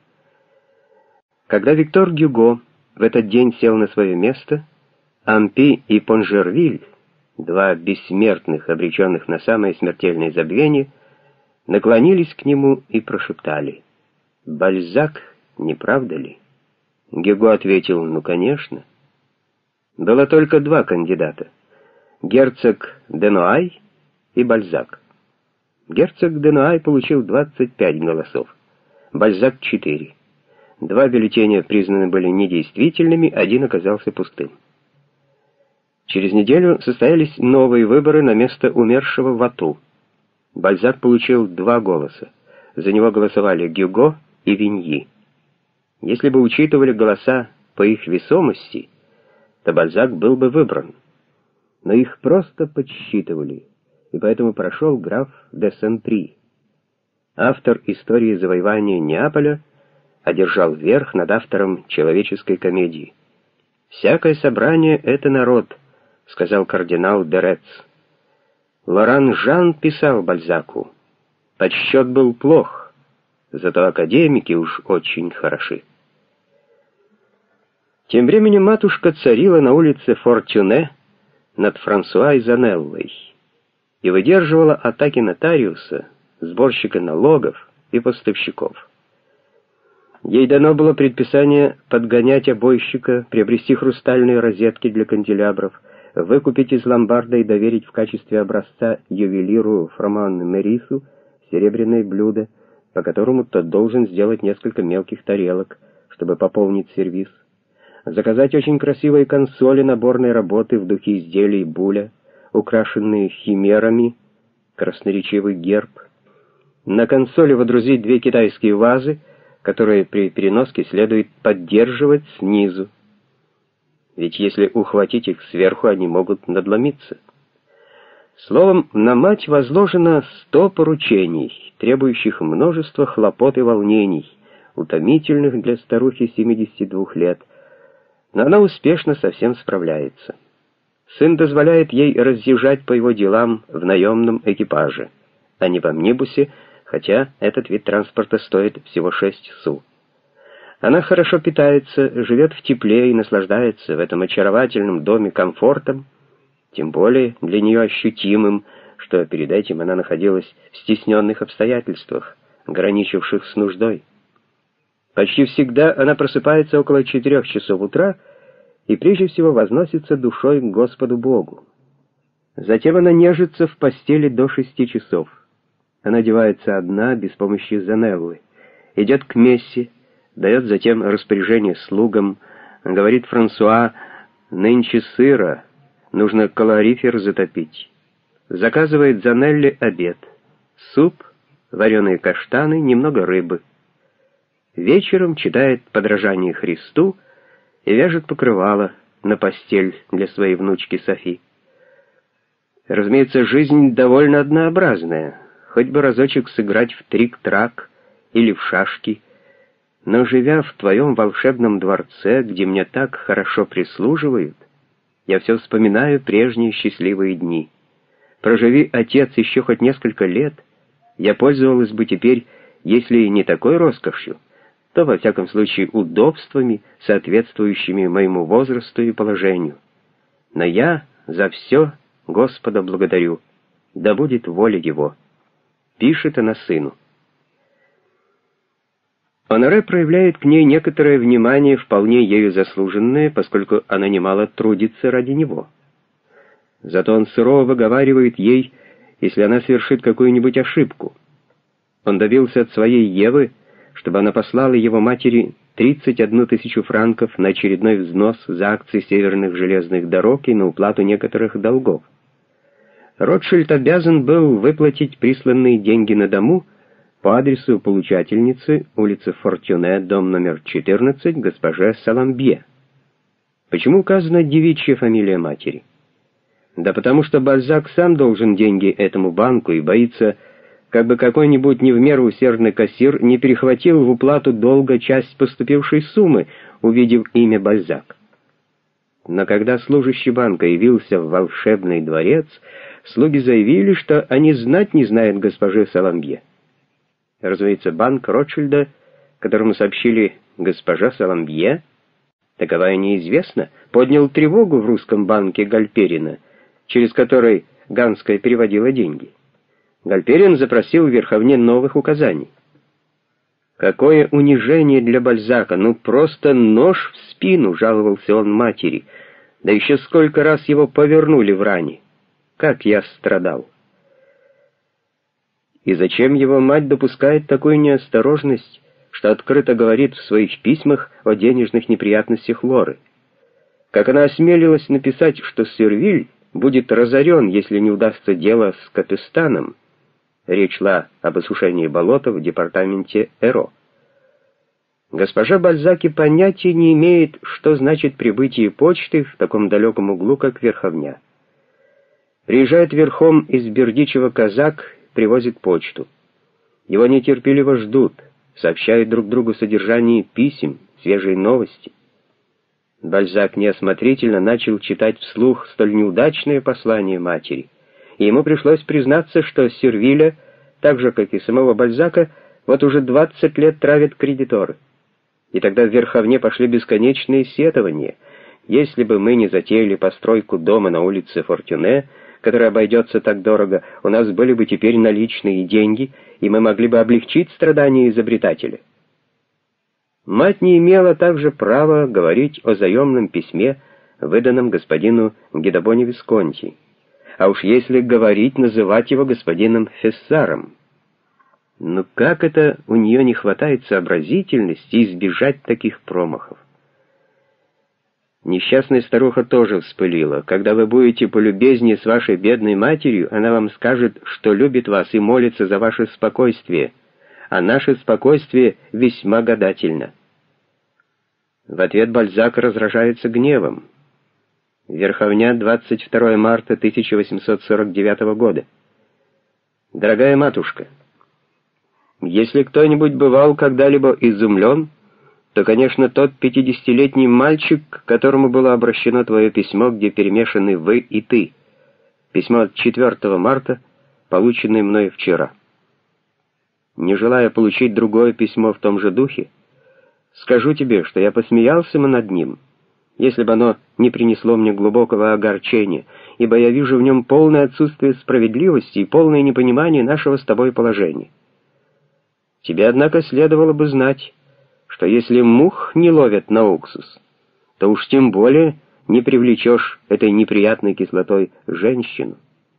Когда Виктор Гюго в этот день сел на свое место, Ампи и Понжервиль, два бессмертных, обреченных на самое смертельное забвение, наклонились к нему и прошептали: «Бальзак, не правда ли?» Гюго ответил: «Ну, конечно». Было только два кандидата — герцог де Нуай и Бальзак. Герцог де Нуай получил двадцать пять голосов, Бальзак — четыре. Два бюллетеня признаны были недействительными, один оказался пустым. Через неделю состоялись новые выборы на место умершего Вату. Бальзак получил два голоса. За него голосовали Гюго и Виньи. Если бы учитывали голоса по их весомости, то Бальзак был бы выбран. Но их просто подсчитывали, и поэтому прошел граф де Сен-При. Автор истории завоевания Неаполя одержал верх над автором человеческой комедии. «Всякое собрание — это народ», — сказал кардинал де Рец. Лоран Жан писал Бальзаку: «Подсчет был плох, зато академики уж очень хороши». Тем временем матушка царила на улице Фортюне над Франсуа и Занеллой и выдерживала атаки нотариуса, сборщика налогов и поставщиков. Ей дано было предписание подгонять обойщика, приобрести хрустальные розетки для канделябров, выкупить из ломбарда и доверить в качестве образца ювелиру Фроман Мерису серебряное блюдо, по которому тот должен сделать несколько мелких тарелок, чтобы пополнить сервиз, заказать очень красивые консоли наборной работы в духе изделий Буля, украшенные химерами, красноречивый герб, на консоли водрузить две китайские вазы, которые при переноске следует поддерживать снизу, ведь если ухватить их сверху, они могут надломиться. Словом, на мать возложено сто поручений, требующих множества хлопот и волнений, утомительных для старухи семидесяти двух лет, но она успешно со всем справляется. Сын дозволяет ей разъезжать по его делам в наемном экипаже, а не в амнибусе, хотя этот вид транспорта стоит всего шесть су. Она хорошо питается, живет в тепле и наслаждается в этом очаровательном доме комфортом, тем более для нее ощутимым, что перед этим она находилась в стесненных обстоятельствах, граничивших с нуждой. Почти всегда она просыпается около четырех часов утра и прежде всего возносится душой к Господу Богу. Затем она нежится в постели до шести часов. Она одевается одна, без помощи Занеллы, идет к мессе, дает затем распоряжение слугам, говорит Франсуа: «Нынче сыро, нужно калорифер затопить». Заказывает Занелле обед: суп, вареные каштаны, немного рыбы. Вечером читает подражание Христу и вяжет покрывало на постель для своей внучки Софи. Разумеется, жизнь довольно однообразная, хоть бы разочек сыграть в трик-трак или в шашки, но живя в твоем волшебном дворце, где мне так хорошо прислуживают, я все вспоминаю прежние счастливые дни. Проживи, отец, еще хоть несколько лет, я пользовалась бы теперь, если и не такой роскошью, то, во всяком случае, удобствами, соответствующими моему возрасту и положению. Но я за все Господа благодарю, да будет воля Его. Пишет она сыну. Оноре проявляет к ней некоторое внимание, вполне ею заслуженное, поскольку она немало трудится ради него. Зато он сурово выговаривает ей, если она совершит какую-нибудь ошибку. Он добился от своей Евы, чтобы она послала его матери тридцать одну тысячу франков на очередной взнос за акции северных железных дорог и на уплату некоторых долгов. Ротшильд обязан был выплатить присланные деньги на дому по адресу получательницы, улица Фортюне, дом номер четырнадцать, госпоже Саламбье. Почему указана девичья фамилия матери? Да потому что Бальзак сам должен деньги этому банку и боится, как бы какой-нибудь не в меру усердный кассир не перехватил в уплату долга часть поступившей суммы, увидев имя Бальзак. Но когда служащий банка явился в волшебный дворец, слуги заявили, что они знать не знают госпожи Саламбье. Разумеется, банк Ротшильда, которому сообщили «госпожа Саламбье», таковая неизвестна, поднял тревогу в русском банке Гальперина, через который Ганская переводила деньги. Гальперин запросил в Верховне новых указаний. «Какое унижение для Бальзака! Ну просто нож в спину!» — жаловался он матери. «Да еще сколько раз его повернули в ране! Как я страдал!» И зачем его мать допускает такую неосторожность, что открыто говорит в своих письмах о денежных неприятностях Лоры? Как она осмелилась написать, что Сюрвиль будет разорен, если не удастся дело с Капистаном? Речь шла об осушении болота в департаменте Эро. Госпожа Бальзаки понятия не имеет, что значит прибытие почты в таком далеком углу, как Верховня. Приезжает верхом из Бердичева казак, привозит почту. Его нетерпеливо ждут, сообщают друг другу содержание писем, свежие новости. Бальзак неосмотрительно начал читать вслух столь неудачное послание матери, и ему пришлось признаться, что Сюрвиля, так же, как и самого Бальзака, вот уже двадцать лет травят кредиторы. И тогда в Верховне пошли бесконечные сетования. Если бы мы не затеяли постройку дома на улице Фортюне, который обойдется так дорого, у нас были бы теперь наличные деньги, и мы могли бы облегчить страдания изобретателя. Мать не имела также права говорить о заемном письме, выданном господину Гидобоне Висконти, а уж если говорить, называть его господином Фессаром. Но как это у нее не хватает сообразительности избежать таких промахов? Несчастная старуха тоже вспылила. Когда вы будете полюбезнее с вашей бедной матерью, она вам скажет, что любит вас и молится за ваше спокойствие, а наше спокойствие весьма гадательно. В ответ Бальзак разражается гневом. Верховня, двадцать второе марта тысяча восемьсот сорок девятого года. Дорогая матушка, если кто-нибудь бывал когда-либо изумлен, то, конечно, тот пятидесятилетний мальчик, к которому было обращено твое письмо, где перемешаны вы и ты. Письмо от четвёртого марта, полученное мной вчера. Не желая получить другое письмо в том же духе, скажу тебе, что я посмеялся над ним если бы оно не принесло мне глубокого огорчения, ибо я вижу в нем полное отсутствие справедливости и полное непонимание нашего с тобой положения. Тебе, однако, следовало бы знать, что если мух не ловят на уксус, то уж тем более не привлечешь этой неприятной кислотой женщину.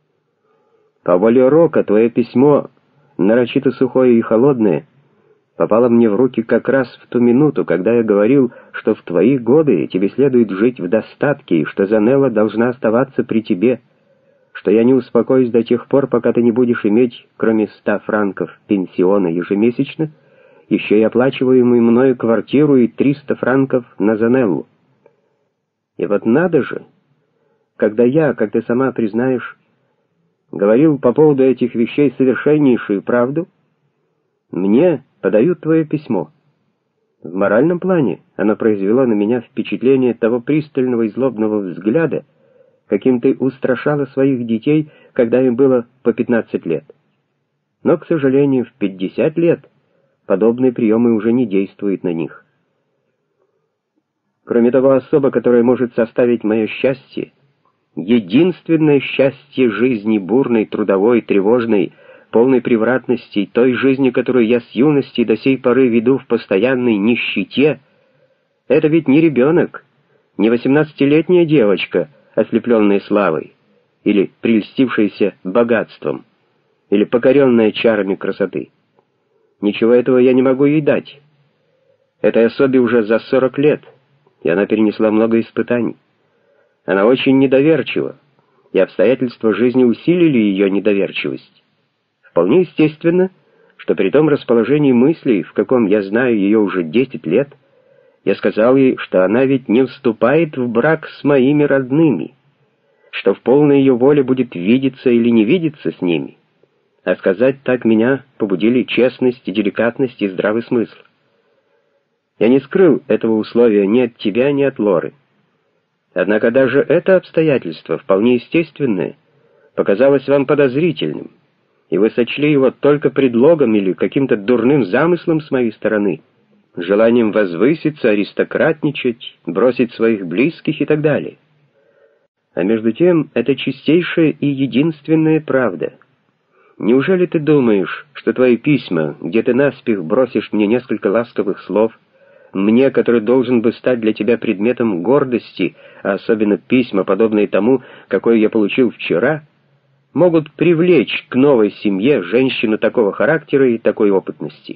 По воле Рока твое письмо, нарочито сухое и холодное, попало мне в руки как раз в ту минуту, когда я говорил, что в твои годы тебе следует жить в достатке, и что Занелла должна оставаться при тебе, что я не успокоюсь до тех пор, пока ты не будешь иметь, кроме ста франков пенсиона ежемесячно, еще и оплачиваемую мною квартиру и триста франков на Занеллу. И вот надо же, когда я, как ты сама признаешь, говорил по поводу этих вещей совершеннейшую правду, мне подают твое письмо. В моральном плане оно произвело на меня впечатление того пристального и злобного взгляда, каким ты устрашала своих детей, когда им было по пятнадцать лет. Но, к сожалению, в пятьдесят лет подобные приемы уже не действуют на них. Кроме того, особа, которая может составить мое счастье, единственное счастье жизни бурной, трудовой, тревожной, полной превратности, той жизни, которую я с юности до сей поры веду в постоянной нищете, это ведь не ребенок, не восемнадцатилетняя девочка, ослепленная славой, или прельстившаяся богатством, или покоренная чарами красоты. Ничего этого я не могу ей дать. Этой особе уже за сорок лет, и она перенесла много испытаний. Она очень недоверчива, и обстоятельства жизни усилили ее недоверчивость. Вполне естественно, что при том расположении мыслей, в каком я знаю ее уже десять лет, я сказал ей, что она ведь не вступает в брак с моими родными, что в полной ее воле будет видеться или не видеться с ними. А сказать так меня побудили честность, деликатность и здравый смысл. Я не скрыл этого условия ни от тебя, ни от Лоры. Однако даже это обстоятельство, вполне естественное, показалось вам подозрительным, и вы сочли его только предлогом или каким-то дурным замыслом с моей стороны, желанием возвыситься, аристократничать, бросить своих близких и так далее. А между тем, это чистейшая и единственная правда. Неужели ты думаешь, что твои письма, где ты наспех бросишь мне несколько ласковых слов, мне, который должен бы стать для тебя предметом гордости, а особенно письма, подобные тому, какое я получил вчера, могут привлечь к новой семье женщину такого характера и такой опытности?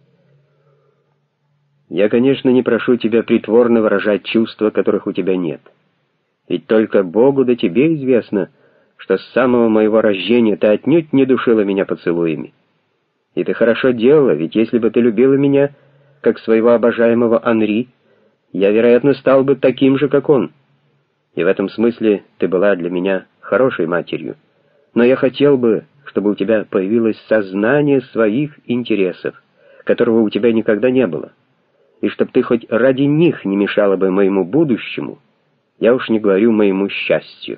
Я, конечно, не прошу тебя притворно выражать чувства, которых у тебя нет. Ведь только Богу да тебе известно, что с самого моего рождения ты отнюдь не душила меня поцелуями. И ты хорошо делала, ведь если бы ты любила меня, как своего обожаемого Анри, я, вероятно, стал бы таким же, как он. И в этом смысле ты была для меня хорошей матерью. Но я хотел бы, чтобы у тебя появилось сознание своих интересов, которого у тебя никогда не было, и чтобы ты хоть ради них не мешала бы моему будущему, я уж не говорю моему счастью.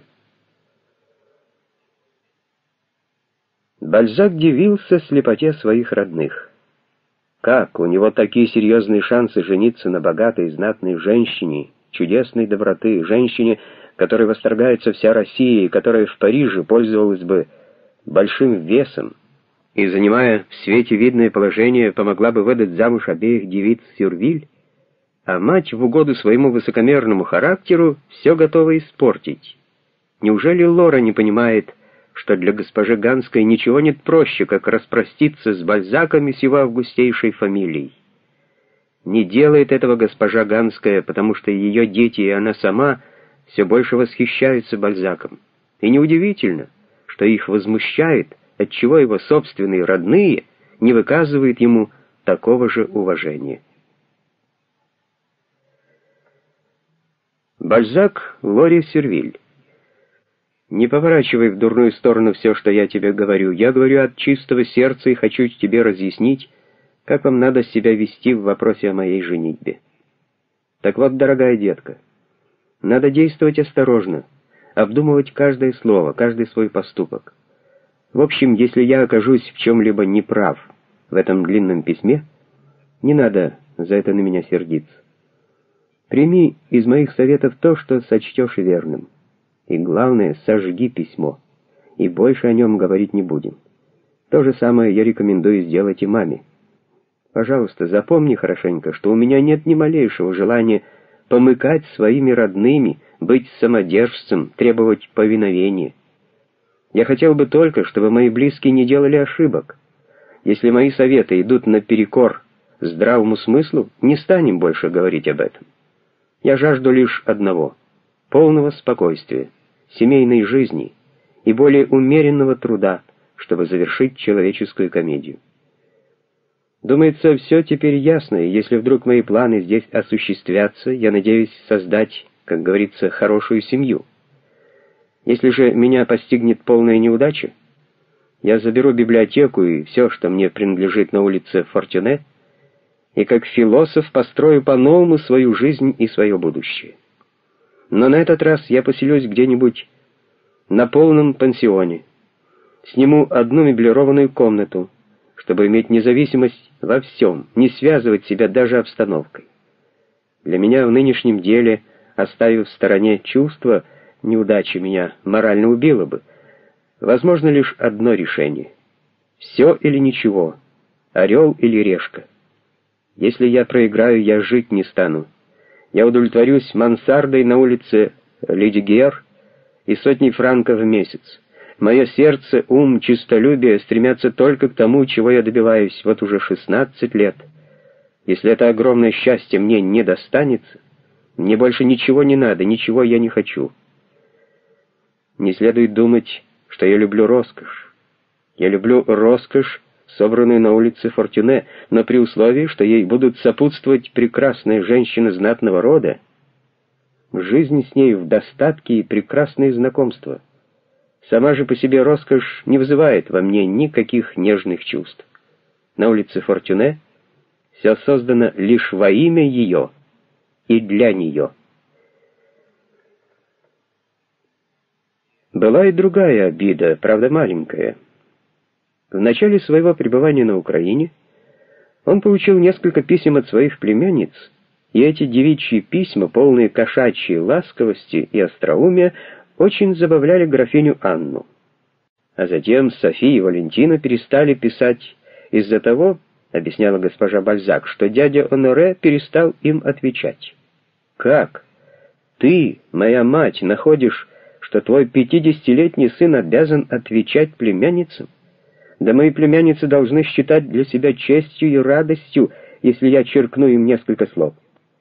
Бальзак дивился слепоте своих родных. Как у него такие серьезные шансы жениться на богатой и знатной женщине, чудесной доброты, женщине, которой восторгается вся Россия и которая в Париже пользовалась бы большим весом и, занимая в свете видное положение, помогла бы выдать замуж обеих девиц Сюрвиль, а мать в угоду своему высокомерному характеру все готова испортить? Неужели Лора не понимает, что для госпожи Ганской ничего нет проще, как распроститься с Бальзаком и с его августейшей фамилией? Не делает этого госпожа Ганская, потому что ее дети и она сама все больше восхищаются Бальзаком. И неудивительно, что их возмущает, отчего его собственные родные не выказывают ему такого же уважения. Бальзак Лоре Сюрвиль. Не поворачивай в дурную сторону все, что я тебе говорю. Я говорю от чистого сердца и хочу тебе разъяснить, как вам надо себя вести в вопросе о моей женитьбе. Так вот, дорогая детка, надо действовать осторожно, обдумывать каждое слово, каждый свой поступок. В общем, если я окажусь в чем-либо неправ в этом длинном письме, не надо за это на меня сердиться. Прими из моих советов то, что сочтешь верным. И главное, сожги письмо, и больше о нем говорить не будем. То же самое я рекомендую сделать и маме. Пожалуйста, запомни хорошенько, что у меня нет ни малейшего желания помыкать своими родными, быть самодержцем, требовать повиновения. Я хотел бы только, чтобы мои близкие не делали ошибок. Если мои советы идут наперекор здравому смыслу, не станем больше говорить об этом. Я жажду лишь одного — полного спокойствия, семейной жизни и более умеренного труда, чтобы завершить человеческую комедию. Думается, все теперь ясно, и если вдруг мои планы здесь осуществятся, я надеюсь создать, как говорится, хорошую семью. Если же меня постигнет полная неудача, я заберу библиотеку и все, что мне принадлежит на улице Фортюне, и как философ построю по-новому свою жизнь и свое будущее. Но на этот раз я поселюсь где-нибудь на полном пансионе, сниму одну меблированную комнату, чтобы иметь независимость во всем, не связывать себя даже обстановкой. Для меня в нынешнем деле, оставив в стороне чувства, неудача меня морально убила бы, возможно лишь одно решение. Все или ничего, орел или решка. Если я проиграю, я жить не стану. Я удовлетворюсь мансардой на улице Ледигер и сотней франков в месяц. Мое сердце, ум, честолюбие стремятся только к тому, чего я добиваюсь вот уже шестнадцать лет. Если это огромное счастье мне не достанется, мне больше ничего не надо, ничего я не хочу. Не следует думать, что я люблю роскошь. Я люблю роскошь, собранную на улице Фортюне, но при условии, что ей будут сопутствовать прекрасные женщины знатного рода, жизнь с ней в достатке и прекрасные знакомства. Сама же по себе роскошь не вызывает во мне никаких нежных чувств. На улице Фортюне все создано лишь во имя ее и для нее. Была и другая обида, правда маленькая. В начале своего пребывания на Украине он получил несколько писем от своих племянниц, и эти девичьи письма, полные кошачьей ласковости и остроумия, очень забавляли графиню Анну. А затем София и Валентина перестали писать из-за того, объясняла госпожа Бальзак, что дядя Оноре перестал им отвечать. «Как? Ты, моя мать, находишь, что твой пятидесятилетний сын обязан отвечать племянницам? Да мои племянницы должны считать для себя честью и радостью, если я черкну им несколько слов».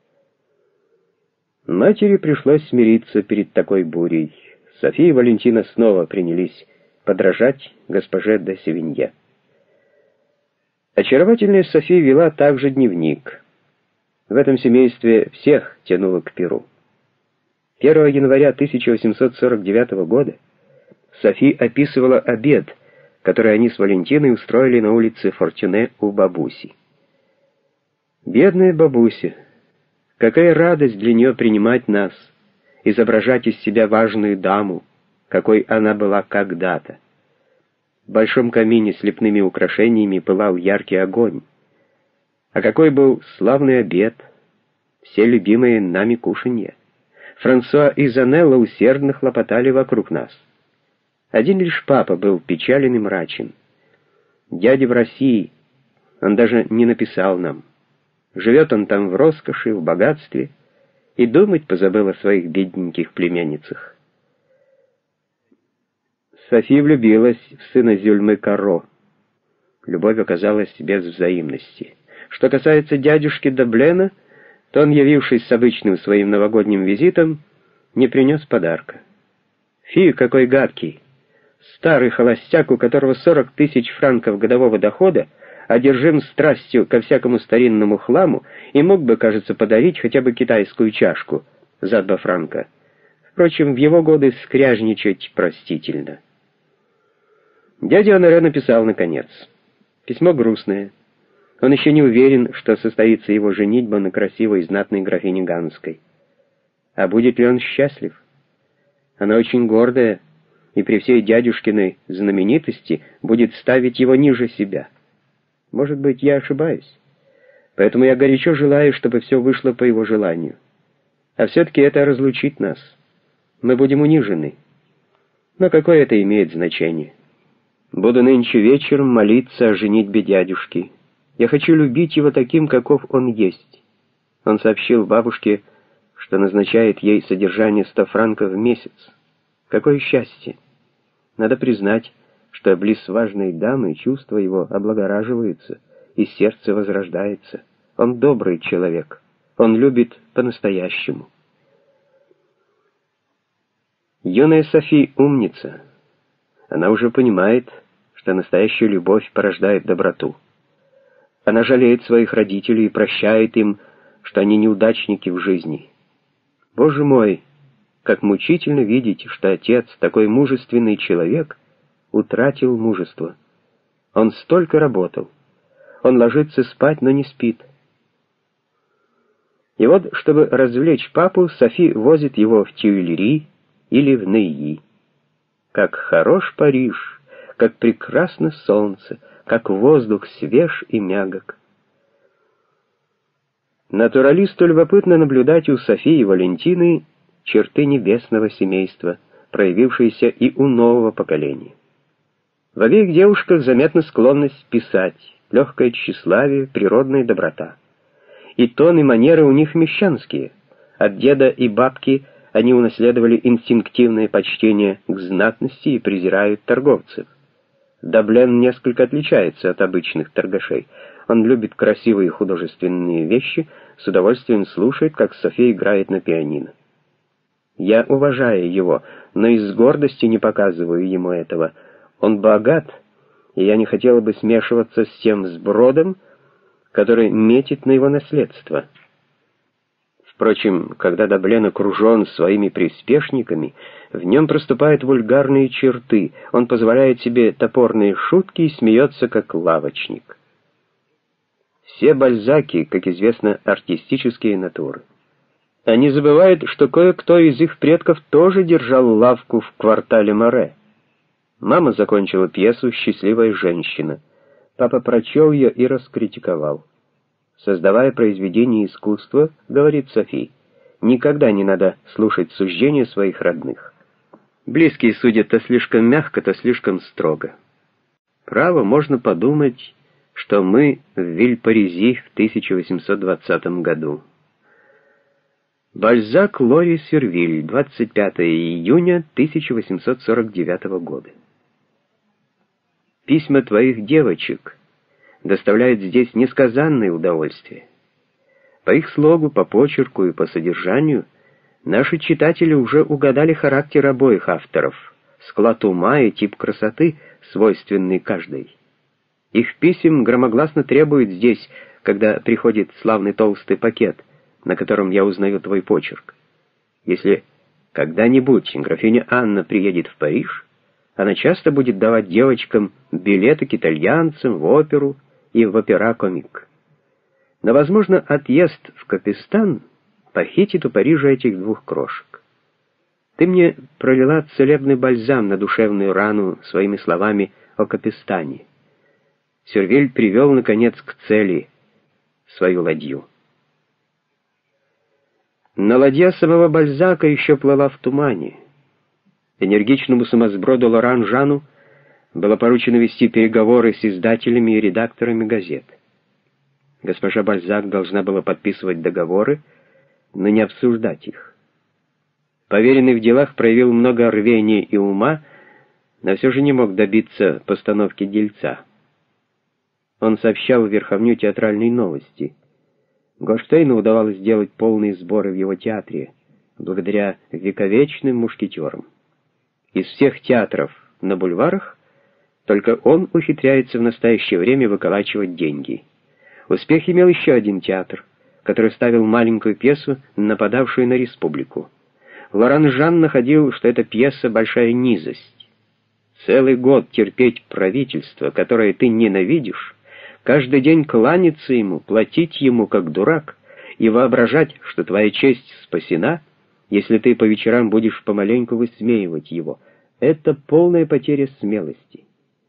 Матери пришлось смириться перед такой бурей. София и Валентина снова принялись подражать госпоже де Севинье. Очаровательная София вела также дневник. В этом семействе всех тянуло к перу. первого января тысяча восемьсот сорок девятого года София описывала обед, который они с Валентиной устроили на улице Фортюне у бабуси. Бедная бабуся! Какая радость для нее принимать нас, изображать из себя важную даму, какой она была когда-то. В большом камине с лепными украшениями пылал яркий огонь. А какой был славный обед, все любимые нами кушанья. Франсуа и Занелла усердно хлопотали вокруг нас. Один лишь папа был печален и мрачен. Дядя в России, он даже не написал нам. Живет он там в роскоши, в богатстве, и думать позабыл о своих бедненьких племянницах. София влюбилась в сына Зюльмы Каро. Любовь оказалась без взаимности. Что касается дядюшки Даблена, то он, явившись с обычным своим новогодним визитом, не принес подарка. Фи, какой гадкий! Старый холостяк, у которого сорок тысяч франков годового дохода, одержим страстью ко всякому старинному хламу, и мог бы, кажется, подарить хотя бы китайскую чашку за два франка. Впрочем, в его годы скряжничать простительно. Дядя Оноре написал наконец. Письмо грустное. Он еще не уверен, что состоится его женитьба на красивой и знатной графине Ганской. А будет ли он счастлив? Она очень гордая, и при всей дядюшкиной знаменитости будет ставить его ниже себя. Может быть, я ошибаюсь. Поэтому я горячо желаю, чтобы все вышло по его желанию. А все-таки это разлучит нас. Мы будем унижены. Но какое это имеет значение? Буду нынче вечером молиться о женитьбе дядюшки. Я хочу любить его таким, каков он есть. Он сообщил бабушке, что назначает ей содержание ста франков в месяц. Какое счастье! Надо признать, что близ важной дамы чувства его облагораживаются, и сердце возрождается. Он добрый человек. Он любит по-настоящему. Юная Софи умница. Она уже понимает, что настоящая любовь порождает доброту. Она жалеет своих родителей и прощает им, что они неудачники в жизни. Боже мой, как мучительно видеть, что отец, такой мужественный человек, утратил мужество. Он столько работал. Он ложится спать, но не спит. И вот, чтобы развлечь папу, Софи возит его в Тюильри или в Нейи. Как хорош Париж, как прекрасно солнце, как воздух свеж и мягок. Натуралисту любопытно наблюдать у Софии и Валентины черты небесного семейства, проявившиеся и у нового поколения. В обеих девушках заметна склонность писать, легкое тщеславие, природная доброта. И тон и манеры у них мещанские. От деда и бабки они унаследовали инстинктивное почтение к знатности и презирают торговцев. Даблен несколько отличается от обычных торгашей. Он любит красивые художественные вещи, с удовольствием слушает, как София играет на пианино. Я уважаю его, но из гордости не показываю ему этого. Он богат, и я не хотела бы смешиваться с тем сбродом, который метит на его наследство. Впрочем, когда Даблен окружен своими приспешниками, в нем проступают вульгарные черты, он позволяет себе топорные шутки и смеется, как лавочник. Все Бальзаки, как известно, артистические натуры. Они забывают, что кое-кто из их предков тоже держал лавку в квартале Море. Мама закончила пьесу «Счастливая женщина». Папа прочел ее и раскритиковал. Создавая произведение искусства, говорит Софи, никогда не надо слушать суждения своих родных. Близкие судят то слишком мягко, то слишком строго. Право, можно подумать, что мы в Вильпаризи в тысяча восемьсот двадцатом году. Бальзак Лори Сюрвиль, двадцать пятого июня тысяча восемьсот сорок девятого года. Письма твоих девочек доставляют здесь несказанное удовольствие. По их слогу, по почерку и по содержанию наши читатели уже угадали характер обоих авторов, склад ума и тип красоты, свойственный каждой. Их писем громогласно требуют здесь, когда приходит славный толстый пакет, на котором я узнаю твой почерк. Если когда-нибудь графиня Анна приедет в Париж, она часто будет давать девочкам билеты к итальянцам, в оперу и в опера-комик. Но, возможно, отъезд в Капистан похитит у Парижа этих двух крошек. Ты мне пролила целебный бальзам на душевную рану своими словами о Капистане. Сюрвиль привел, наконец, к цели свою ладью. Но ладья самого Бальзака еще плыла в тумане. Энергичному сумасброду Лоран Жану было поручено вести переговоры с издателями и редакторами газет. Госпожа Бальзак должна была подписывать договоры, но не обсуждать их. Поверенный в делах проявил много рвения и ума, но все же не мог добиться постановки дельца. Он сообщал в Верховню театральные новости. Гоштейну удавалось сделать полные сборы в его театре, благодаря вековечным мушкетерам. Из всех театров на бульварах только он ухитряется в настоящее время выколачивать деньги. Успех имел еще один театр, который ставил маленькую пьесу, нападавшую на республику. Лоран Жан находил, что эта пьеса — большая низость. Целый год терпеть правительство, которое ты ненавидишь, каждый день кланяться ему, платить ему как дурак и воображать, что твоя честь спасена, если ты по вечерам будешь помаленьку высмеивать его. Это полная потеря смелости.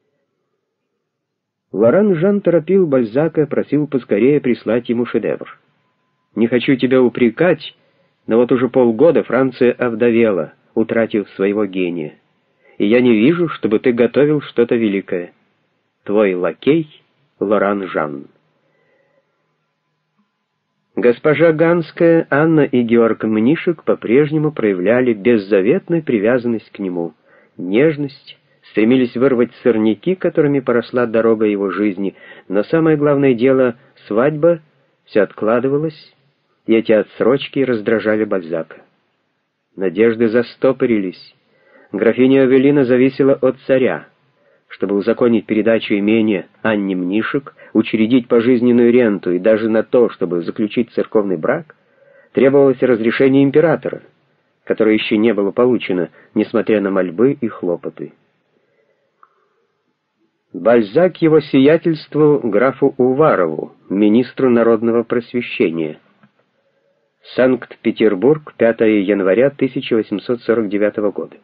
Лоран Жан торопил Бальзака, просил поскорее прислать ему шедевр. «Не хочу тебя упрекать, Но вот уже полгода Франция овдовела, утратив своего гения. И я не вижу, чтобы ты готовил что-то великое. Твой лакей Лоран Жан. Госпожа Ганская, Анна и Георг Мнишек по-прежнему проявляли беззаветную привязанность к нему, нежность, стремились вырвать сорняки, которыми поросла дорога его жизни, но самое главное дело — свадьба — все откладывалось, и эти отсрочки раздражали Бальзака. Надежды застопорились. Графиня Авелина зависела от царя. Чтобы узаконить передачу имения Анне Мнишек, учредить пожизненную ренту и даже на то, чтобы заключить церковный брак, требовалось разрешение императора, которое еще не было получено, несмотря на мольбы и хлопоты. Бальзак его сиятельству графу Уварову, министру народного просвещения. Санкт-Петербург, пятое января тысяча восемьсот сорок девятого года.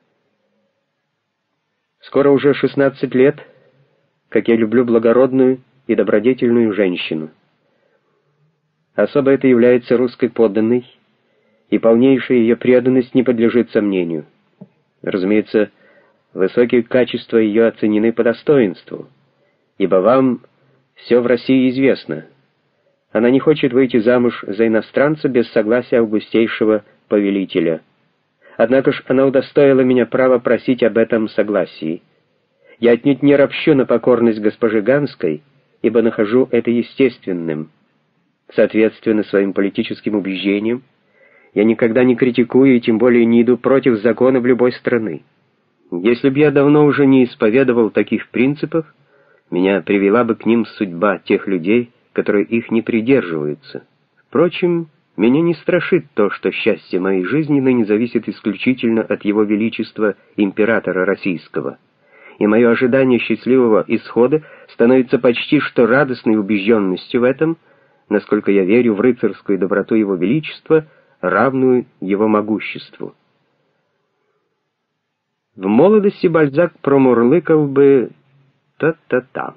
Скоро уже шестнадцать лет, как я люблю благородную и добродетельную женщину. Особо это является русской подданной, и полнейшая ее преданность не подлежит сомнению. Разумеется, высокие качества ее оценены по достоинству, ибо вам все в России известно. Она не хочет выйти замуж за иностранца без согласия августейшего повелителя. Однако ж она удостоила меня права просить об этом согласии. Я отнюдь не ропщу на покорность госпожи Ганской, ибо нахожу это естественным. Соответственно своим политическим убеждениям, я никогда не критикую и тем более не иду против законов любой страны. Если б я давно уже не исповедовал таких принципов, меня привела бы к ним судьба тех людей, которые их не придерживаются. Впрочем, меня не страшит то, что счастье моей жизни ныне зависит исключительно от Его Величества императора российского, и мое ожидание счастливого исхода становится почти что радостной убежденностью в этом, насколько я верю в рыцарскую доброту Его Величества, равную его могуществу. В молодости Бальзак промурлыкал бы «та-та-та».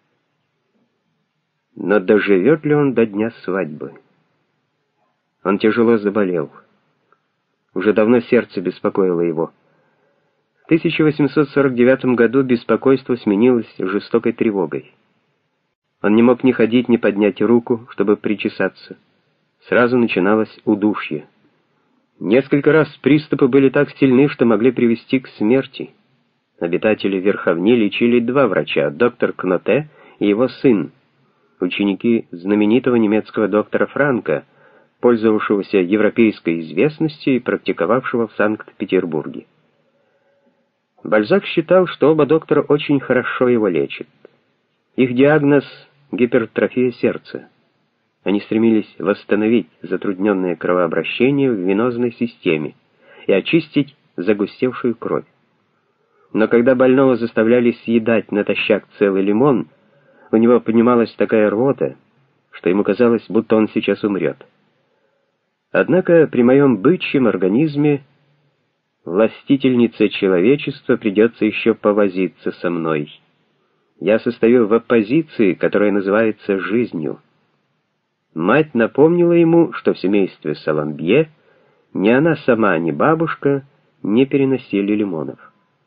Но доживет ли он до дня свадьбы? Он тяжело заболел. Уже давно сердце беспокоило его. В тысяча восемьсот сорок девятом году беспокойство сменилось жестокой тревогой. Он не мог ни ходить, ни поднять руку, чтобы причесаться. Сразу начиналось удушье. Несколько раз приступы были так сильны, что могли привести к смерти. Обитатели Верховни лечили два врача, доктор Кноте и его сын, ученики знаменитого немецкого доктора Франка, пользовавшегося европейской известностью и практиковавшего в Санкт-Петербурге. Бальзак считал, что оба доктора очень хорошо его лечат. Их диагноз — гипертрофия сердца. Они стремились восстановить затрудненное кровообращение в венозной системе и очистить загустевшую кровь. Но когда больного заставляли съедать натощак целый лимон, у него поднималась такая рвота, что ему казалось, будто он сейчас умрет. Однако при моем бычьем организме властительнице человечества придется еще повозиться со мной. Я состою в оппозиции, которая называется жизнью. Мать напомнила ему, что в семействе Саламбье ни она сама, ни бабушка не переносили лимонов.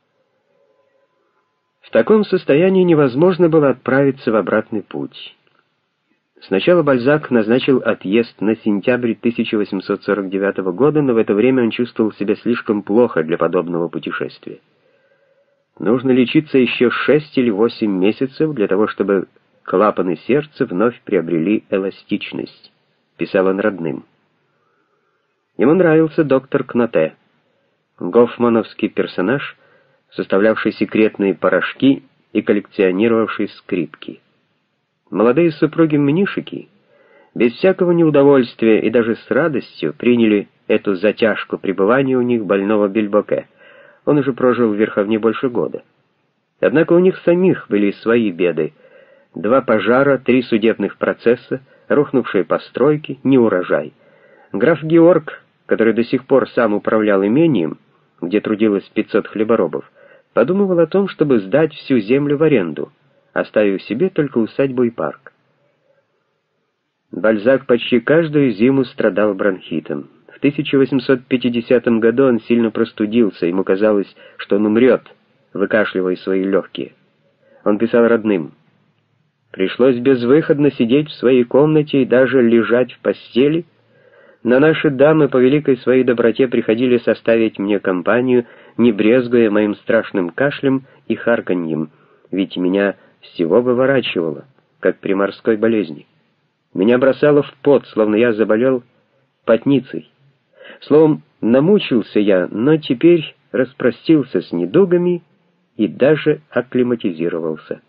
В таком состоянии невозможно было отправиться в обратный путь. Сначала Бальзак назначил отъезд на сентябрь тысяча восемьсот сорок девятого года, но в это время он чувствовал себя слишком плохо для подобного путешествия. Нужно лечиться еще шесть или восемь месяцев для того, чтобы клапаны сердца вновь приобрели эластичность, писал он родным. Ему нравился доктор Кноте, гофмановский персонаж, составлявший секретные порошки и коллекционировавший скрипки. Молодые супруги Мнишеки без всякого неудовольствия и даже с радостью приняли эту затяжку пребывания у них больного Бельбоке. Он уже прожил в Верховне больше года. Однако у них самих были свои беды. Два пожара, три судебных процесса, рухнувшие постройки, неурожай. Граф Георг, который до сих пор сам управлял имением, где трудилось пятьсот хлеборобов, подумывал о том, чтобы сдать всю землю в аренду, оставив себе только усадьбу и парк. Бальзак почти каждую зиму страдал бронхитом. В тысяча восемьсот пятидесятом году он сильно простудился, ему казалось, что он умрет, выкашливая свои легкие. Он писал родным: «Пришлось безвыходно сидеть в своей комнате и даже лежать в постели, но наши дамы по великой своей доброте приходили составить мне компанию, не брезгуя моим страшным кашлем и харканьем, ведь меня всего выворачивало, как при морской болезни. Меня бросало в пот, словно я заболел потницей. Словом, намучился я, но теперь распростился с недугами и даже акклиматизировался».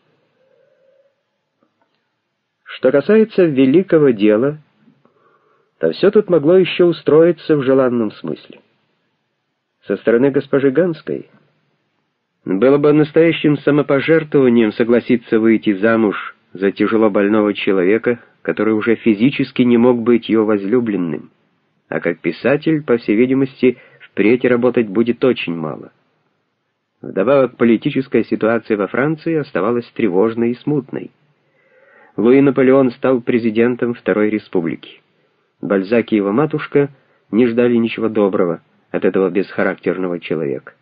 Что касается великого дела, то все тут могло еще устроиться в желанном смысле. Со стороны госпожи Ганской было бы настоящим самопожертвованием согласиться выйти замуж за тяжело больного человека, который уже физически не мог быть ее возлюбленным, а как писатель, по всей видимости, впредь работать будет очень мало. Вдобавок, политическая ситуация во Франции оставалась тревожной и смутной. Луи Наполеон стал президентом Второй Республики. Бальзак и его матушка не ждали ничего доброго от этого бесхарактерного человека.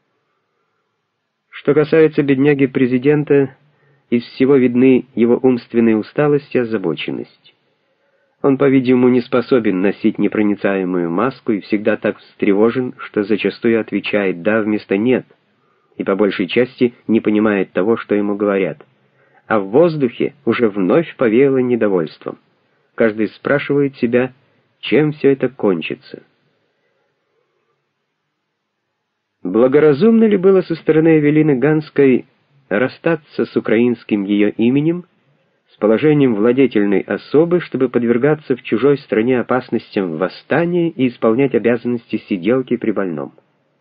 Что касается бедняги-президента, из всего видны его умственная усталость и озабоченность. Он, по-видимому, не способен носить непроницаемую маску и всегда так встревожен, что зачастую отвечает «да» вместо «нет», и по большей части не понимает того, что ему говорят. А в воздухе уже вновь повеяло недовольством. Каждый спрашивает себя, чем все это кончится. Благоразумно ли было со стороны Эвелины Ганской расстаться с украинским ее именем, с положением владетельной особы, чтобы подвергаться в чужой стране опасностям восстания и исполнять обязанности сиделки при больном?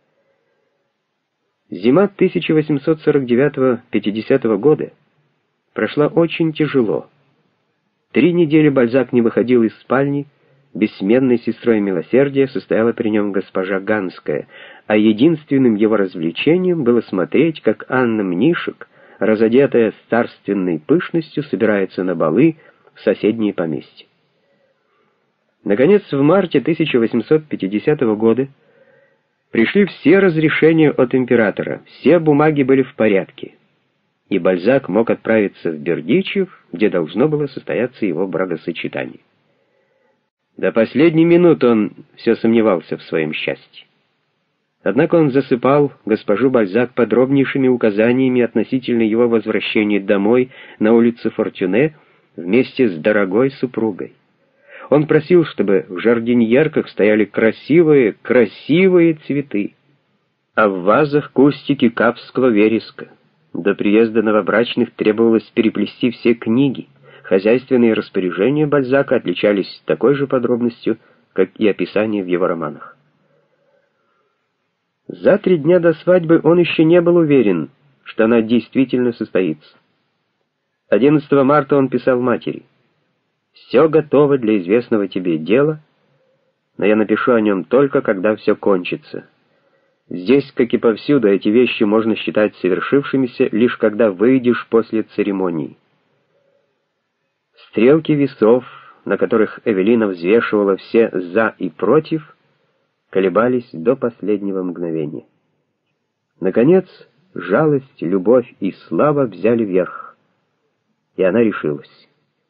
Зима тысяча восемьсот сорок девятого — пятидесятого года прошла очень тяжело. Три недели Бальзак не выходил из спальни, бессменной сестрой милосердия состояла при нем госпожа Ганская, а единственным его развлечением было смотреть, как Анна Мнишек, разодетая с царственной пышностью, собирается на балы в соседние поместья. Наконец, в марте тысяча восемьсот пятидесятого года пришли все разрешения от императора, все бумаги были в порядке, и Бальзак мог отправиться в Бердичев, где должно было состояться его бракосочетание. До последней минуты он все сомневался в своем счастье. Однако он засыпал госпожу Бальзак подробнейшими указаниями относительно его возвращения домой на улицу Фортюне вместе с дорогой супругой. Он просил, чтобы в жардиньерках стояли красивые, красивые цветы, а в вазах кустики капского вереска. До приезда новобрачных требовалось переплести все книги. Хозяйственные распоряжения Бальзака отличались такой же подробностью, как и описание в его романах. За три дня до свадьбы он еще не был уверен, что она действительно состоится. одиннадцатого марта он писал матери: «Все готово для известного тебе дела, но я напишу о нем только, когда все кончится. Здесь, как и повсюду, эти вещи можно считать совершившимися, лишь когда выйдешь после церемонии». Стрелки весов, на которых Эвелина взвешивала все «за» и «против», колебались до последнего мгновения. Наконец, жалость, любовь и слава взяли верх, и она решилась.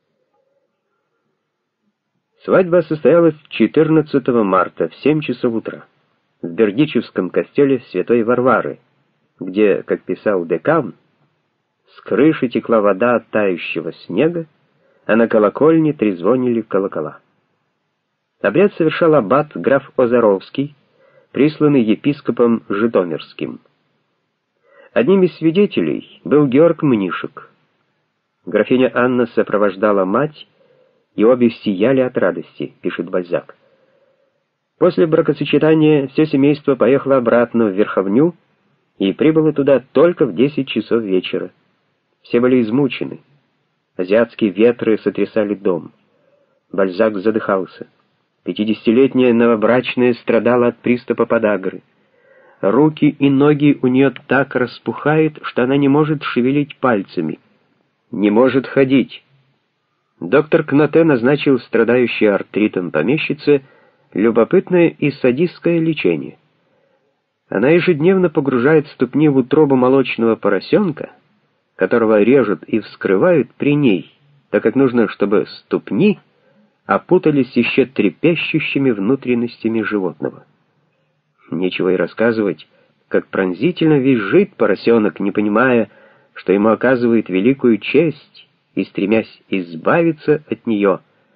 Свадьба состоялась четырнадцатого марта в семь часов утра в Бердичевском костеле Святой Варвары, где, как писал Декан, с крыши текла вода от тающего снега, а на колокольне трезвонили колокола. Обряд совершал аббат граф Озаровский, присланный епископом Житомирским. Одним из свидетелей был Георг Мнишек. Графиня Анна сопровождала мать, и обе сияли от радости, пишет Бальзак. После бракосочетания все семейство поехало обратно в Верховню и прибыло туда только в десять часов вечера. Все были измучены. Азиатские ветры сотрясали дом. Бальзак задыхался. Пятидесятилетняя новобрачная страдала от приступа подагры. Руки и ноги у нее так распухают, что она не может шевелить пальцами, не может ходить. Доктор Кноте назначил страдающей артритом помещице любопытное и садистское лечение. Она ежедневно погружает ступни в утробу молочного поросенка, которого режут и вскрывают при ней, так как нужно, чтобы ступни опутались еще трепещущими внутренностями животного. Нечего и рассказывать, как пронзительно визжит поросенок, не понимая, что ему оказывает великую честь, и стремясь избавиться от нее.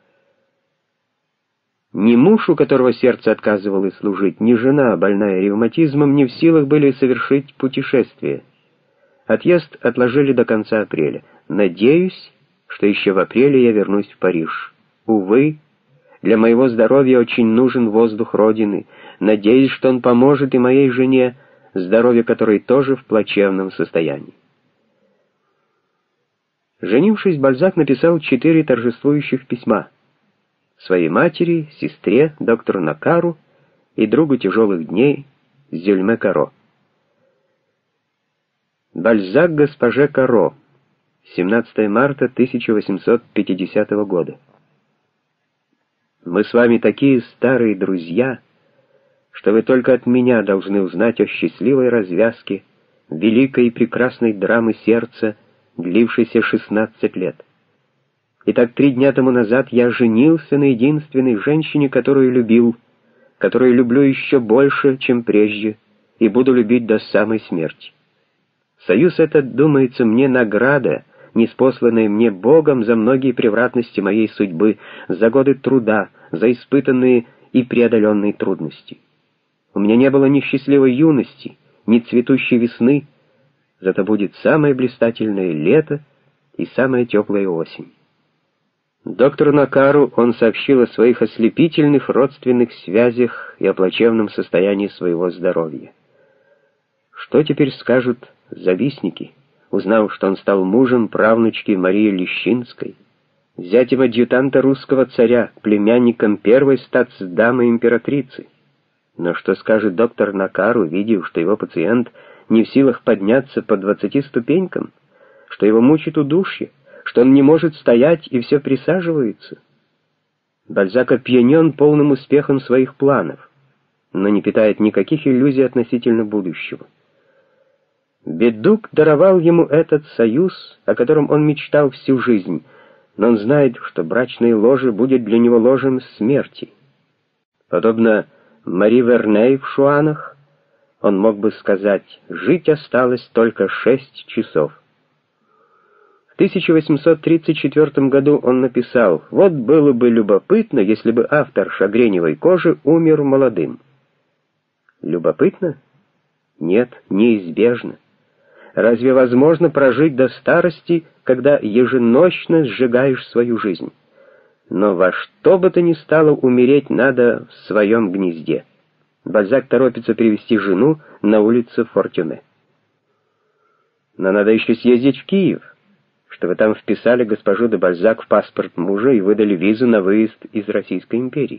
Ни муж, у которого сердце отказывалось служить, ни жена, больная ревматизмом, не в силах были совершить путешествие. Отъезд отложили до конца апреля. Надеюсь, что еще в апреле я вернусь в Париж. Увы, для моего здоровья очень нужен воздух Родины. Надеюсь, что он поможет и моей жене, здоровье которой тоже в плачевном состоянии. Женившись, Бальзак написал четыре торжествующих письма своей матери, сестре, доктору Накару и другу тяжелых дней Зюльме Каро. Бальзак госпоже Каро. семнадцатое марта тысяча восемьсот пятидесятого года. Мы с вами такие старые друзья, что вы только от меня должны узнать о счастливой развязке великой и прекрасной драмы сердца, длившейся шестнадцать лет. Итак, три дня тому назад я женился на единственной женщине, которую любил, которую люблю еще больше, чем прежде, и буду любить до самой смерти. Союз этот, думается мне, награда, ниспосланная мне Богом за многие превратности моей судьбы, за годы труда, за испытанные и преодоленные трудности. У меня не было ни счастливой юности, ни цветущей весны, зато будет самое блистательное лето и самая теплая осень. Доктору Накару он сообщил о своих ослепительных родственных связях и о плачевном состоянии своего здоровья. Что теперь скажут завистники, узнав, что он стал мужем правнучки Марии Лещинской, зятем адъютанта русского царя, племянником первой статсдамы императрицы? Но что скажет доктор Накару, видев, что его пациент не в силах подняться по двадцати ступенькам, что его мучит удушье, что он не может стоять и все присаживается? Бальзак опьянен полным успехом своих планов, но не питает никаких иллюзий относительно будущего. Бедук даровал ему этот союз, о котором он мечтал всю жизнь, но он знает, что брачное ложе будет для него ложем смерти. Подобно Мари Верней в Шуанах, он мог бы сказать: «Жить осталось только шесть часов». В тысяча восемьсот тридцать четвёртом году он написал: «Вот было бы любопытно, если бы автор «Шагреневой кожи» умер молодым». Любопытно? Нет, неизбежно. Разве возможно прожить до старости, когда еженочно сжигаешь свою жизнь? Но во что бы то ни стало, умереть надо в своем гнезде. Бальзак торопится привести жену на улицу Фортюне. Но надо еще съездить в Киев, чтобы там вписали госпожу де Бальзак в паспорт мужа и выдали визу на выезд из Российской империи.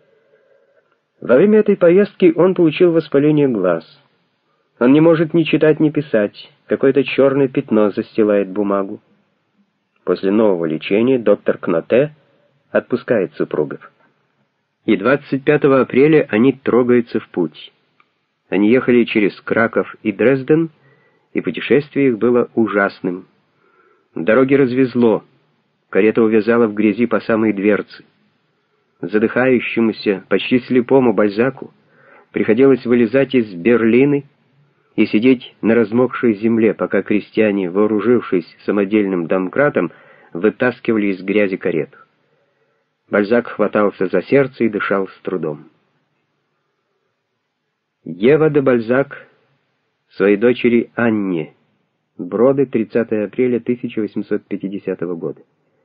Во время этой поездки он получил воспаление глаз. Он не может ни читать, ни писать, какое-то черное пятно застилает бумагу. После нового лечения доктор Кноте отпускает супругов. И двадцать пятого апреля они трогаются в путь. Они ехали через Краков и Дрезден, и путешествие их было ужасным. Дороги развезло, карета увязала в грязи по самой дверцы. Задыхающемуся, почти слепому Бальзаку приходилось вылезать из берлины и сидеть на размокшей земле, пока крестьяне, вооружившись самодельным домкратом, вытаскивали из грязи карету. Бальзак хватался за сердце и дышал с трудом. Ева де Бальзак своей дочери Анне. Броды, тридцатое апреля тысяча восемьсот пятидесятого года.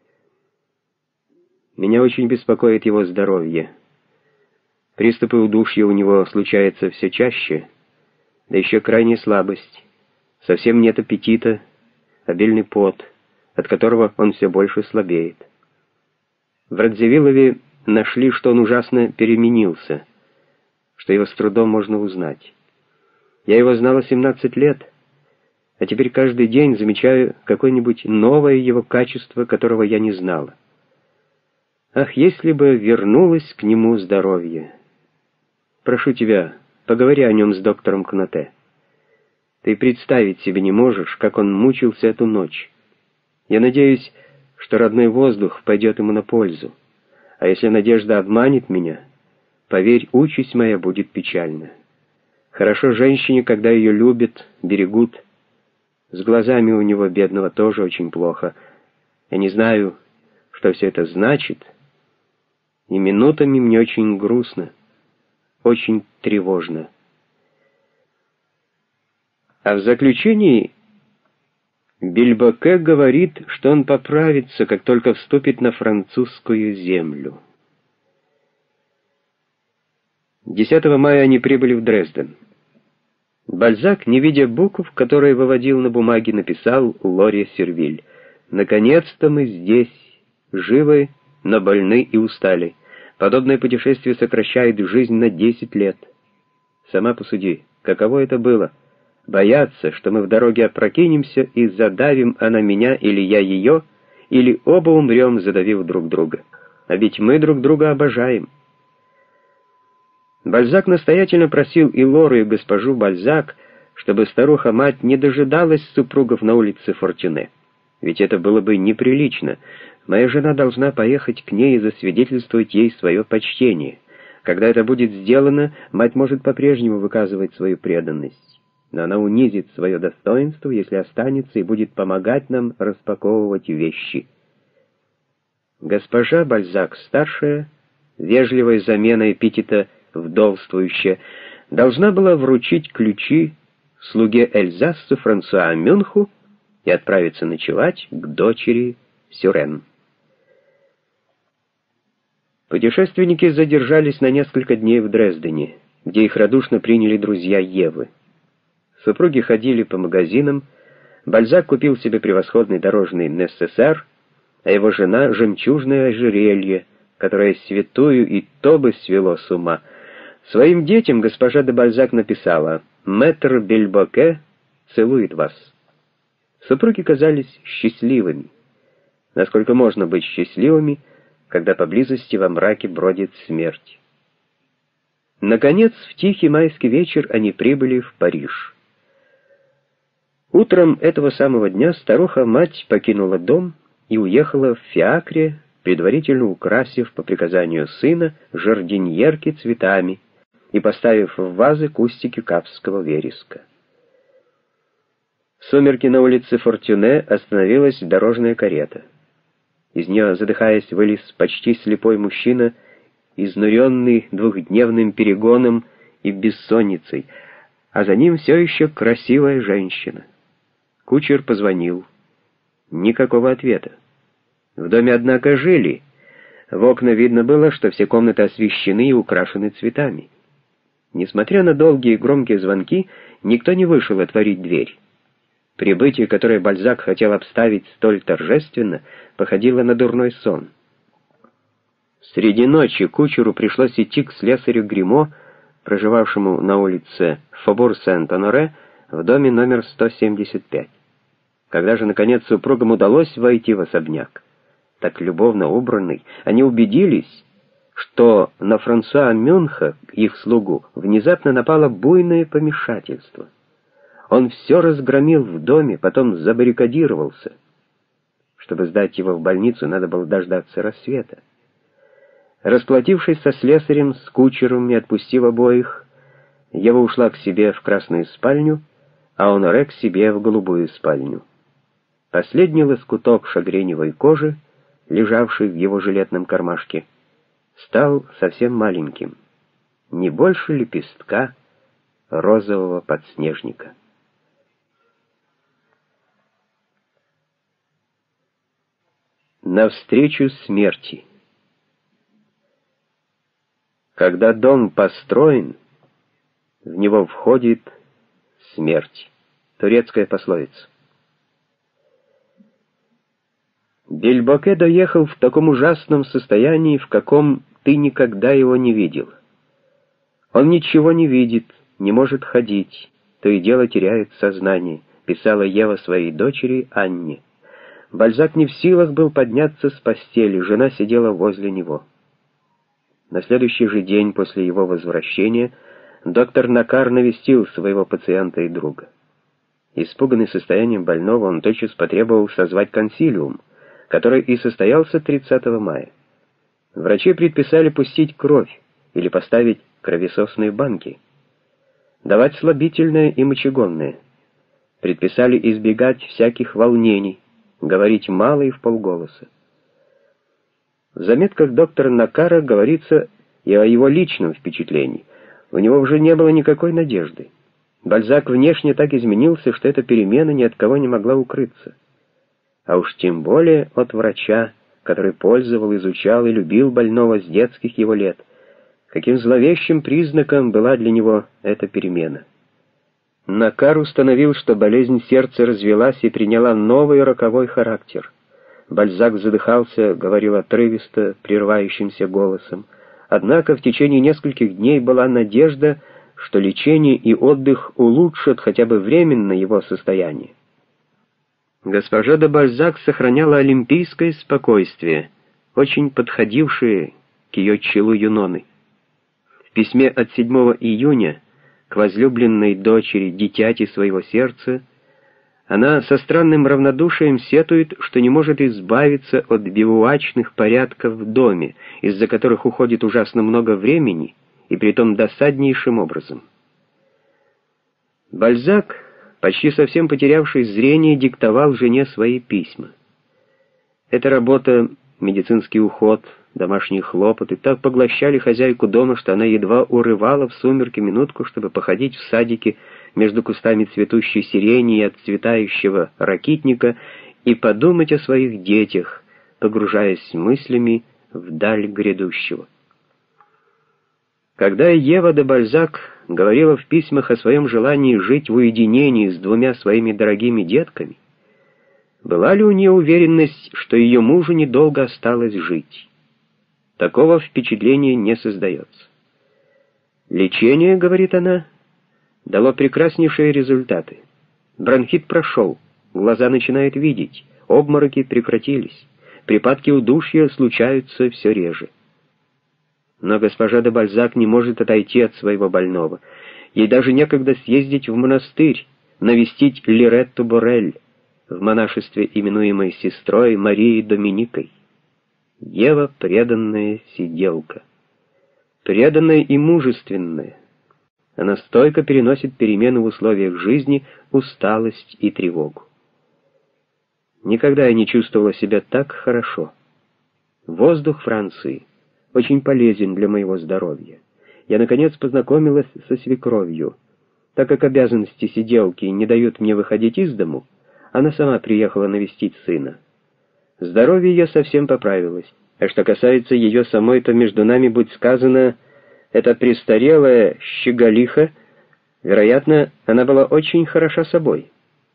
Меня очень беспокоит его здоровье. Приступы удушья у него случаются все чаще, да еще крайняя слабость. Совсем нет аппетита, обильный пот, от которого он все больше слабеет. В Радзивиллове нашли, что он ужасно переменился, что его с трудом можно узнать. Я его знала семнадцать лет, а теперь каждый день замечаю какое-нибудь новое его качество, которого я не знала. Ах, если бы вернулось к нему здоровье! Прошу тебя, поговори о нем с доктором Кноте. Ты представить себе не можешь, как он мучился эту ночь. Я надеюсь, что родной воздух пойдет ему на пользу. А если надежда обманет меня, поверь, участь моя будет печальна. Хорошо женщине, когда ее любят, берегут. С глазами у него, бедного, тоже очень плохо. Я не знаю, что все это значит, и минутами мне очень грустно, очень тревожно. А в заключении Бильбоке говорит, что он поправится, как только вступит на французскую землю. десятого мая они прибыли в Дрезден. Бальзак, не видя букв, которые выводил на бумаге, написал Лоре Сервиль: «Наконец-то мы здесь, живы, но больны и устали. Подобное путешествие сокращает жизнь на десять лет. Сама посуди, каково это было? Бояться, что мы в дороге опрокинемся и задавим она меня или я ее, или оба умрем, задавив друг друга. А ведь мы друг друга обожаем». Бальзак настоятельно просил и Лору, и госпожу Бальзак, чтобы старуха-мать не дожидалась супругов на улице Фортюне. Ведь это было бы неприлично. Моя жена должна поехать к ней и засвидетельствовать ей свое почтение. Когда это будет сделано, мать может по-прежнему выказывать свою преданность. Но она унизит свое достоинство, если останется и будет помогать нам распаковывать вещи. Госпожа Бальзак-старшая, вежливой заменой эпитета «вдовствующая», должна была вручить ключи слуге Эльзассу Франсуа Мюнху и отправиться ночевать к дочери Сюрен. Путешественники задержались на несколько дней в Дрездене, где их радушно приняли друзья Евы. Супруги ходили по магазинам, Бальзак купил себе превосходный дорожный несессер, а его жена — жемчужное ожерелье, которое святую и то бы свело с ума. Своим детям госпожа де Бальзак написала: «Мэтр Бильбоке целует вас». Супруги казались счастливыми. Насколько можно быть счастливыми, когда поблизости во мраке бродит смерть? Наконец, в тихий майский вечер они прибыли в Париж. Утром этого самого дня старуха-мать покинула дом и уехала в фиакре, предварительно украсив по приказанию сына жардиньерки цветами и поставив в вазы кустики капского вереска. В сумерки на улице Фортюне остановилась дорожная карета. Из нее, задыхаясь, вылез почти слепой мужчина, изнуренный двухдневным перегоном и бессонницей, а за ним все еще красивая женщина. Кучер позвонил. Никакого ответа. В доме, однако, жили. В окна видно было, что все комнаты освещены и украшены цветами. Несмотря на долгие и громкие звонки, никто не вышел отворить дверь. Прибытие, которое Бальзак хотел обставить столь торжественно, походило на дурной сон. Среди ночи кучеру пришлось идти к слесарю Гримо, проживавшему на улице Фобур-Сент-Оноре, в доме номер сто семьдесят пять. Когда же, наконец, супругам удалось войти в особняк, так любовно убранный, они убедились, что на Франсуа Мюнха, их слугу, внезапно напало буйное помешательство. Он все разгромил в доме, потом забаррикадировался. Чтобы сдать его в больницу, надо было дождаться рассвета. Расплатившись со слесарем, с кучером и отпустив обоих, Ева ушла к себе в красную спальню, а Оноре к себе в голубую спальню. Последний лоскуток шагреневой кожи, лежавший в его жилетном кармашке, стал совсем маленьким, не больше лепестка розового подснежника. Навстречу смерти. Когда дом построен, в него входит смерть. Турецкая пословица. Бильбоке доехал в таком ужасном состоянии, в каком ты никогда его не видел. Он ничего не видит, не может ходить, то и дело теряет сознание, писала Ева своей дочери Анне. Бальзак не в силах был подняться с постели, жена сидела возле него. На следующий же день после его возвращения доктор Накар навестил своего пациента и друга. Испуганный состоянием больного, он тотчас потребовал созвать консилиум, который и состоялся тридцатого мая. Врачи предписали пустить кровь или поставить кровесосные банки, давать слабительное и мочегонное. Предписали избегать всяких волнений, говорить мало и вполголоса. В заметках доктора Накара говорится и о его личном впечатлении. У него уже не было никакой надежды. Бальзак внешне так изменился, что эта перемена ни от кого не могла укрыться. А уж тем более от врача, который пользовал, изучал и любил больного с детских его лет. Каким зловещим признаком была для него эта перемена. Накар установил, что болезнь сердца развелась и приняла новый роковой характер. Бальзак задыхался, говорил отрывисто, прерывающимся голосом. Однако в течение нескольких дней была надежда, что лечение и отдых улучшат хотя бы временно его состояние. Госпожа де Бальзак сохраняла олимпийское спокойствие, очень подходившее к ее челу Юноны. В письме от седьмого июня к возлюбленной дочери, дитяти своего сердца, она со странным равнодушием сетует, что не может избавиться от бивуачных порядков в доме, из-за которых уходит ужасно много времени, и притом досаднейшим образом. Бальзак, почти совсем потерявший зрение, диктовал жене свои письма. Эта работа, медицинский уход, домашние хлопоты так поглощали хозяйку дома, что она едва урывала в сумерки минутку, чтобы походить в садике между кустами цветущей сирени и отцветающего ракитника и подумать о своих детях, погружаясь мыслями вдаль грядущего. Когда Ева де Бальзак говорила в письмах о своем желании жить в уединении с двумя своими дорогими детками, была ли у нее уверенность, что ее мужу недолго осталось жить? Такого впечатления не создается. «Лечение, — говорит она, — дало прекраснейшие результаты. Бронхит прошел, глаза начинают видеть, обмороки прекратились, припадки удушья случаются все реже». Но госпожа де Бальзак не может отойти от своего больного. Ей даже некогда съездить в монастырь, навестить Лиретту Борель, в монашестве именуемой сестрой Марией Доминикой. Ева — преданная сиделка. Преданная и мужественная. Она стойко переносит перемены в условиях жизни, усталость и тревогу. Никогда я не чувствовала себя так хорошо. Воздух Франции очень полезен для моего здоровья. Я, наконец, познакомилась со свекровью. Так как обязанности сиделки не дают мне выходить из дому, она сама приехала навестить сына. Здоровье ее совсем поправилось. А что касается ее самой, то между нами, будь сказано, эта престарелая щеголиха, вероятно, она была очень хороша собой.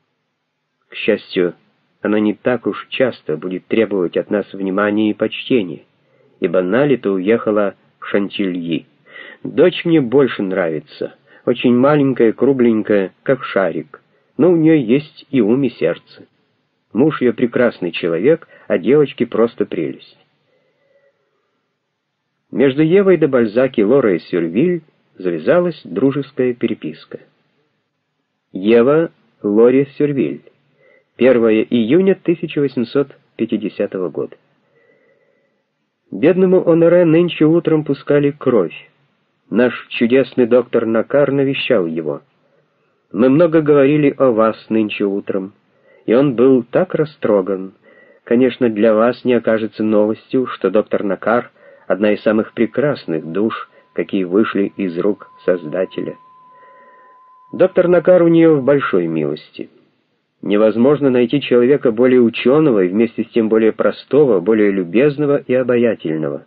К счастью, она не так уж часто будет требовать от нас внимания и почтения, ибо Налита уехала в Шантильи. Дочь мне больше нравится, очень маленькая, кругленькая, как шарик, но у нее есть и ум, и сердце. Муж ее прекрасный человек, а девочки просто прелесть. Между Евой де Бальзак и Лорой Сюрвиль завязалась дружеская переписка. Ева Лоре Сюрвиль. первого июня тысяча восемьсот пятидесятого года. Бедному Оноре нынче утром пускали кровь. Наш чудесный доктор Накар навещал его. Мы много говорили о вас нынче утром, и он был так растроган. Конечно, для вас не окажется новостью, что доктор Накар — одна из самых прекрасных душ, какие вышли из рук Создателя. Доктор Накар у нее в большой милости. Невозможно найти человека более ученого и вместе с тем более простого, более любезного и обаятельного.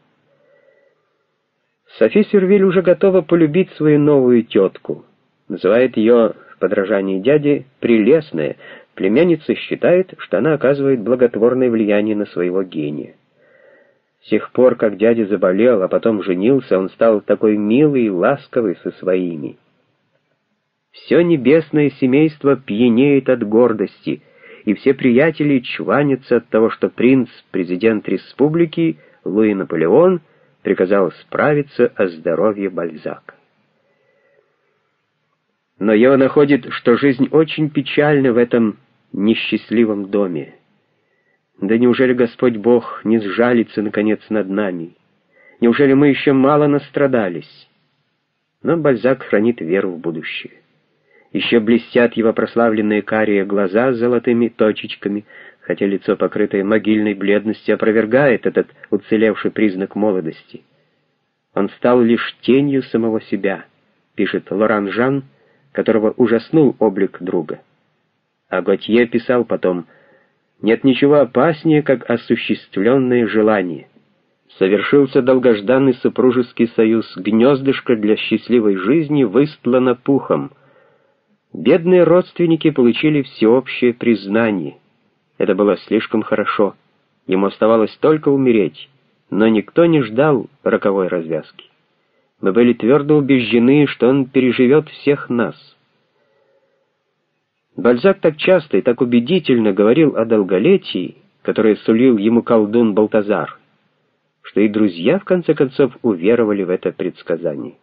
Софи Сюрвиль уже готова полюбить свою новую тетку. Называет ее, в подражании дяде, «прелестная». Племянница считает, что она оказывает благотворное влияние на своего гения. С тех пор, как дядя заболел, а потом женился, он стал такой милый и ласковый со своими. Все небесное семейство пьянеет от гордости, и все приятели чванятся от того, что принц, президент республики, Луи Наполеон, приказал справиться о здоровье Бальзака. Но Ева находит, что жизнь очень печальна в этом несчастливом доме. Да неужели Господь Бог не сжалится, наконец, над нами? Неужели мы еще мало настрадались? Но Бальзак хранит веру в будущее. Еще блестят его прославленные карие глаза с золотыми точечками, хотя лицо, покрытое могильной бледностью, опровергает этот уцелевший признак молодости. Он стал лишь тенью самого себя, пишет Лоран Жан, которого ужаснул облик друга. А Готье писал потом: «Нет ничего опаснее, как осуществленное желание. Совершился долгожданный супружеский союз, гнездышко для счастливой жизни выстлано пухом. Бедные родственники получили всеобщее признание. Это было слишком хорошо. Ему оставалось только умереть, но никто не ждал роковой развязки. Мы были твердо убеждены, что он переживет всех нас». Бальзак так часто и так убедительно говорил о долголетии, которое сулил ему колдун Балтазар, что и друзья в конце концов уверовали в это предсказание.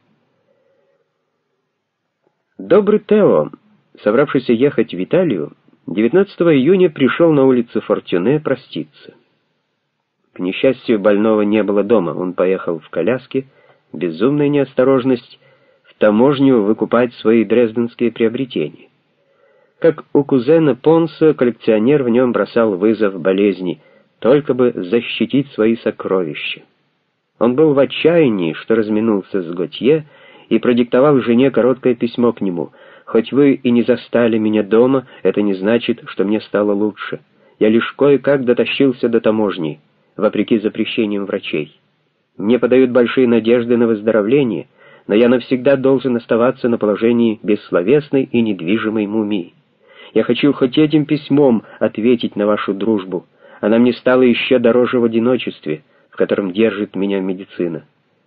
Добрый Тео, собравшийся ехать в Италию, девятнадцатого июня пришел на улицу Фортюне проститься. К несчастью, больного не было дома, он поехал в коляске, безумная неосторожность, в таможню выкупать свои дрезденские приобретения. Как у кузена Понса, коллекционер в нем бросал вызов болезни, только бы защитить свои сокровища. Он был в отчаянии, что разминулся с Готье, и продиктовал жене короткое письмо к нему: «Хоть вы и не застали меня дома, это не значит, что мне стало лучше. Я лишь кое-как дотащился до таможни, вопреки запрещениям врачей. Мне подают большие надежды на выздоровление, но я навсегда должен оставаться на положении бессловесной и недвижимой мумии. Я хочу хоть этим письмом ответить на вашу дружбу. Она мне стала еще дороже в одиночестве, в котором держит меня медицина».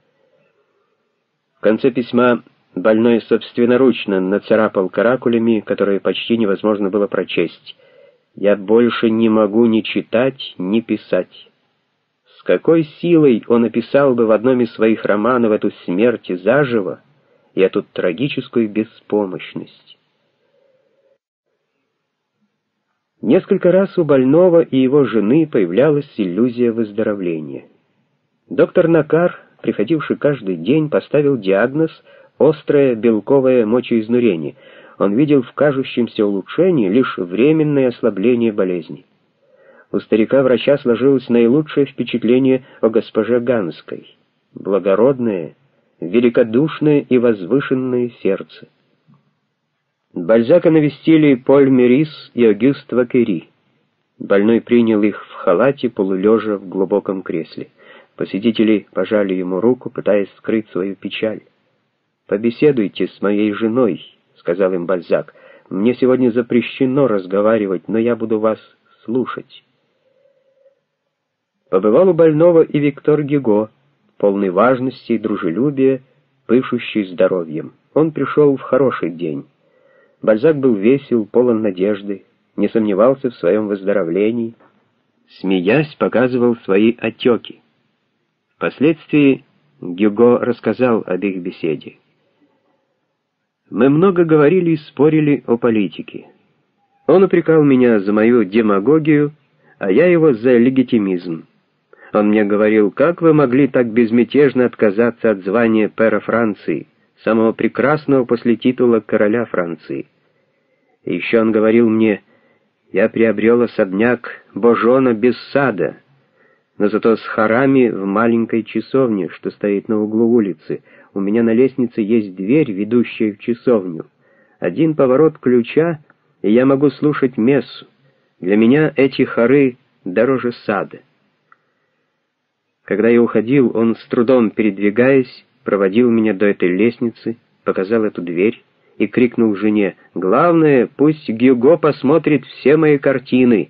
В конце письма больной собственноручно нацарапал каракулями, которые почти невозможно было прочесть: «Я больше не могу ни читать, ни писать». С какой силой он описал бы в одном из своих романов эту смерть заживо и эту трагическую беспомощность. Несколько раз у больного и его жены появлялась иллюзия выздоровления. Доктор Накар, приходивший каждый день, поставил диагноз «острое белковое мочеизнурение». Он видел в кажущемся улучшении лишь временное ослабление болезни. У старика-врача сложилось наилучшее впечатление о госпоже Ганской: благородное, великодушное и возвышенное сердце. Бальзака навестили Поль Мерис и Огюст Вакери. Больной принял их в халате, полулежа в глубоком кресле. Посетители пожали ему руку, пытаясь скрыть свою печаль. «Побеседуйте с моей женой», — сказал им Бальзак. «Мне сегодня запрещено разговаривать, но я буду вас слушать». Побывал у больного и Виктор Гюго, полный важности и дружелюбия, пышущий здоровьем. Он пришел в хороший день. Бальзак был весел, полон надежды, не сомневался в своем выздоровлении, смеясь, показывал свои отеки. Впоследствии Гюго рассказал об их беседе. «Мы много говорили и спорили о политике. Он упрекал меня за мою демагогию, а я его за легитимизм. Он мне говорил: как вы могли так безмятежно отказаться от звания пэра Франции, самого прекрасного после титула короля Франции? И еще он говорил мне: я приобрел особняк Божона без сада, но зато с хорами в маленькой часовне, что стоит на углу улицы. У меня на лестнице есть дверь, ведущая в часовню. Один поворот ключа, и я могу слушать мессу. Для меня эти хоры дороже сада». Когда я уходил, он, с трудом передвигаясь, проводил меня до этой лестницы, показал эту дверь и крикнул жене: «Главное, пусть Гюго посмотрит все мои картины».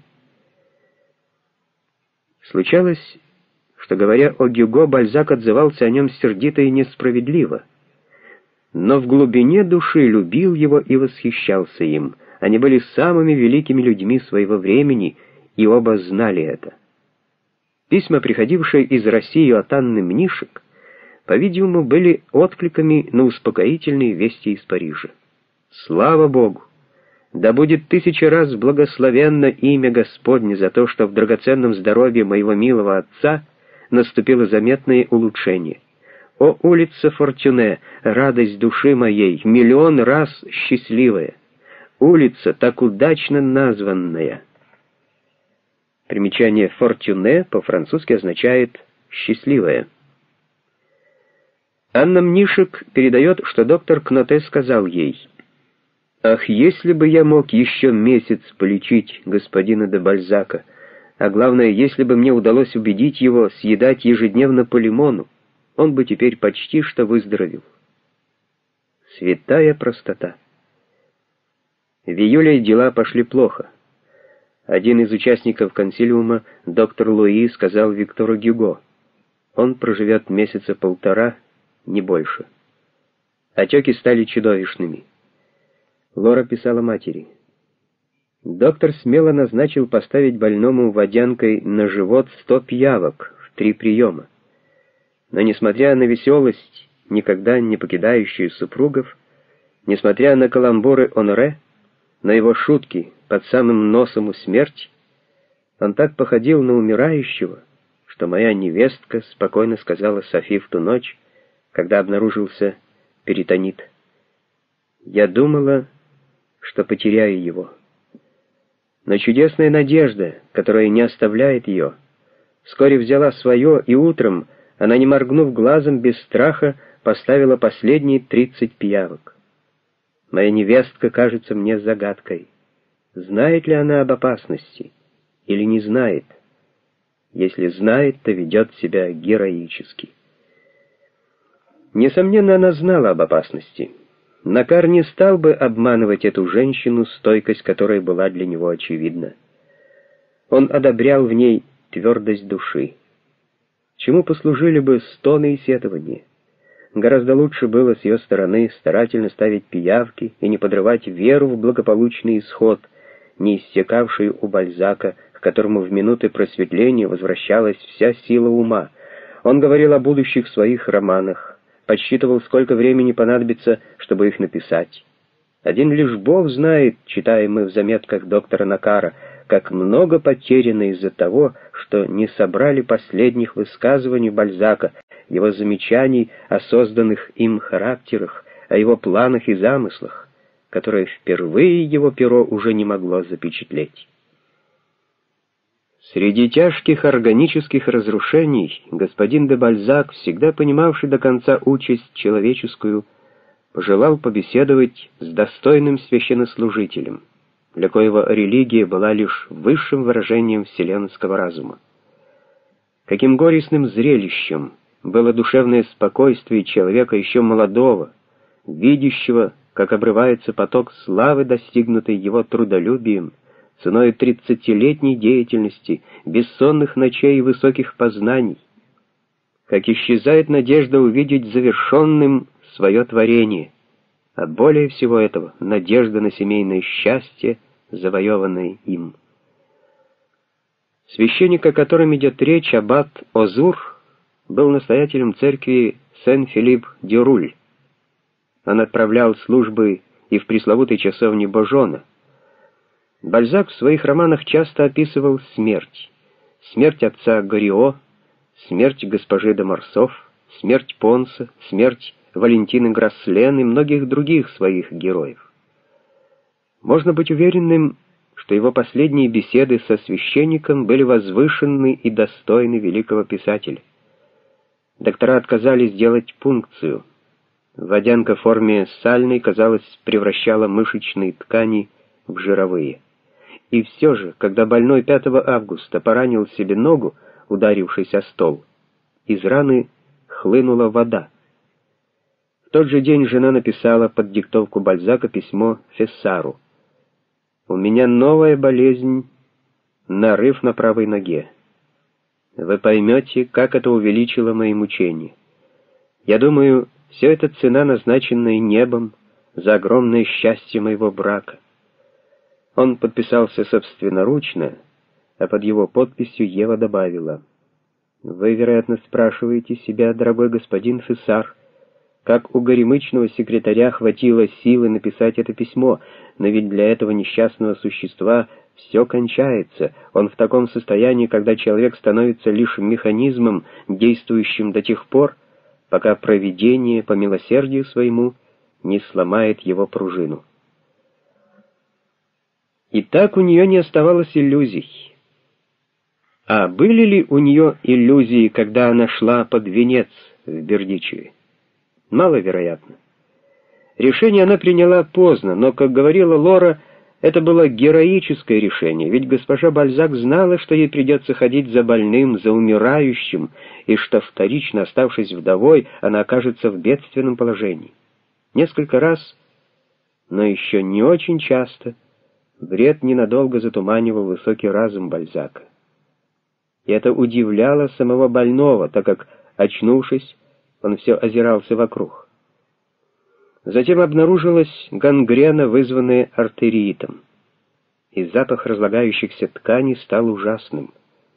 Случалось, что, говоря о Гюго, Бальзак отзывался о нем сердито и несправедливо, но в глубине души любил его и восхищался им. Они были самыми великими людьми своего времени, и оба знали это. Письма, приходившие из России от Анны Мнишек, по-видимому, были откликами на успокоительные вести из Парижа. Слава Богу! Да будет тысяча раз благословенно имя Господне за то, что в драгоценном здоровье моего милого отца наступило заметное улучшение. О, улица Фортюне, радость души моей, миллион раз счастливая! Улица, так удачно названная. Примечание «Фортюне» по-французски означает «счастливая». Анна Мнишек передает, что доктор Кноте сказал ей: «Ах, если бы я мог еще месяц полечить господина де Бальзака, а главное, если бы мне удалось убедить его съедать ежедневно по лимону, он бы теперь почти что выздоровел». Святая простота. В июле дела пошли плохо. Один из участников консилиума, доктор Луи, сказал Виктору Гюго: он проживет месяца полтора, не больше. Отеки стали чудовищными. Лора писала матери: доктор смело назначил поставить больному водянкой на живот сто пиявок в три приема. Но несмотря на веселость, никогда не покидающую супругов, несмотря на каламбуры Оноре, на его шутки под самым носом у смерти, он так походил на умирающего, что моя невестка спокойно сказала Софи в ту ночь, когда обнаружился перитонит: «Я думала, что потеряю его». Но чудесная надежда, которая не оставляет ее, вскоре взяла свое, и утром она, не моргнув глазом, без страха поставила последние тридцать пиявок. Моя невестка кажется мне загадкой. Знает ли она об опасности или не знает? Если знает, то ведет себя героически. Несомненно, она знала об опасности. Накар не стал бы обманывать эту женщину, стойкость которой была для него очевидна. Он одобрял в ней твердость души. Чему послужили бы стоны и сетования? Гораздо лучше было с ее стороны старательно ставить пиявки и не подрывать веру в благополучный исход, не иссякавшую у Бальзака, к которому в минуты просветления возвращалась вся сила ума. Он говорил о будущих своих романах, подсчитывал, сколько времени понадобится, чтобы их написать. Один лишь Бог знает, читаем мы в заметках доктора Накара, как много потеряно из-за того, что не собрали последних высказываний Бальзака, его замечаний о созданных им характерах, о его планах и замыслах, которые впервые его перо уже не могло запечатлеть. Среди тяжких органических разрушений господин де Бальзак, всегда понимавший до конца участь человеческую, пожелал побеседовать с достойным священнослужителем, для коего религия была лишь высшим выражением вселенского разума. Каким горестным зрелищем было душевное спокойствие человека еще молодого, видящего, как обрывается поток славы, достигнутый его трудолюбием, ценой тридцатилетней деятельности, бессонных ночей и высоких познаний, как исчезает надежда увидеть завершенным свое творение, а более всего этого надежда на семейное счастье, завоеванное им. Священник, о котором идет речь, аббат Озур, был настоятелем церкви Сен-Филипп-дю-Руль. Он отправлял службы и в пресловутой часовне Божона. Бальзак в своих романах часто описывал смерть. Смерть отца Горио, смерть госпожи де Марсов, смерть Понса, смерть Валентины Граслен и многих других своих героев. Можно быть уверенным, что его последние беседы со священником были возвышенны и достойны великого писателя. Доктора отказались делать пункцию. Водянка в форме сальной, казалось, превращала мышечные ткани в жировые. И все же, когда больной пятого августа поранил себе ногу, ударившись о стол, из раны хлынула вода. В тот же день жена написала под диктовку Бальзака письмо Фессару: «У меня новая болезнь, нарыв на правой ноге. Вы поймете, как это увеличило мои мучения. Я думаю, все это цена, назначенная небом за огромное счастье моего брака». Он подписался собственноручно, а под его подписью Ева добавила: Вы, вероятно, спрашиваете себя, дорогой господин Фессар, как у горемычного секретаря хватило силы написать это письмо, но ведь для этого несчастного существа все кончается. Он в таком состоянии, когда человек становится лишь механизмом, действующим до тех пор, пока провидение, по милосердию своему, не сломает его пружину. И так у нее не оставалось иллюзий. А были ли у нее иллюзии, когда она шла под венец в Бердичеве? Маловероятно. Решение она приняла поздно, но, как говорила Лора, это было героическое решение, ведь госпожа Бальзак знала, что ей придется ходить за больным, за умирающим, и что, вторично оставшись вдовой, она окажется в бедственном положении. Несколько раз, но еще не очень часто, бред ненадолго затуманивал высокий разум Бальзака. И это удивляло самого больного, так как, очнувшись, он все озирался вокруг. Затем обнаружилась гангрена, вызванная артериитом, и запах разлагающихся тканей стал ужасным.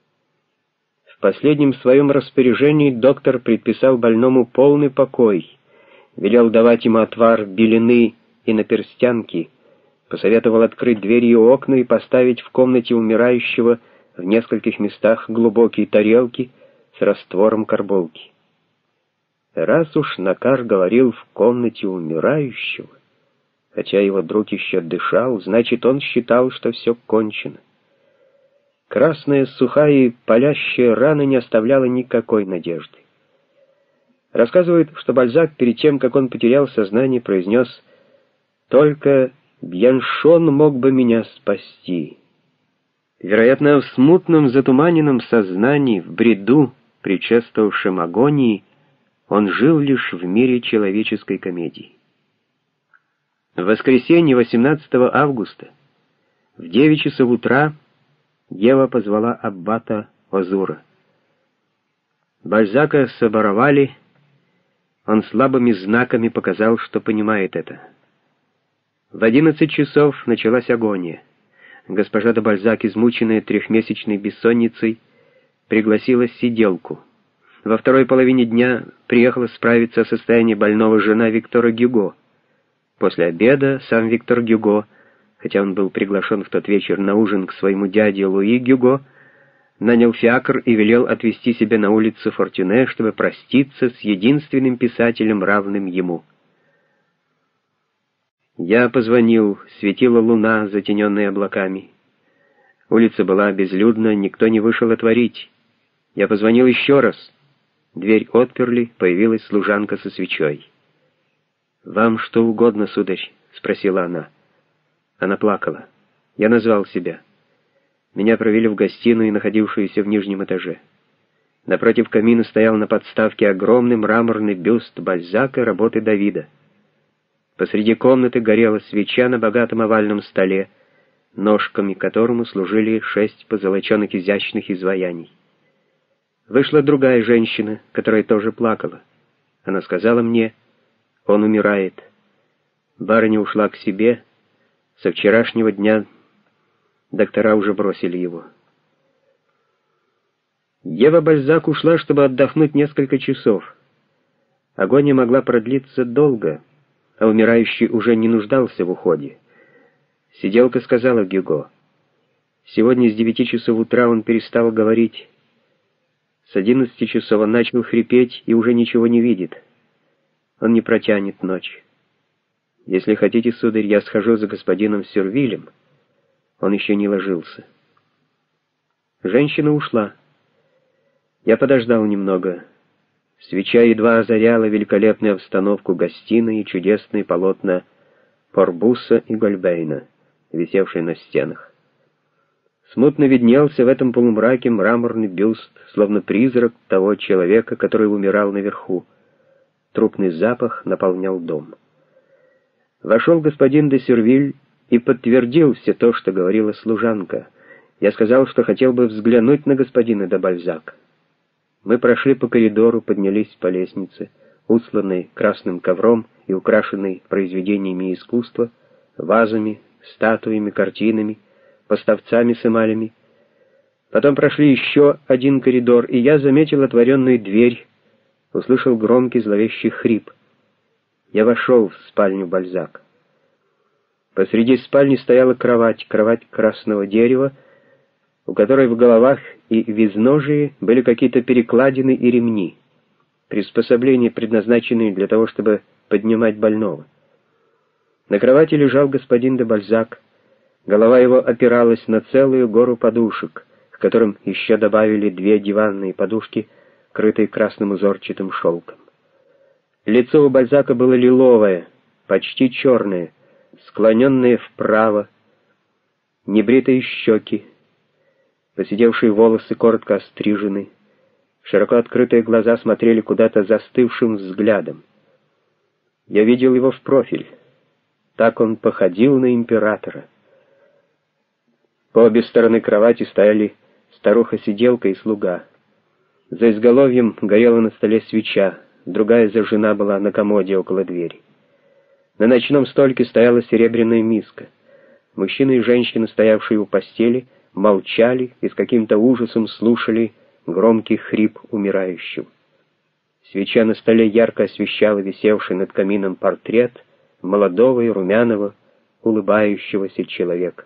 В последнем своем распоряжении доктор предписал больному полный покой, велел давать ему отвар белины и наперстянки, посоветовал открыть двери и окна и поставить в комнате умирающего в нескольких местах глубокие тарелки с раствором карболки. Раз уж Накар говорил в комнате умирающего, хотя его друг еще дышал, значит, он считал, что все кончено. Красная, сухая и палящая рана не оставляла никакой надежды. Рассказывают, что Бальзак перед тем, как он потерял сознание, произнес: «Только Бьяншон мог бы меня спасти». Вероятно, в смутном, затуманенном сознании, в бреду, предшествовавшем агонии, он жил лишь в мире человеческой комедии. В воскресенье восемнадцатого августа в девять часов утра Ева позвала аббата Озура. Бальзака соборовали, он слабыми знаками показал, что понимает это. В одиннадцать часов началась агония. Госпожа де Бальзак, измученная трехмесячной бессонницей, пригласила сиделку. Во второй половине дня приехала справиться о состоянии больного жена Виктора Гюго. После обеда сам Виктор Гюго, хотя он был приглашен в тот вечер на ужин к своему дяде Луи Гюго, нанял фиакр и велел отвезти себя на улицу Фортюне, чтобы проститься с единственным писателем, равным ему. Я позвонил, светила луна, затененная облаками. Улица была безлюдна, никто не вышел отворить. Я позвонил еще раз. Дверь отперли, появилась служанка со свечой. «Вам что угодно, сударь?» — спросила она. Она плакала. Я назвал себя. Меня провели в гостиную, находившуюся в нижнем этаже. Напротив камина стоял на подставке огромный мраморный бюст Бальзака работы Давида. Посреди комнаты горела свеча на богатом овальном столе, ножками к которому служили шесть позолоченных изящных изваяний. Вышла другая женщина, которая тоже плакала. Она сказала мне: «Он умирает». Барыня ушла к себе. Со вчерашнего дня доктора уже бросили его. Ева Бальзак ушла, чтобы отдохнуть несколько часов. Агония могла продлиться долго, а умирающий уже не нуждался в уходе. Сиделка сказала Гюго: «Сегодня с девяти часов утра он перестал говорить. С одиннадцати часов он начал хрипеть и уже ничего не видит. Он не протянет ночь. Если хотите, сударь, я схожу за господином Сюрвилем. Он еще не ложился». Женщина ушла. Я подождал немного. Свеча едва озаряла великолепную обстановку гостиной и чудесные полотна Порбуса и Гольбейна, висевшие на стенах. Смутно виднелся в этом полумраке мраморный бюст, словно призрак того человека, который умирал наверху. Трупный запах наполнял дом. Вошел господин де Сюрвиль и подтвердил все то, что говорила служанка. Я сказал, что хотел бы взглянуть на господина де Бальзак. Мы прошли по коридору, поднялись по лестнице, устланной красным ковром и украшенной произведениями искусства, вазами, статуями, картинами, поставцами с эмалями. Потом прошли еще один коридор, и я заметил отворенную дверь, услышал громкий зловещий хрип. Я вошел в спальню Бальзака. Посреди спальни стояла кровать, кровать красного дерева, у которой в головах и в изножии были какие-то перекладины и ремни, приспособления, предназначенные для того, чтобы поднимать больного. На кровати лежал господин де Бальзак. Голова его опиралась на целую гору подушек, к которым еще добавили две диванные подушки, крытые красным узорчатым шелком. Лицо у Бальзака было лиловое, почти черное, склоненное вправо, небритые щеки, поседевшие волосы коротко острижены, широко открытые глаза смотрели куда-то застывшим взглядом. Я видел его в профиль. Так он походил на императора. По обе стороны кровати стояли старуха-сиделка и слуга. За изголовьем горела на столе свеча, другая зажжена была на комоде около двери. На ночном столике стояла серебряная миска. Мужчина и женщина, стоявшие у постели, молчали и с каким-то ужасом слушали громкий хрип умирающего. Свеча на столе ярко освещала висевший над камином портрет молодого и румяного, улыбающегося человека.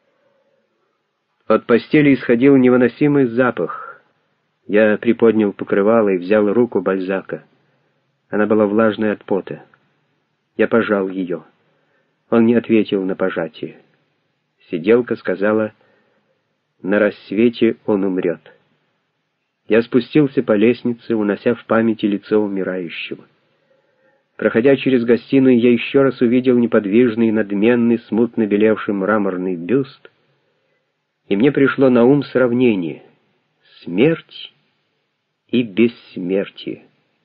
От постели исходил невыносимый запах. Я приподнял покрывало и взял руку Бальзака. Она была влажной от пота. Я пожал ее. Он не ответил на пожатие. Сиделка сказала: «На рассвете он умрет». Я спустился по лестнице, унося в памяти лицо умирающего. Проходя через гостиную, я еще раз увидел неподвижный, надменный, смутно белевший мраморный бюст, и мне пришло на ум сравнение: смерть и бессмертие.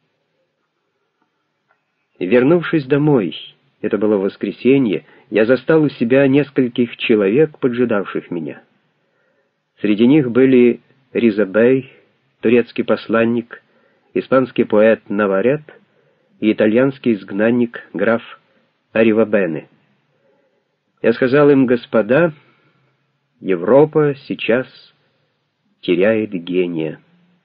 Вернувшись домой, это было воскресенье, я застал у себя нескольких человек, поджидавших меня. Среди них были Ризабей, турецкий посланник, испанский поэт Наварет и итальянский изгнанник граф Аривабене. Я сказал им: «Господа, Европа сейчас теряет гения».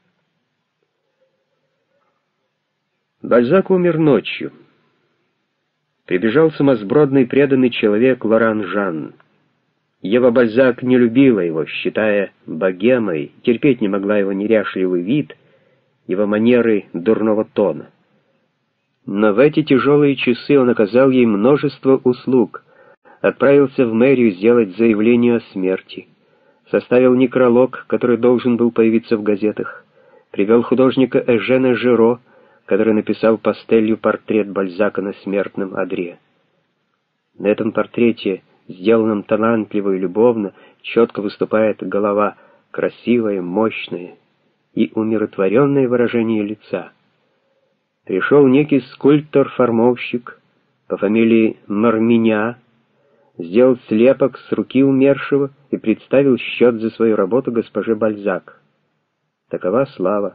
Бальзак умер ночью. Прибежал сумасбродный преданный человек Лоран Жан. Ева Бальзак не любила его, считая богемой, терпеть не могла его неряшливый вид, его манеры дурного тона. Но в эти тяжелые часы он оказал ей множество услуг, отправился в мэрию сделать заявление о смерти, составил некролог, который должен был появиться в газетах, привел художника Эжена Жиро, который написал пастелью портрет Бальзака на смертном одре. На этом портрете, сделанном талантливо и любовно, четко выступает голова, красивое, мощное и умиротворенное выражение лица. Пришел некий скульптор-формовщик по фамилии Марминя, сделал слепок с руки умершего и представил счет за свою работу госпоже Бальзак. Такова слава.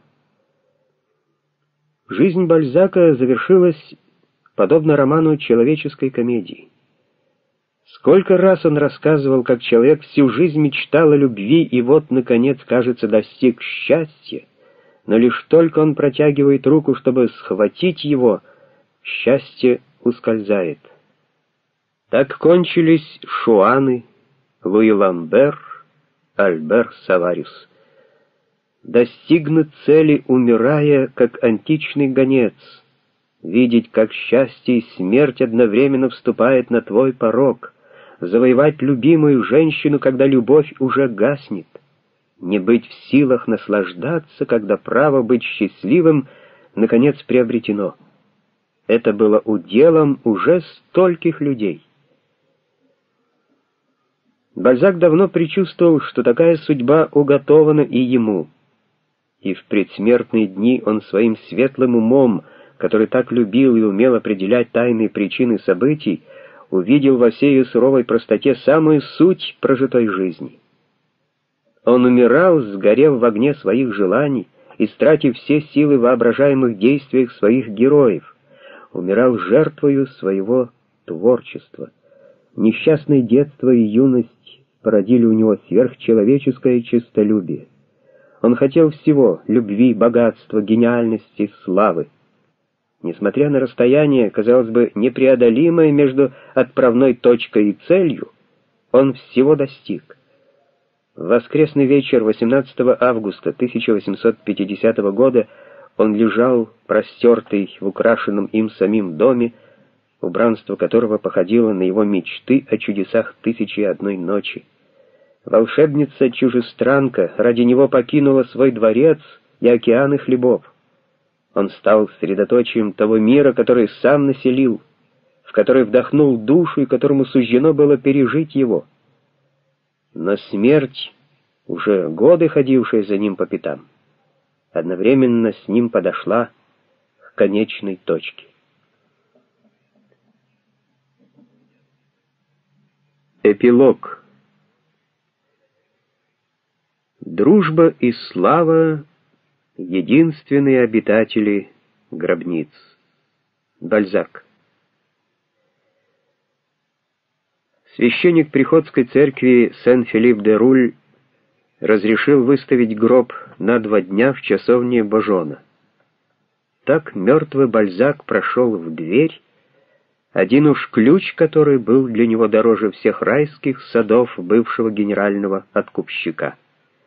Жизнь Бальзака завершилась подобно роману человеческой комедии. Сколько раз он рассказывал, как человек всю жизнь мечтал о любви и вот, наконец, кажется, достиг счастья, но лишь только он протягивает руку, чтобы схватить его, счастье ускользает. Так кончились Шуаны, Луи Ламбер, Альбер Савариус. Достигнуть цели, умирая, как античный гонец, видеть, как счастье и смерть одновременно вступает на твой порог, завоевать любимую женщину, когда любовь уже гаснет, не быть в силах наслаждаться, когда право быть счастливым наконец приобретено. Это было уделом уже стольких людей. Бальзак давно предчувствовал, что такая судьба уготована и ему. И в предсмертные дни он своим светлым умом, который так любил и умел определять тайные причины событий, увидел во всей ее суровой простоте самую суть прожитой жизни. Он умирал, сгорев в огне своих желаний, истратив все силы в воображаемых действиях своих героев, умирал жертвою своего творчества. Несчастное детство и юность породили у него сверхчеловеческое честолюбие. Он хотел всего — любви, богатства, гениальности, славы. Несмотря на расстояние, казалось бы, непреодолимое между отправной точкой и целью, он всего достиг. В воскресный вечер восемнадцатого августа тысяча восемьсот пятидесятого года он лежал, простертый в украшенном им самим доме, убранство которого походило на его мечты о чудесах тысячи и одной ночи. Волшебница-чужестранка ради него покинула свой дворец и океаны хлебов. Он стал средоточием того мира, который сам населил, в который вдохнул душу и которому суждено было пережить его. Но смерть, уже годы ходившая за ним по пятам, одновременно с ним подошла к конечной точке. Эпилог. Дружба и слава — единственные обитатели гробниц. Бальзак. Священник приходской церкви Сен-Филипп-де-Руль разрешил выставить гроб на два дня в часовне Божона. Так мертвый Бальзак прошел в дверь, один уж ключ, который был для него дороже всех райских садов бывшего генерального откупщика.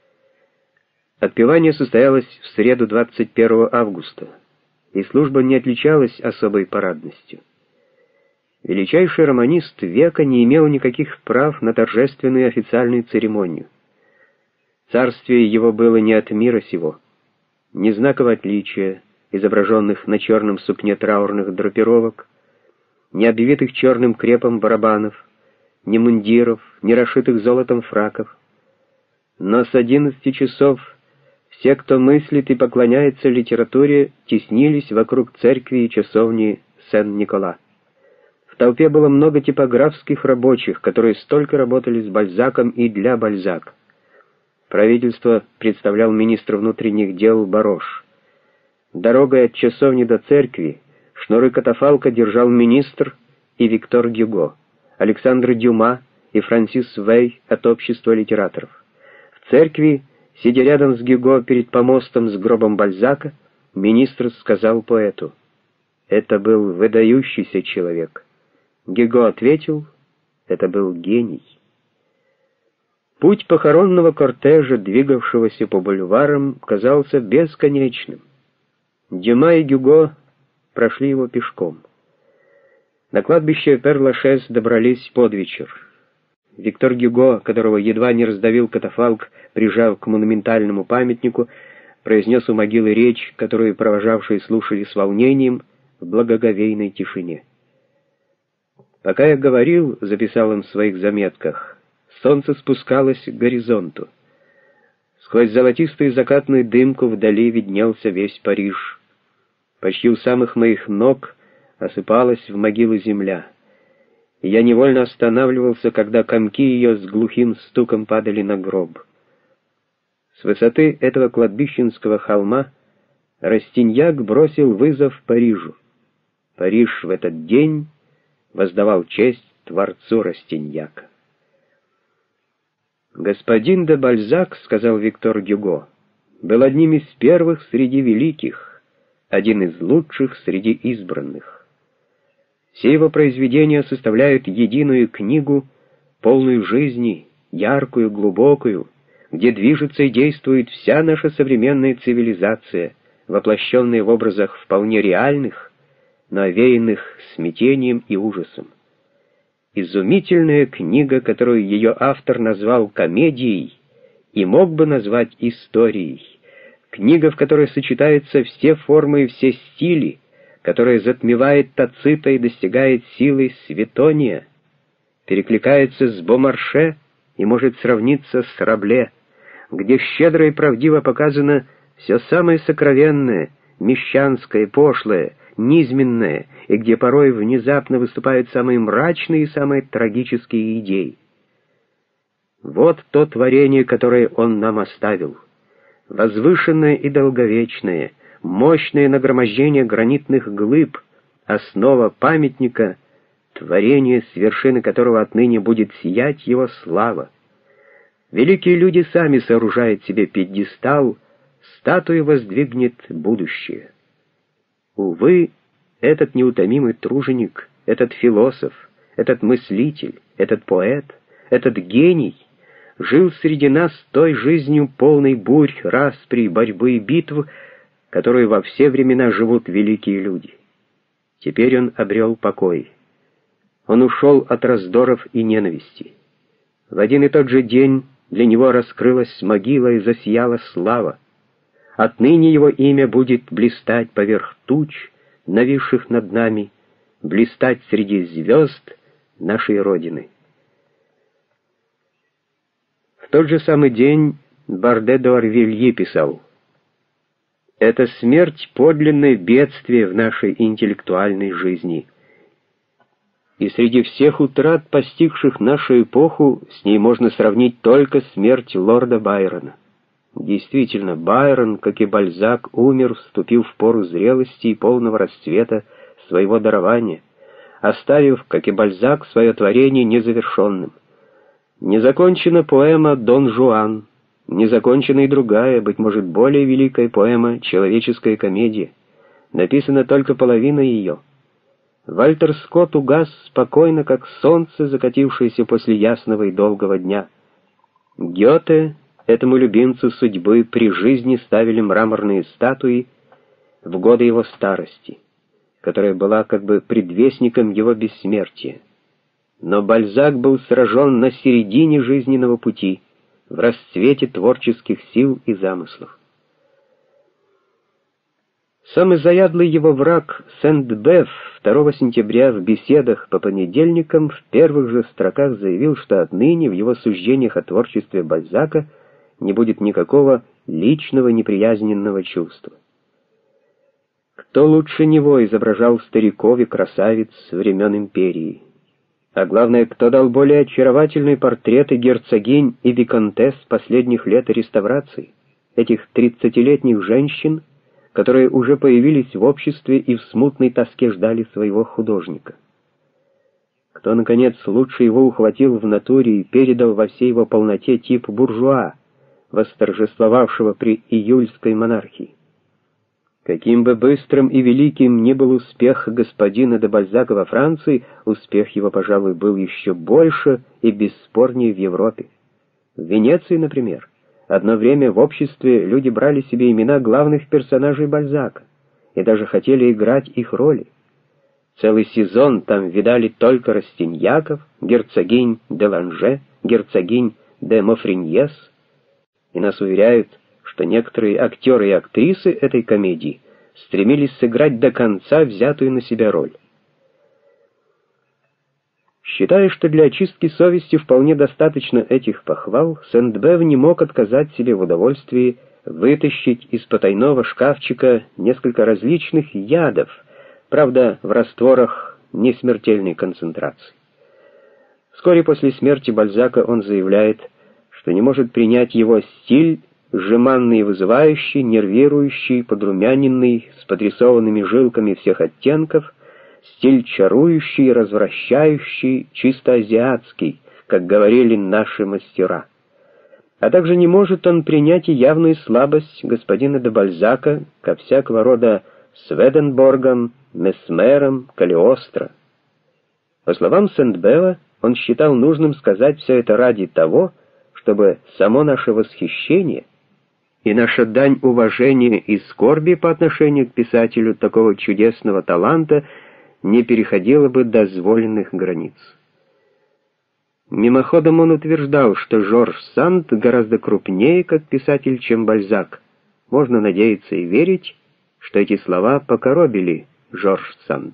Отпевание состоялось в среду двадцать первого августа, и служба не отличалась особой парадностью. Величайший романист века не имел никаких прав на торжественную официальную церемонию. Царствие его было не от мира сего. Ни знаков отличия, изображенных на черном сукне траурных драпировок, ни обвитых черным крепом барабанов, ни мундиров, ни расшитых золотом фраков. Но с одиннадцати часов все, кто мыслит и поклоняется литературе, теснились вокруг церкви и часовни Сен-Никола. В толпе было много типографских рабочих, которые столько работали с Бальзаком и для Бальзака. Правительство представлял министр внутренних дел Барош. Дорогой от часовни до церкви шнуры катафалка держал министр и Виктор Гюго, Александр Дюма и Франсис Вей от общества литераторов. В церкви, сидя рядом с Гюго перед помостом с гробом Бальзака, министр сказал поэту: «Это был выдающийся человек». Гюго ответил: «Это был гений». Путь похоронного кортежа, двигавшегося по бульварам, казался бесконечным. Дюма и Гюго прошли его пешком. На кладбище Пер-Лашез добрались под вечер. Виктор Гюго, которого едва не раздавил катафалк, прижав к монументальному памятнику, произнес у могилы речь, которую провожавшие слушали с волнением в благоговейной тишине. «Пока я говорил, — записал он в своих заметках, — солнце спускалось к горизонту. Сквозь золотистую закатную дымку вдали виднелся весь Париж. Почти у самых моих ног осыпалась в могилу земля, и я невольно останавливался, когда комки ее с глухим стуком падали на гроб. С высоты этого кладбищенского холма Растиньяк бросил вызов Парижу. Париж в этот день воздавал честь творцу Растиньяка. «Господин де Бальзак, — сказал Виктор Гюго, — был одним из первых среди великих, один из лучших среди избранных. Все его произведения составляют единую книгу, полную жизни, яркую, глубокую, где движется и действует вся наша современная цивилизация, воплощенная в образах вполне реальных, но овеянных смятением и ужасом. Изумительная книга, которую ее автор назвал комедией и мог бы назвать историей. Книга, в которой сочетаются все формы и все стили, которая затмевает Тацита и достигает силы Светония, перекликается с Бомарше и может сравниться с Рабле, где щедро и правдиво показано все самое сокровенное, мещанское, пошлое, низменное, и где порой внезапно выступают самые мрачные и самые трагические идеи. Вот то творение, которое он нам оставил. Возвышенное и долговечное, мощное нагромождение гранитных глыб, основа памятника, творение, с вершины которого отныне будет сиять его слава, Великие люди сами сооружают себе пьедестал, статую воздвигнет будущее. Увы, этот неутомимый труженик, этот философ, этот мыслитель, этот поэт, этот гений жил среди нас той жизнью полной бурь, распри, борьбы и битв, которой во все времена живут великие люди. Теперь он обрел покой. Он ушел от раздоров и ненависти. В один и тот же день для него раскрылась могила и засияла слава. Отныне его имя будет блистать поверх туч, нависших над нами, блистать среди звезд нашей Родины. В тот же самый день Барде де Орвильи писал: «Это смерть — подлинное бедствие в нашей интеллектуальной жизни. И среди всех утрат, постигших нашу эпоху, с ней можно сравнить только смерть лорда Байрона». Действительно, Байрон, как и Бальзак, умер, вступив в пору зрелости и полного расцвета своего дарования, оставив, как и Бальзак, свое творение незавершенным. Не закончена поэма «Дон Жуан», не закончена и другая, быть может, более великая поэма «Человеческая комедия». Написана только половина ее. Вальтер Скотт угас спокойно, как солнце, закатившееся после ясного и долгого дня. Гёте, этому любимцу судьбы, при жизни ставили мраморные статуи в годы его старости, которая была как бы предвестником его бессмертия. Но Бальзак был сражен на середине жизненного пути, в расцвете творческих сил и замыслов. Самый заядлый его враг Сент-Беф второго сентября в беседах по понедельникам в первых же строках заявил, что отныне в его суждениях о творчестве Бальзака не будет никакого личного неприязненного чувства. Кто лучше него изображал стариков и красавиц времен империи? А главное, кто дал более очаровательные портреты герцогинь и виконтесс последних лет реставрации, этих тридцатилетних женщин, которые уже появились в обществе и в смутной тоске ждали своего художника? Кто, наконец, лучше его ухватил в натуре и передал во всей его полноте тип буржуа, восторжествовавшего при июльской монархии? Каким бы быстрым и великим ни был успех господина де Бальзака во Франции, успех его, пожалуй, был еще больше и бесспорнее в Европе. В Венеции, например, одно время в обществе люди брали себе имена главных персонажей Бальзака и даже хотели играть их роли. Целый сезон там видали только Растиньяков, герцогинь де Ланже, герцогинь де Мофриньес, и нас уверяют, что некоторые актеры и актрисы этой комедии стремились сыграть до конца взятую на себя роль. Считая, что для очистки совести вполне достаточно этих похвал, Сент-Беф не мог отказать себе в удовольствии вытащить из потайного шкафчика несколько различных ядов, правда, в растворах несмертельной концентрации. Вскоре после смерти Бальзака он заявляет, что не может принять его стиль, жеманный и вызывающий, нервирующий, подрумяненный, с подрисованными жилками всех оттенков, стиль чарующий, развращающий, чисто азиатский, как говорили наши мастера. А также не может он принять и явную слабость господина де Бальзака ко всякого рода Сведенборгам, Месмерам, Калиостро. По словам Сент-Бефа, он считал нужным сказать все это ради того, чтобы само наше восхищение и наша дань уважения и скорби по отношению к писателю такого чудесного таланта не переходила бы дозволенных границ. Мимоходом он утверждал, что Жорж Санд гораздо крупнее как писатель, чем Бальзак. Можно надеяться и верить, что эти слова покоробили Жорж Санд.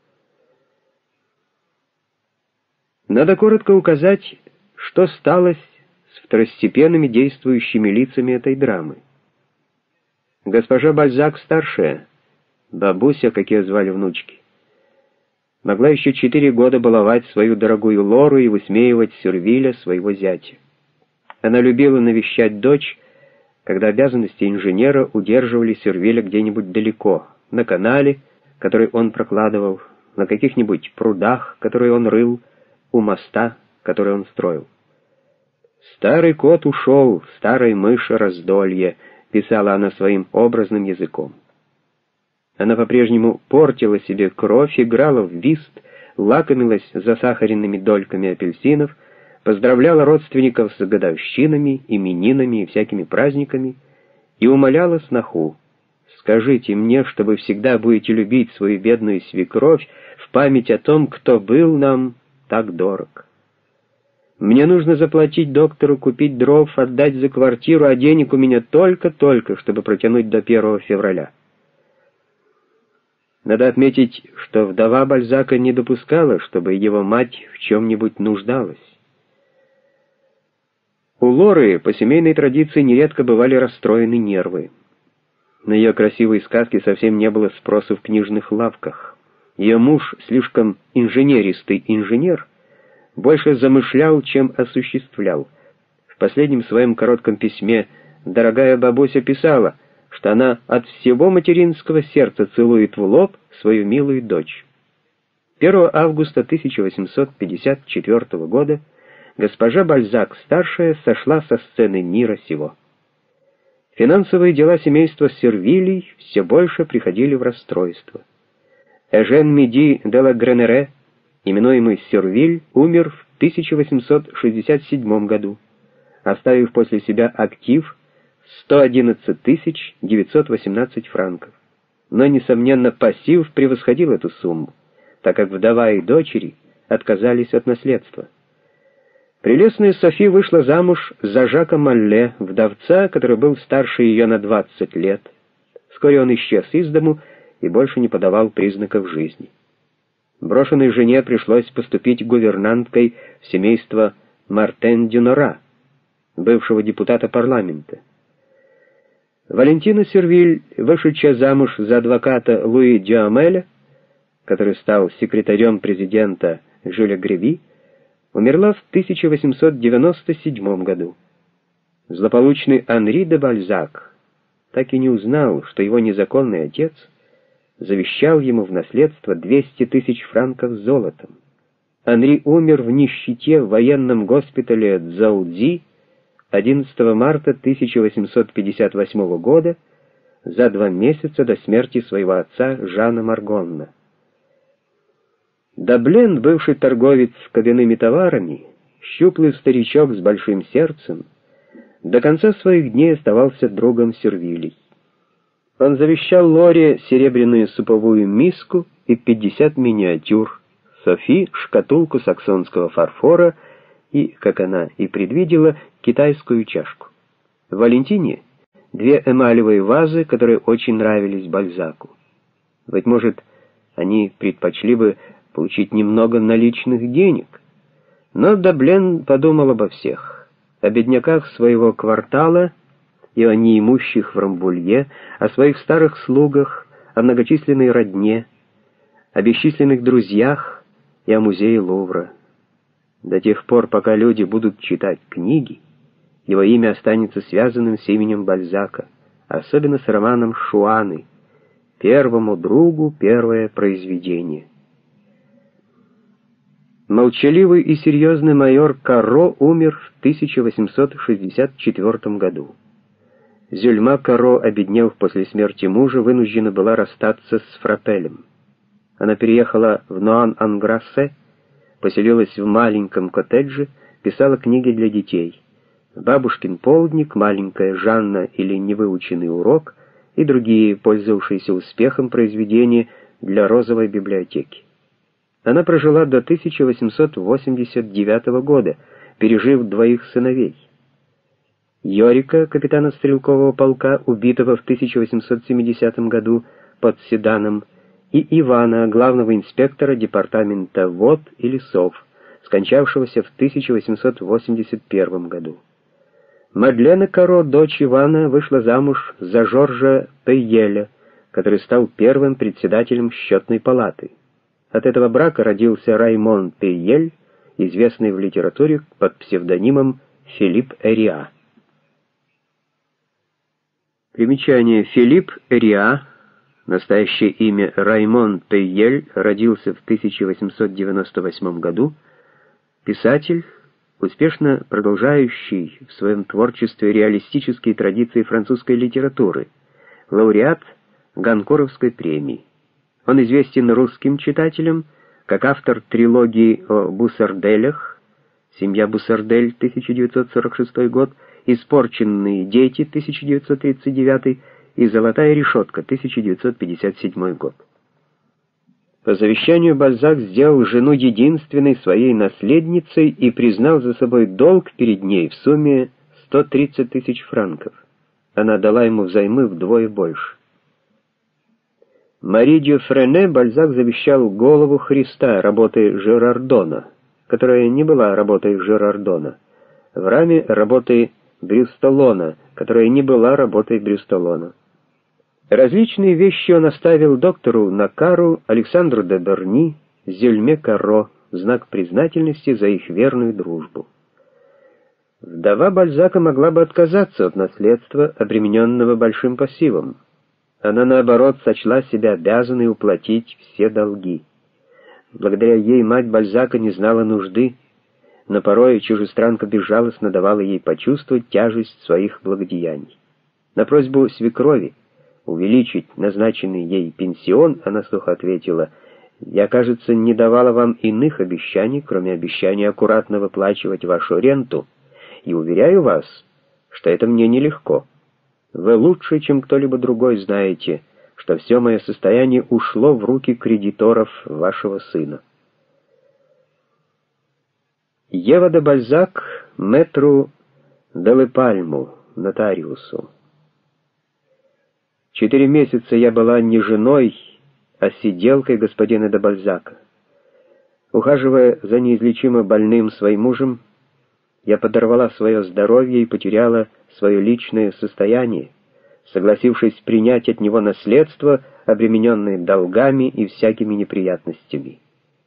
Надо коротко указать, что сталось с второстепенными действующими лицами этой драмы. Госпожа Бальзак-старшая, бабуся, как ее звали внучки, могла еще четыре года баловать свою дорогую Лору и высмеивать Сюрвиля, своего зятя. Она любила навещать дочь, когда обязанности инженера удерживали Сюрвиля где-нибудь далеко, на канале, который он прокладывал, на каких-нибудь прудах, которые он рыл, у моста, который он строил. «Старый кот ушел, старой мыши раздолье», — писала она своим образным языком. Она по-прежнему портила себе кровь, играла в вист, лакомилась засахаренными дольками апельсинов, поздравляла родственников с годовщинами, именинами и всякими праздниками и умоляла сноху: «Скажите мне, что вы всегда будете любить свою бедную свекровь в память о том, кто был нам так дорог. Мне нужно заплатить доктору, купить дров, отдать за квартиру, а денег у меня только-только, чтобы протянуть до первого февраля». Надо отметить, что вдова Бальзака не допускала, чтобы его мать в чем-нибудь нуждалась. У Лоры по семейной традиции нередко бывали расстроены нервы. На ее красивые сказки совсем не было спроса в книжных лавках. Ее муж, слишком инженеристый инженер, больше замышлял, чем осуществлял. В последнем своем коротком письме дорогая бабуся писала, что она от всего материнского сердца целует в лоб свою милую дочь. первого августа тысяча восемьсот пятьдесят четвёртого года госпожа Бальзак-старшая сошла со сцены мира сего. Финансовые дела семейства Сервилей все больше приходили в расстройство. Эжен Миди де ла Гренере, именуемый Сервиль, умер в тысяча восемьсот шестьдесят седьмом году, оставив после себя актив сто одиннадцать тысяч девятьсот восемнадцать франков. Но, несомненно, пассив превосходил эту сумму, так как вдова и дочери отказались от наследства. Прелестная Софи вышла замуж за Жака Малле, вдовца, который был старше ее на двадцать лет. Вскоре он исчез из дому и больше не подавал признаков жизни. Брошенной жене пришлось поступить гувернанткой в семейство Мартен-Дюнора, бывшего депутата парламента. Валентина Сервиль, вышедшая замуж за адвоката Луи Дюамеля, который стал секретарем президента Жюля Греви, умерла в тысяча восемьсот девяносто седьмом году. Злополучный Анри де Бальзак так и не узнал, что его незаконный отец завещал ему в наследство двести тысяч франков золотом. Анри умер в нищете в военном госпитале Цзаудзи одиннадцатого марта тысяча восемьсот пятьдесят восьмого года, за два месяца до смерти своего отца Жана Маргонна. Даблен, бывший торговец кабинными товарами, щуплый старичок с большим сердцем, до конца своих дней оставался другом Сервилей. Он завещал Лоре серебряную суповую миску и пятьдесят миниатюр, Софи — шкатулку саксонского фарфора и, как она и предвидела, китайскую чашку. Валентине — две эмалевые вазы, которые очень нравились Бальзаку. Быть может, они предпочли бы получить немного наличных денег. Но Даблен подумал обо всех, о бедняках своего квартала и о неимущих в Рамбулье, о своих старых слугах, о многочисленной родне, о бесчисленных друзьях и о музее Лувра. До тех пор, пока люди будут читать книги, его имя останется связанным с именем Бальзака, особенно с романом Шуаны, первому другу первое произведение. Молчаливый и серьезный майор Карро умер в тысяча восемьсот шестьдесят четвёртом году. Зюльма Карро, обеднев после смерти мужа, вынуждена была расстаться с Фрапелем. Она переехала в Нуан-Ан-Грассе, поселилась в маленьком коттедже, писала книги для детей. «Бабушкин полдник», «Маленькая Жанна» или «Невыученный урок» и другие, пользовавшиеся успехом произведения для розовой библиотеки. Она прожила до тысяча восемьсот восемьдесят девятого года, пережив двоих сыновей. Йорика, капитана стрелкового полка, убитого в тысяча восемьсот семидесятом году под Седаном, и Ивана, главного инспектора департамента вод и лесов, скончавшегося в тысяча восемьсот восемьдесят первом году. Мадлена Карро, дочь Ивана, вышла замуж за Жоржа Пейеля, который стал первым председателем счетной палаты. От этого брака родился Раймон Пейель, известный в литературе под псевдонимом Филипп Эриа. Примечание: Филипп Эриа, настоящее имя Раймон Пейель, родился в тысяча восемьсот девяносто восьмом году, писатель, успешно продолжающий в своем творчестве реалистические традиции французской литературы, лауреат Ганкуровской премии. Он известен русским читателям как автор трилогии о Буссарделях «Семья Буссардель» тысяча девятьсот сорок шестой год, «Испорченные дети» тысяча девятьсот тридцать девятый и «Золотая решетка» тысяча девятьсот пятьдесят седьмой год. По завещанию Бальзак сделал жену единственной своей наследницей и признал за собой долг перед ней в сумме сто тридцать тысяч франков. Она дала ему взаймы вдвое больше. Мари Дюфрене Бальзак завещал голову Христа работы Жерардона, которая не была работой Жерардона, в раме работы Брюстолона, которая не была работой Брюстолона. Различные вещи он оставил доктору Накару, Александру де Берни, Зюльме Карро в знак признательности за их верную дружбу. Вдова Бальзака могла бы отказаться от наследства, обремененного большим пассивом. Она, наоборот, сочла себя обязанной уплатить все долги. Благодаря ей мать Бальзака не знала нужды, но порой чужестранка безжалостно давала ей почувствовать тяжесть своих благодеяний. На просьбу свекрови увеличить назначенный ей пенсион, она сухо ответила: «Я, кажется, не давала вам иных обещаний, кроме обещания аккуратно выплачивать вашу ренту, и уверяю вас, что это мне нелегко. Вы лучше, чем кто-либо другой, знаете, что все мое состояние ушло в руки кредиторов вашего сына». Ева де Бальзак мэтру Делепальму, нотариусу. Четыре месяца я была не женой, а сиделкой господина де Бальзака. Ухаживая за неизлечимо больным своим мужем, я подорвала свое здоровье и потеряла свое личное состояние, согласившись принять от него наследство, обремененное долгами и всякими неприятностями.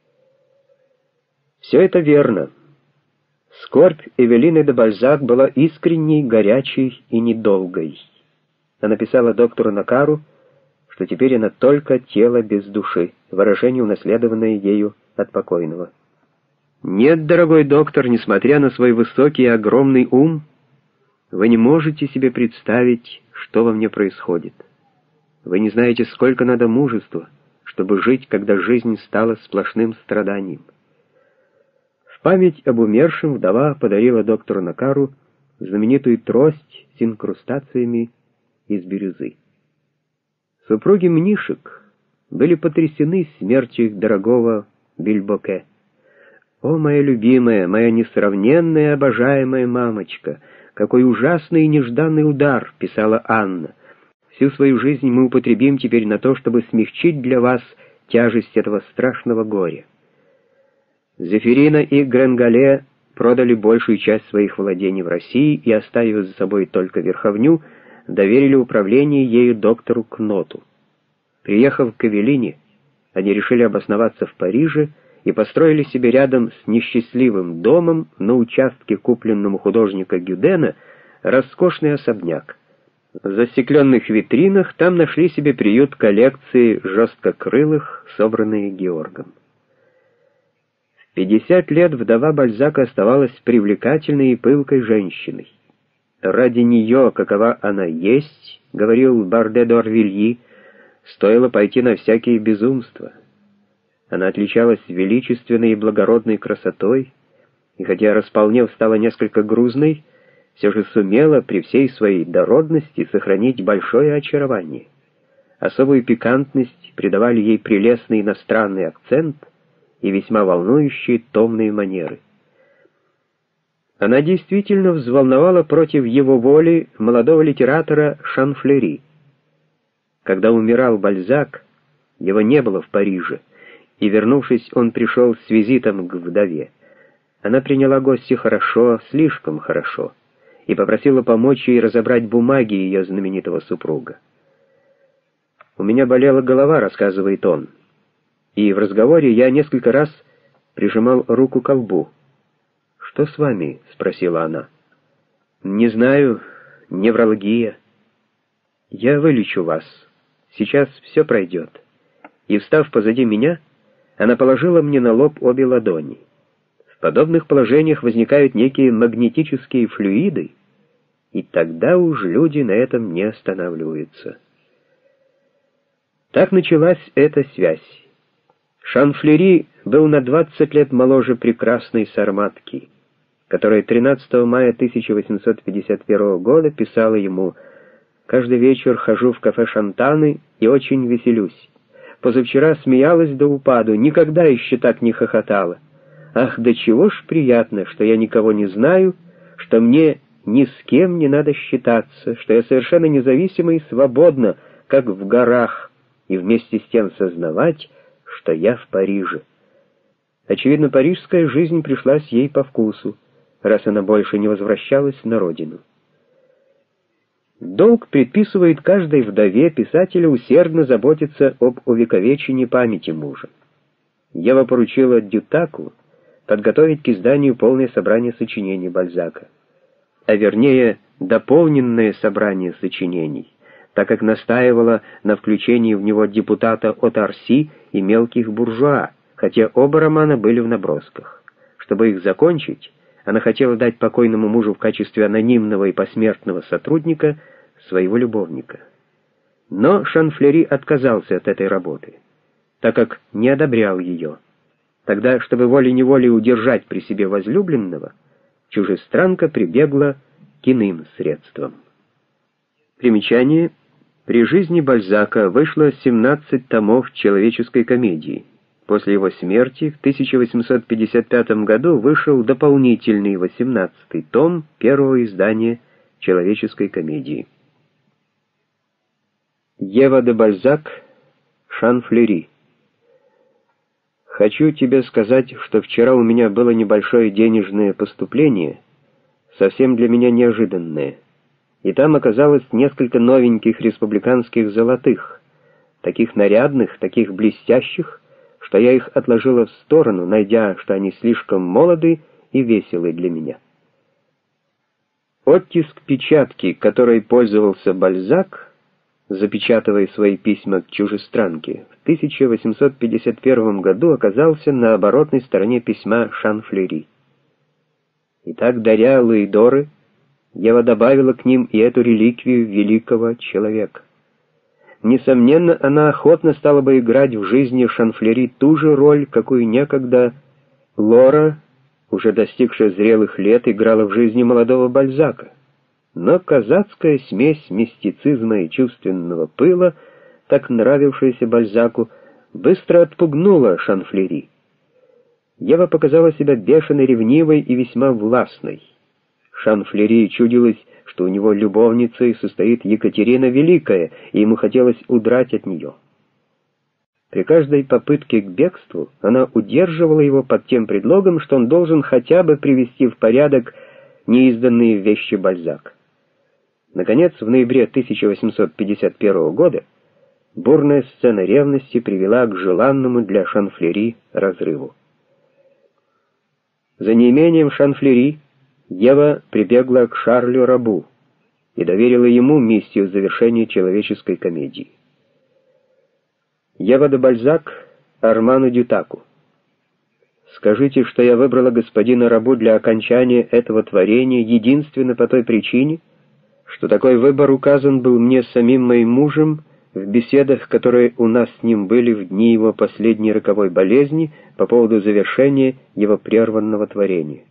Все это верно. Скорбь Эвелины де Бальзак была искренней, горячей и недолгой. Она писала доктору Накару, что теперь она только тело без души, выражение, унаследованное ею от покойного. «Нет, дорогой доктор, несмотря на свой высокий и огромный ум, вы не можете себе представить, что во мне происходит. Вы не знаете, сколько надо мужества, чтобы жить, когда жизнь стала сплошным страданием». В память об умершем вдова подарила доктору Накару знаменитую трость с инкрустациями из бирюзы. Супруги Мнишек были потрясены смертью их дорогого Бильбоке. «О, моя любимая, моя несравненная, обожаемая мамочка, какой ужасный и нежданный удар!» — писала Анна. «Всю свою жизнь мы употребим теперь на то, чтобы смягчить для вас тяжесть этого страшного горя». Зефирина и Гренгале продали большую часть своих владений в России и, оставив за собой только верховню, доверили управление ею доктору Кноту. Приехав к Эвелине, они решили обосноваться в Париже и построили себе рядом с несчастливым домом на участке, купленном у художника Гюдена, роскошный особняк. В застекленных витринах там нашли себе приют коллекции жесткокрылых, собранные Георгом. В пятьдесят лет вдова Бальзака оставалась привлекательной и пылкой женщиной. «Ради нее, какова она есть, — говорил Барде d'Орвильи, — стоило пойти на всякие безумства. Она отличалась величественной и благородной красотой, и хотя, располнев, стала несколько грузной, все же сумела при всей своей дородности сохранить большое очарование. Особую пикантность придавали ей прелестный иностранный акцент и весьма волнующие томные манеры. Она действительно взволновала против его воли молодого литератора Шанфлери. Когда умирал Бальзак, его не было в Париже, и, вернувшись, он пришел с визитом к вдове. Она приняла гостя хорошо, слишком хорошо, и попросила помочь ей разобрать бумаги ее знаменитого супруга. «У меня болела голова», — рассказывает он, и в разговоре я несколько раз прижимал руку к лбу. «Что с вами?» — спросила она. «Не знаю, невралгия». «Я вылечу вас. Сейчас все пройдет». И, встав позади меня, она положила мне на лоб обе ладони. В В подобных положениях возникают некие магнетические флюиды, и тогда уж люди на этом не останавливаются. Так началась эта связь. Шанфлери был на двадцать лет моложе прекрасной Сарматки, которая тринадцатого мая тысяча восемьсот пятьдесят первого года писала ему: «Каждый вечер хожу в кафе Шантаны и очень веселюсь. Позавчера смеялась до упаду, никогда еще так не хохотала. Ах, да чего ж приятно, что я никого не знаю, что мне ни с кем не надо считаться, что я совершенно независима и свободна, как в горах, и вместе с тем сознавать, что я в Париже». Очевидно, парижская жизнь пришлась ей по вкусу, раз она больше не возвращалась на родину. Долг предписывает каждой вдове писателя усердно заботиться об увековечении памяти мужа. Ева поручила Дютаку подготовить к изданию полное собрание сочинений Бальзака, а вернее дополненное собрание сочинений, так как настаивала на включении в него депутата от Арси и мелких буржуа, хотя оба романа были в набросках. Чтобы их закончить, она хотела дать покойному мужу в качестве анонимного и посмертного сотрудника своего любовника. Но Шанфлери отказался от этой работы, так как не одобрял ее. Тогда, чтобы волей-неволей удержать при себе возлюбленного, чужестранка прибегла к иным средствам. Примечание. При жизни Бальзака вышло семнадцать томов человеческой комедии. После его смерти в тысяча восемьсот пятьдесят пятом году вышел дополнительный восемнадцатый том первого издания человеческой комедии. Ева де Бальзак, Шанфлери. Хочу тебе сказать, что вчера у меня было небольшое денежное поступление, совсем для меня неожиданное, и там оказалось несколько новеньких республиканских золотых, таких нарядных, таких блестящих, что я их отложила в сторону, найдя, что они слишком молоды и веселы для меня. Оттиск печатки, которой пользовался Бальзак, запечатывая свои письма к чужестранке, в тысяча восемьсот пятьдесят первом году оказался на оборотной стороне письма Шанфлери. Итак, даря луидоры, Ева добавила к ним и эту реликвию великого человека. Несомненно, она охотно стала бы играть в жизни Шанфлери ту же роль, какую некогда Лора, уже достигшая зрелых лет, играла в жизни молодого Бальзака. Но казацкая смесь мистицизма и чувственного пыла, так нравившаяся Бальзаку, быстро отпугнула Шанфлери. Ева показала себя бешено ревнивой и весьма властной. Шанфлери чудилось, что у него любовницей состоит Екатерина Великая, и ему хотелось удрать от нее. При каждой попытке к бегству она удерживала его под тем предлогом, что он должен хотя бы привести в порядок неизданные вещи Бальзака. Наконец, в ноябре тысяча восемьсот пятьдесят первого года бурная сцена ревности привела к желанному для Шанфлери разрыву. За неимением Шанфлери Ева прибегла к Шарлю Рабу и доверила ему миссию завершения человеческой комедии. Ева де Бальзак Арману Дютаку. Скажите, что я выбрала господина Рабу для окончания этого творения единственно по той причине, что такой выбор указан был мне самим моим мужем в беседах, которые у нас с ним были в дни его последней роковой болезни по поводу завершения его прерванного творения.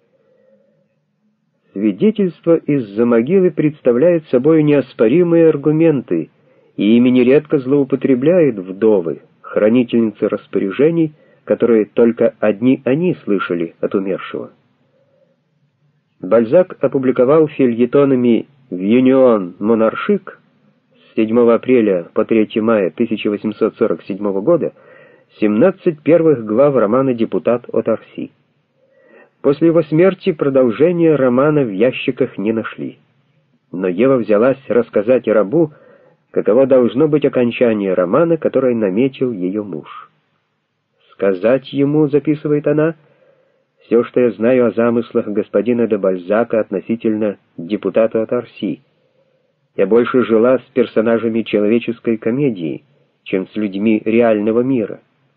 Свидетельства из-за могилы представляют собой неоспоримые аргументы, и ими нередко злоупотребляют вдовы, хранительницы распоряжений, которые только одни они слышали от умершего. Бальзак опубликовал фельетонами в «Юнион Монаршик» с седьмого апреля по третьего мая тысяча восемьсот сорок седьмого года семнадцать первых глав романа «Депутат от Арси». После его смерти продолжения романа в ящиках не нашли. Но Ева взялась рассказать Рабу, каково должно быть окончание романа, который наметил ее муж. «Сказать ему, — записывает она, — все, что я знаю о замыслах господина де Бальзака относительно депутата от Арси. Я больше жила с персонажами человеческой комедии, чем с людьми реального мира.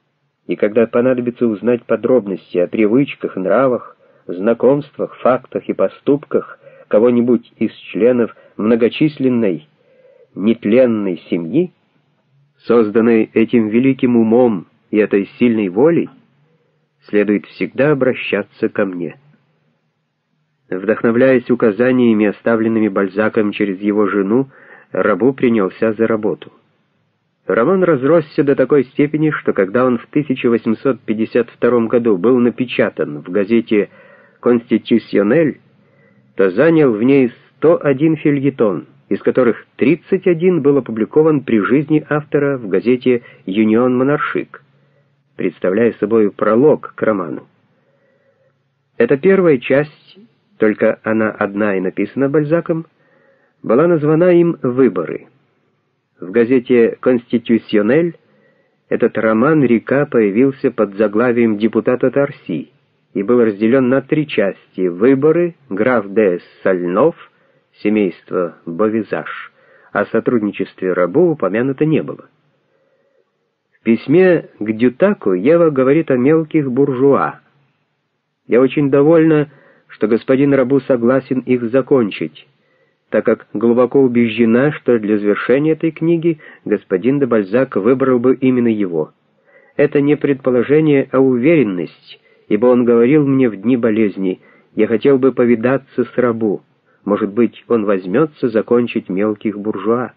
и когда понадобится узнать подробности о привычках, нравах, знакомствах, фактах и поступках кого-нибудь из членов многочисленной, нетленной семьи, созданной этим великим умом и этой сильной волей, следует всегда обращаться ко мне. Вдохновляясь указаниями, оставленными Бальзаком через его жену, Рабу принялся за работу. Роман разросся до такой степени, что когда он в тысяча восемьсот пятьдесят втором году был напечатан в газете «Конститюционель», то занял в ней сто один фельетон, из которых тридцать один был опубликован при жизни автора в газете «Юнион Монаршик», представляя собой пролог к роману. Эта первая часть, только она одна и написана Бальзаком, была названа им «Выборы». В газете «Конститюционель» этот роман «Река» появился под заглавием «Депутата Тарси» и был разделен на три части: «Выборы», «Граф де Сальнов», «Семейство Бовизаж», о сотрудничестве Рабу упомянуто не было. В письме к Дютаку Ева говорит о мелких буржуа. «Я очень довольна, что господин Рабу согласен их закончить, так как глубоко убеждена, что для завершения этой книги господин де Бальзак выбрал бы именно его. Это не предположение, а уверенность, ибо он говорил мне в дни болезни: я хотел бы повидаться с Рабу, может быть, он возьмется закончить мелких буржуа».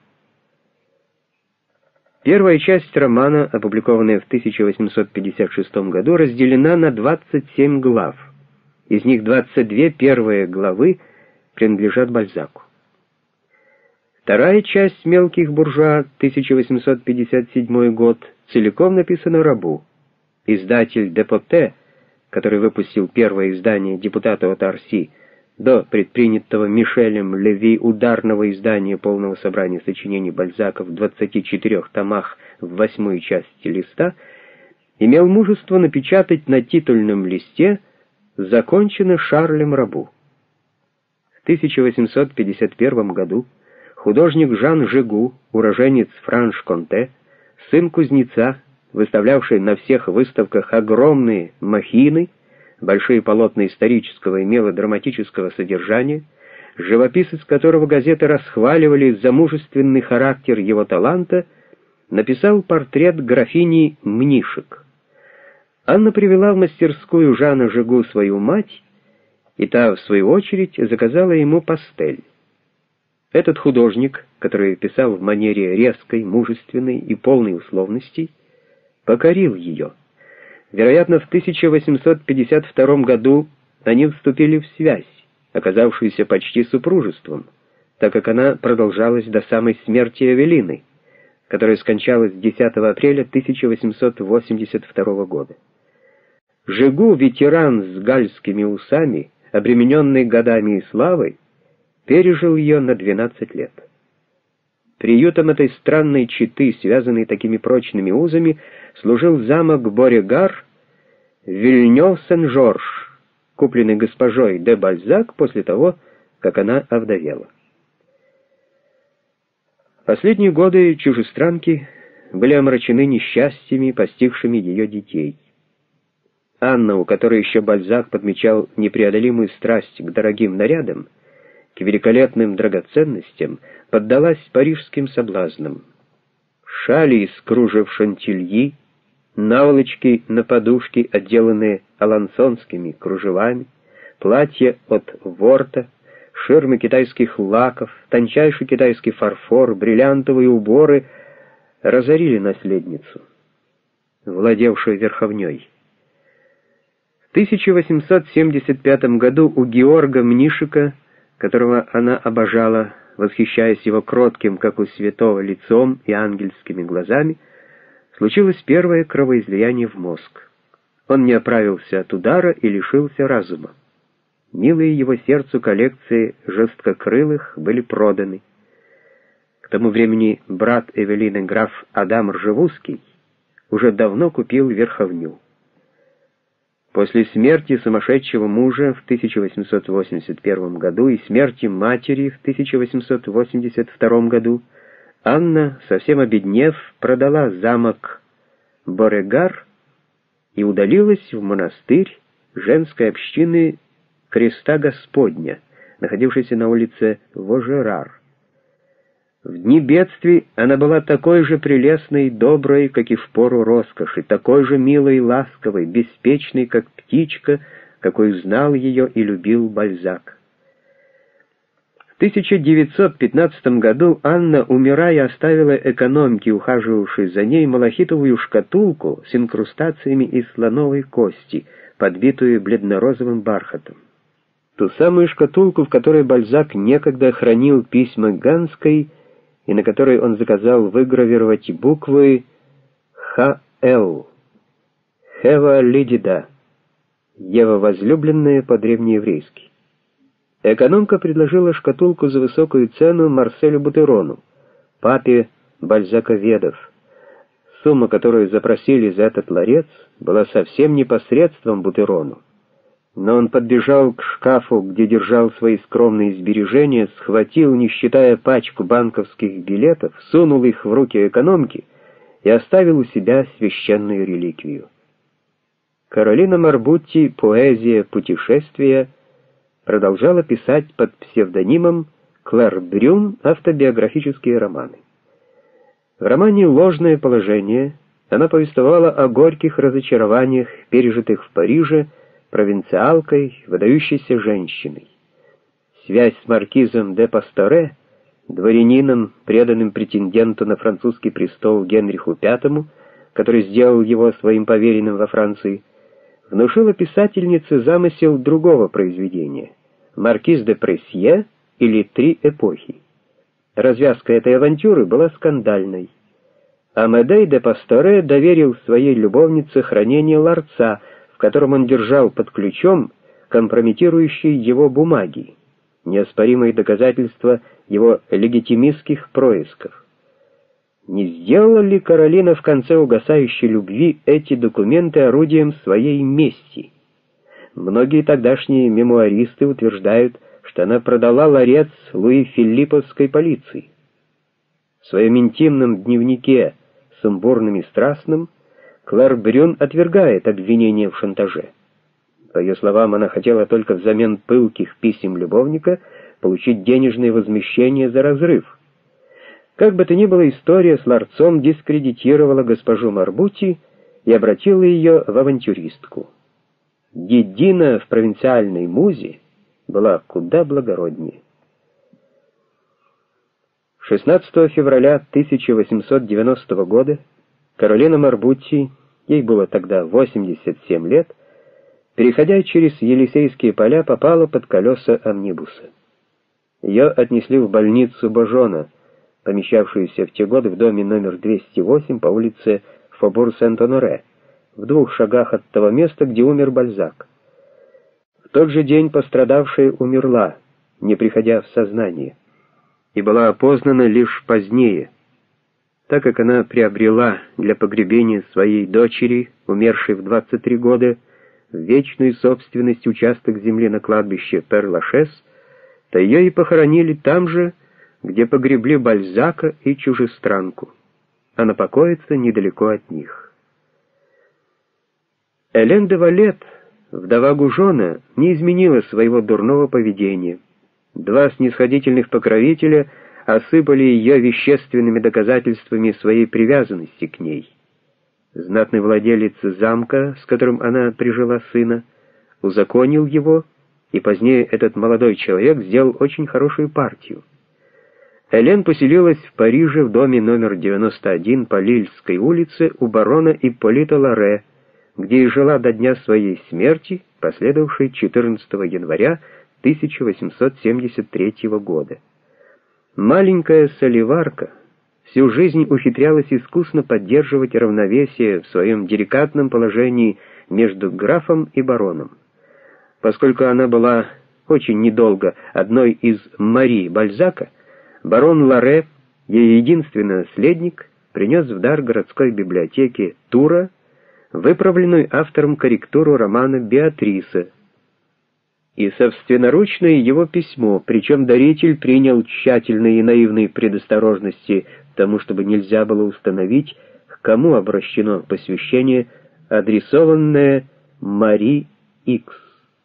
Первая часть романа, опубликованная в тысяча восемьсот пятьдесят шестом году, разделена на двадцать семь глав. Из них двадцать две первые главы принадлежат Бальзаку. Вторая часть «Мелких буржуа», тысяча восемьсот пятьдесят седьмой год, целиком написана Рабу. Издатель Депоте, который выпустил первое издание «Депутата от Арси», до предпринятого Мишелем Леви ударного издания полного собрания сочинений Бальзака в двадцати четырёх томах в восьмой части листа, имел мужество напечатать на титульном листе «Закончено Шарлем Рабу». В тысяча восемьсот пятьдесят первом году художник Жан Жигу, уроженец Франш-Конте, сын кузнеца, выставлявший на всех выставках огромные махины, большие полотна исторического и мелодраматического содержания, живописец которого газеты расхваливали за мужественный характер его таланта, написал портрет графини Мнишек. Анна привела в мастерскую Жана Жигу свою мать, и та, в свою очередь, заказала ему пастель. Этот художник, который писал в манере резкой, мужественной и полной условностей, покорил ее. Вероятно, в тысяча восемьсот пятьдесят втором году они вступили в связь, оказавшуюся почти супружеством, так как она продолжалась до самой смерти Эвелины, которая скончалась десятого апреля тысяча восемьсот восемьдесят второго года. Жигу, ветеран с гальскими усами, обремененный годами и славой, пережил ее на двенадцать лет. Приютом этой странной четы, связанной такими прочными узами, служил замок Борегар в Вильнёв-Сен-Жорж, купленный госпожой де Бальзак после того, как она овдовела. Последние годы чужестранки были омрачены несчастьями, постигшими ее детей. Анна, у которой еще Бальзак подмечал непреодолимую страсть к дорогим нарядам, к великолепным драгоценностям, поддалась парижским соблазнам. Шали из кружев шантильи, наволочки на подушки, отделанные алансонскими кружевами, платья от Ворта, ширмы китайских лаков, тончайший китайский фарфор, бриллиантовые уборы разорили наследницу, владевшую верховней. В тысяча восемьсот семьдесят пятом году у Георга Мнишека, которого она обожала, восхищаясь его кротким, как у святого, лицом и ангельскими глазами, случилось первое кровоизлияние в мозг. Он не оправился от удара и лишился разума. Милые его сердцу коллекции жесткокрылых были проданы. К тому времени брат Эвелины, граф Адам Ржевузский, уже давно купил верховню. После смерти сумасшедшего мужа в тысяча восемьсот восемьдесят первом году и смерти матери в тысяча восемьсот восемьдесят втором году Анна, совсем обеднев, продала замок Борегар и удалилась в монастырь женской общины Креста Господня, находившейся на улице Вожерар. В дни бедствий она была такой же прелестной и доброй, как и в пору роскоши, такой же милой и ласковой, беспечной, как птичка, какой знал ее и любил Бальзак. В тысяча девятьсот пятнадцатом году Анна, умирая, оставила экономке, ухаживавшей за ней, малахитовую шкатулку с инкрустациями из слоновой кости, подбитую бледно-розовым бархатом. Ту самую шкатулку, в которой Бальзак некогда хранил письма Ганской, и на которой он заказал выгравировать буквы Х Л, Хева Лидида, Ева возлюбленная по-древнееврейски. Экономка предложила шкатулку за высокую цену Марселю Бутерону, папе бальзаковедов. Сумма, которую запросили за этот ларец, была совсем не посредством Бутерону. Но он подбежал к шкафу, где держал свои скромные сбережения, схватил, не считая, пачку банковских билетов, сунул их в руки экономки и оставил у себя священную реликвию. Каролина Марбутти «Поэзия путешествия» продолжала писать под псевдонимом Клэр Брюн автобиографические романы. В романе «Ложное положение» она повествовала о горьких разочарованиях, пережитых в Париже, провинциалкой, выдающейся женщиной. Связь с маркизом де Пасторе, дворянином, преданным претенденту на французский престол Генриху Пятому, который сделал его своим поверенным во Франции, внушила писательнице замысел другого произведения «Маркиз де Пресье» или «Три эпохи». Развязка этой авантюры была скандальной. Амедей де Пасторе доверил своей любовнице хранение ларца, в котором он держал под ключом компрометирующие его бумаги, неоспоримые доказательства его легитимистских происков. Не сделала ли Каролина в конце угасающей любви эти документы орудием своей мести? Многие тогдашние мемуаристы утверждают, что она продала ларец Луи Филипповской полиции. В своем интимном дневнике сумбурным и страстным Клэр Брюн отвергает обвинение в шантаже. По ее словам, она хотела только взамен пылких писем любовника получить денежное возмещение за разрыв. Как бы то ни было, история с ларцом дискредитировала госпожу Марбутти и обратила ее в авантюристку. Дидина в провинциальной музе была куда благороднее. шестнадцатого февраля тысяча восемьсот девяностого года Каролина Марбутти, ей было тогда восемьдесят семь лет, переходя через Елисейские поля, попала под колеса амнибуса. Ее отнесли в больницу Божона, помещавшуюся в те годы в доме номер двести восемь по улице Фобур-Сент-Оноре, в двух шагах от того места, где умер Бальзак. В тот же день пострадавшая умерла, не приходя в сознание, и была опознана лишь позднее, так как она приобрела для погребения своей дочери, умершей в двадцать три года, в вечную собственность участок земли на кладбище Пер-Лашес, то ее и похоронили там же, где погребли Бальзака и чужестранку. Она покоится недалеко от них. Элен де Валет, вдова Гужона, не изменила своего дурного поведения. Два снисходительных покровителя осыпали ее вещественными доказательствами своей привязанности к ней. Знатный владелец замка, с которым она прижила сына, узаконил его, и позднее этот молодой человек сделал очень хорошую партию. Элен поселилась в Париже в доме номер девяносто один по Лильской улице у барона Ипполита Ларе, где и жила до дня своей смерти, последовавшей четырнадцатого января тысяча восемьсот семьдесят третьего года. Маленькая соливарка всю жизнь ухитрялась искусно поддерживать равновесие в своем деликатном положении между графом и бароном. Поскольку она была очень недолго одной из Мари Бальзака, барон Ларе, ее единственный наследник, принес в дар городской библиотеке Тура выправленную автором корректуру романа «Беатриса» и собственноручное его письмо, причем даритель принял тщательные и наивные предосторожности к тому, чтобы нельзя было установить, к кому обращено посвящение адресованное Мари Икс.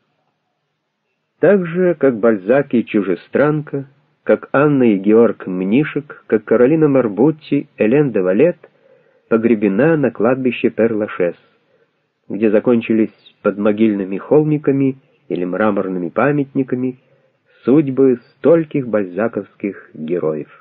Так же, как Бальзак и «Чужестранка», как Анна и Георг Мнишек, как Каролина Марбутти, Элен де Валет погребена на кладбище Пер-Лашез, где закончились под могильными холмиками или мраморными памятниками судьбы стольких бальзаковских героев.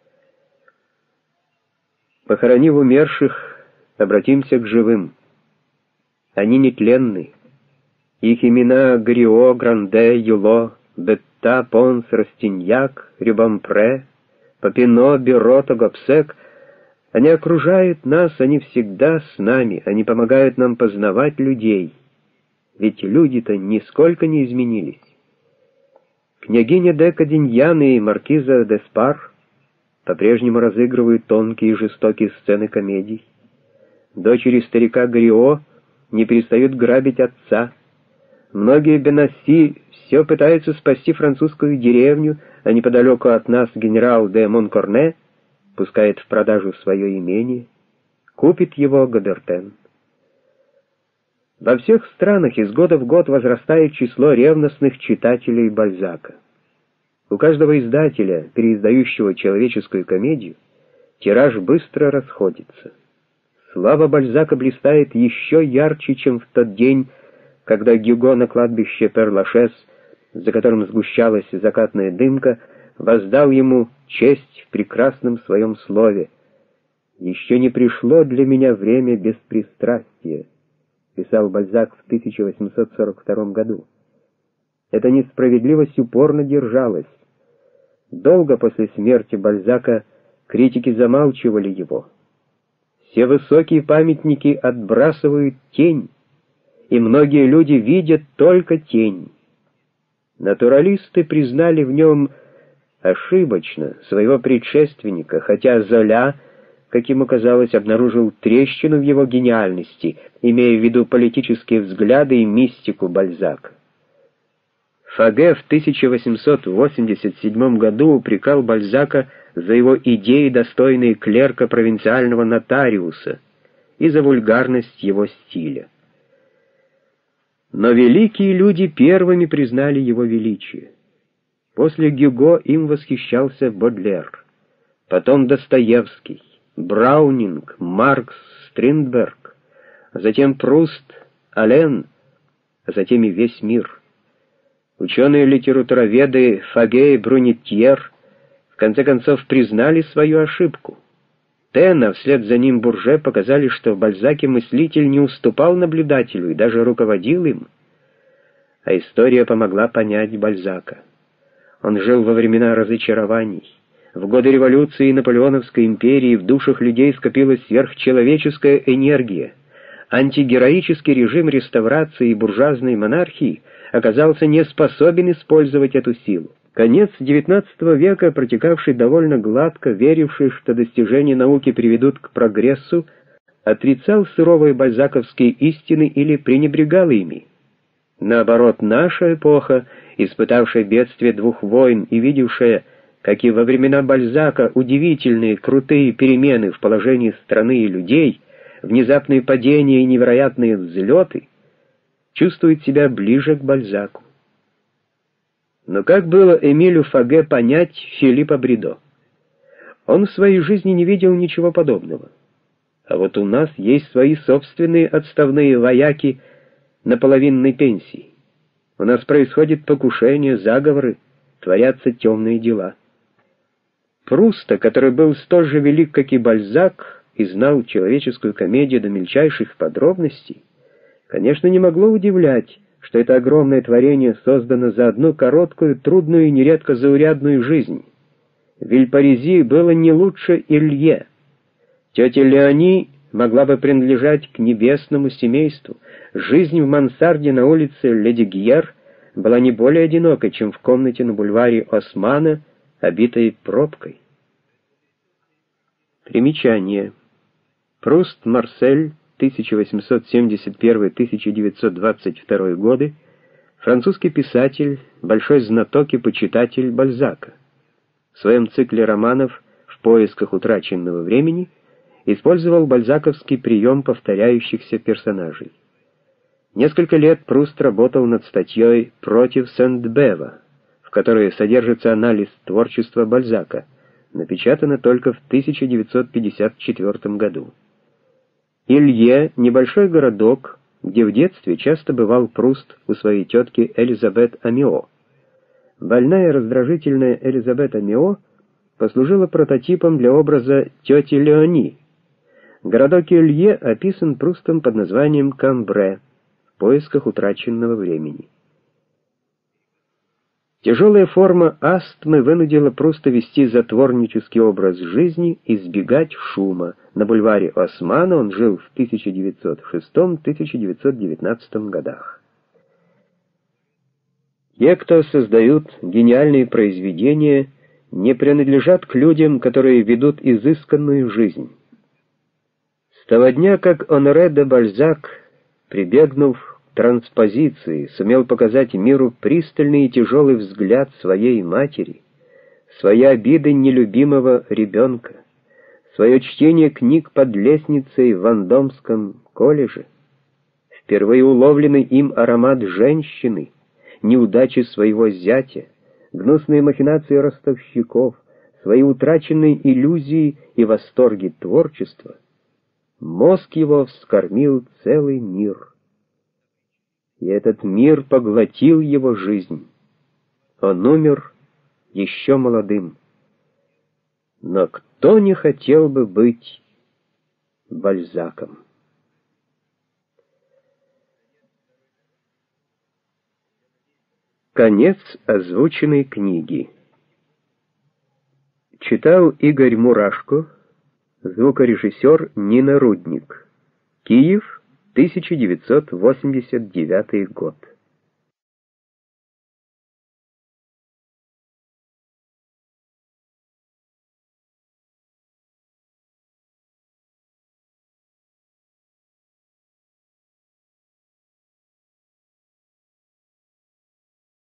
Похоронив умерших, обратимся к живым. Они нетленны. Их имена Грио, Гранде, Юло, Бетта, Понс, Растиньяк, Рюбампре, Папино, Бюрото, Гобсек. Они окружают нас, они всегда с нами, они помогают нам познавать людей. Ведь люди-то нисколько не изменились. Княгиня де Каденьян и маркиза де Спар по-прежнему разыгрывают тонкие и жестокие сцены комедий. Дочери старика Грио не перестают грабить отца. Многие Бенасси все пытаются спасти французскую деревню, а неподалеку от нас генерал де Монкорне пускает в продажу свое имение, купит его Годертен. Во всех странах из года в год возрастает число ревностных читателей Бальзака. У каждого издателя, переиздающего человеческую комедию, тираж быстро расходится. Слава Бальзака блистает еще ярче, чем в тот день, когда Гюго на кладбище Пер-Лашез, за которым сгущалась закатная дымка, воздал ему честь в прекрасном своем слове. «Еще не пришло для меня время беспристрастия», писал Бальзак в тысяча восемьсот сорок втором году. Эта несправедливость упорно держалась. Долго после смерти Бальзака критики замалчивали его. Все высокие памятники отбрасывают тень, и многие люди видят только тень. Натуралисты признали в нем ошибочно своего предшественника, хотя Золя, как ему казалось, обнаружил трещину в его гениальности, имея в виду политические взгляды и мистику Бальзака. Фаге в тысяча восемьсот восемьдесят седьмом году упрекал Бальзака за его идеи, достойные клерка провинциального нотариуса, и за вульгарность его стиля. Но великие люди первыми признали его величие. После Гюго им восхищался Бодлер, потом Достоевский, Браунинг, Маркс, Стриндберг, а затем Пруст, Ален, а затем и весь мир. Ученые-литературоведы Фаге и Брунетьер в конце концов признали свою ошибку. Тен, а вслед за ним Бурже, показали, что в Бальзаке мыслитель не уступал наблюдателю и даже руководил им. А история помогла понять Бальзака. Он жил во времена разочарований. В годы революции и Наполеоновской империи в душах людей скопилась сверхчеловеческая энергия. Антигероический режим реставрации и буржуазной монархии оказался не способен использовать эту силу. Конец девятнадцатого века, протекавший довольно гладко, веривший, что достижения науки приведут к прогрессу, отрицал суровые бальзаковские истины или пренебрегал ими. Наоборот, наша эпоха, испытавшая бедствие двух войн и видевшая, как и во времена Бальзака, удивительные, крутые перемены в положении страны и людей, внезапные падения и невероятные взлеты, чувствует себя ближе к Бальзаку. Но как было Эмилю Фаге понять Филиппа Бридо? Он в своей жизни не видел ничего подобного. А вот у нас есть свои собственные отставные вояки на половинной пенсии. У нас происходит покушение, заговоры, творятся темные дела. Пруста, который был столь же велик, как и Бальзак, и знал человеческую комедию до мельчайших подробностей, конечно, не могло удивлять, что это огромное творение создано за одну короткую, трудную и нередко заурядную жизнь. Вильпаризи было не лучше Илье. Тетя Леони могла бы принадлежать к небесному семейству. Жизнь в мансарде на улице Ледигьер была не более одинокой, чем в комнате на бульваре Османа, обитой пробкой. Примечание. Пруст Марсель, тысяча восемьсот семьдесят первый — тысяча девятьсот двадцать второй годы, французский писатель, большой знаток и почитатель Бальзака. В своем цикле романов «В поисках утраченного времени» использовал бальзаковский прием повторяющихся персонажей. Несколько лет Пруст работал над статьей «Против Сент-Бева», в которой содержится анализ творчества Бальзака, напечатано только в тысяча девятьсот пятьдесят четвёртом году. Илье — небольшой городок, где в детстве часто бывал Пруст у своей тетки Элизабет Амио. Больная и раздражительная Элизабет Амио послужила прототипом для образа тети Леони. Городок Илье описан Прустом под названием Камбре в поисках утраченного времени. Тяжелая форма астмы вынудила Пруста вести затворнический образ жизни и избегать шума. На бульваре Османа он жил в тысяча девятьсот шестом — тысяча девятьсот девятнадцатом годах. Те, кто создают гениальные произведения, не принадлежат к людям, которые ведут изысканную жизнь. С того дня, как Оноре де Бальзак, прибегнув к транспозиции, сумел показать миру пристальный и тяжелый взгляд своей матери, свои обиды нелюбимого ребенка, свое чтение книг под лестницей в Вандомском колледже, впервые уловленный им аромат женщины, неудачи своего зятя, гнусные махинации ростовщиков, свои утраченные иллюзии и восторги творчества, мозг его вскормил целый мир. И этот мир поглотил его жизнь. Он умер еще молодым. Но кто не хотел бы быть Бальзаком? Конец озвученной книги. Читал Игорь Мурашко, звукорежиссер Нина Рудник. Киев, тысяча девятьсот восемьдесят девятый год.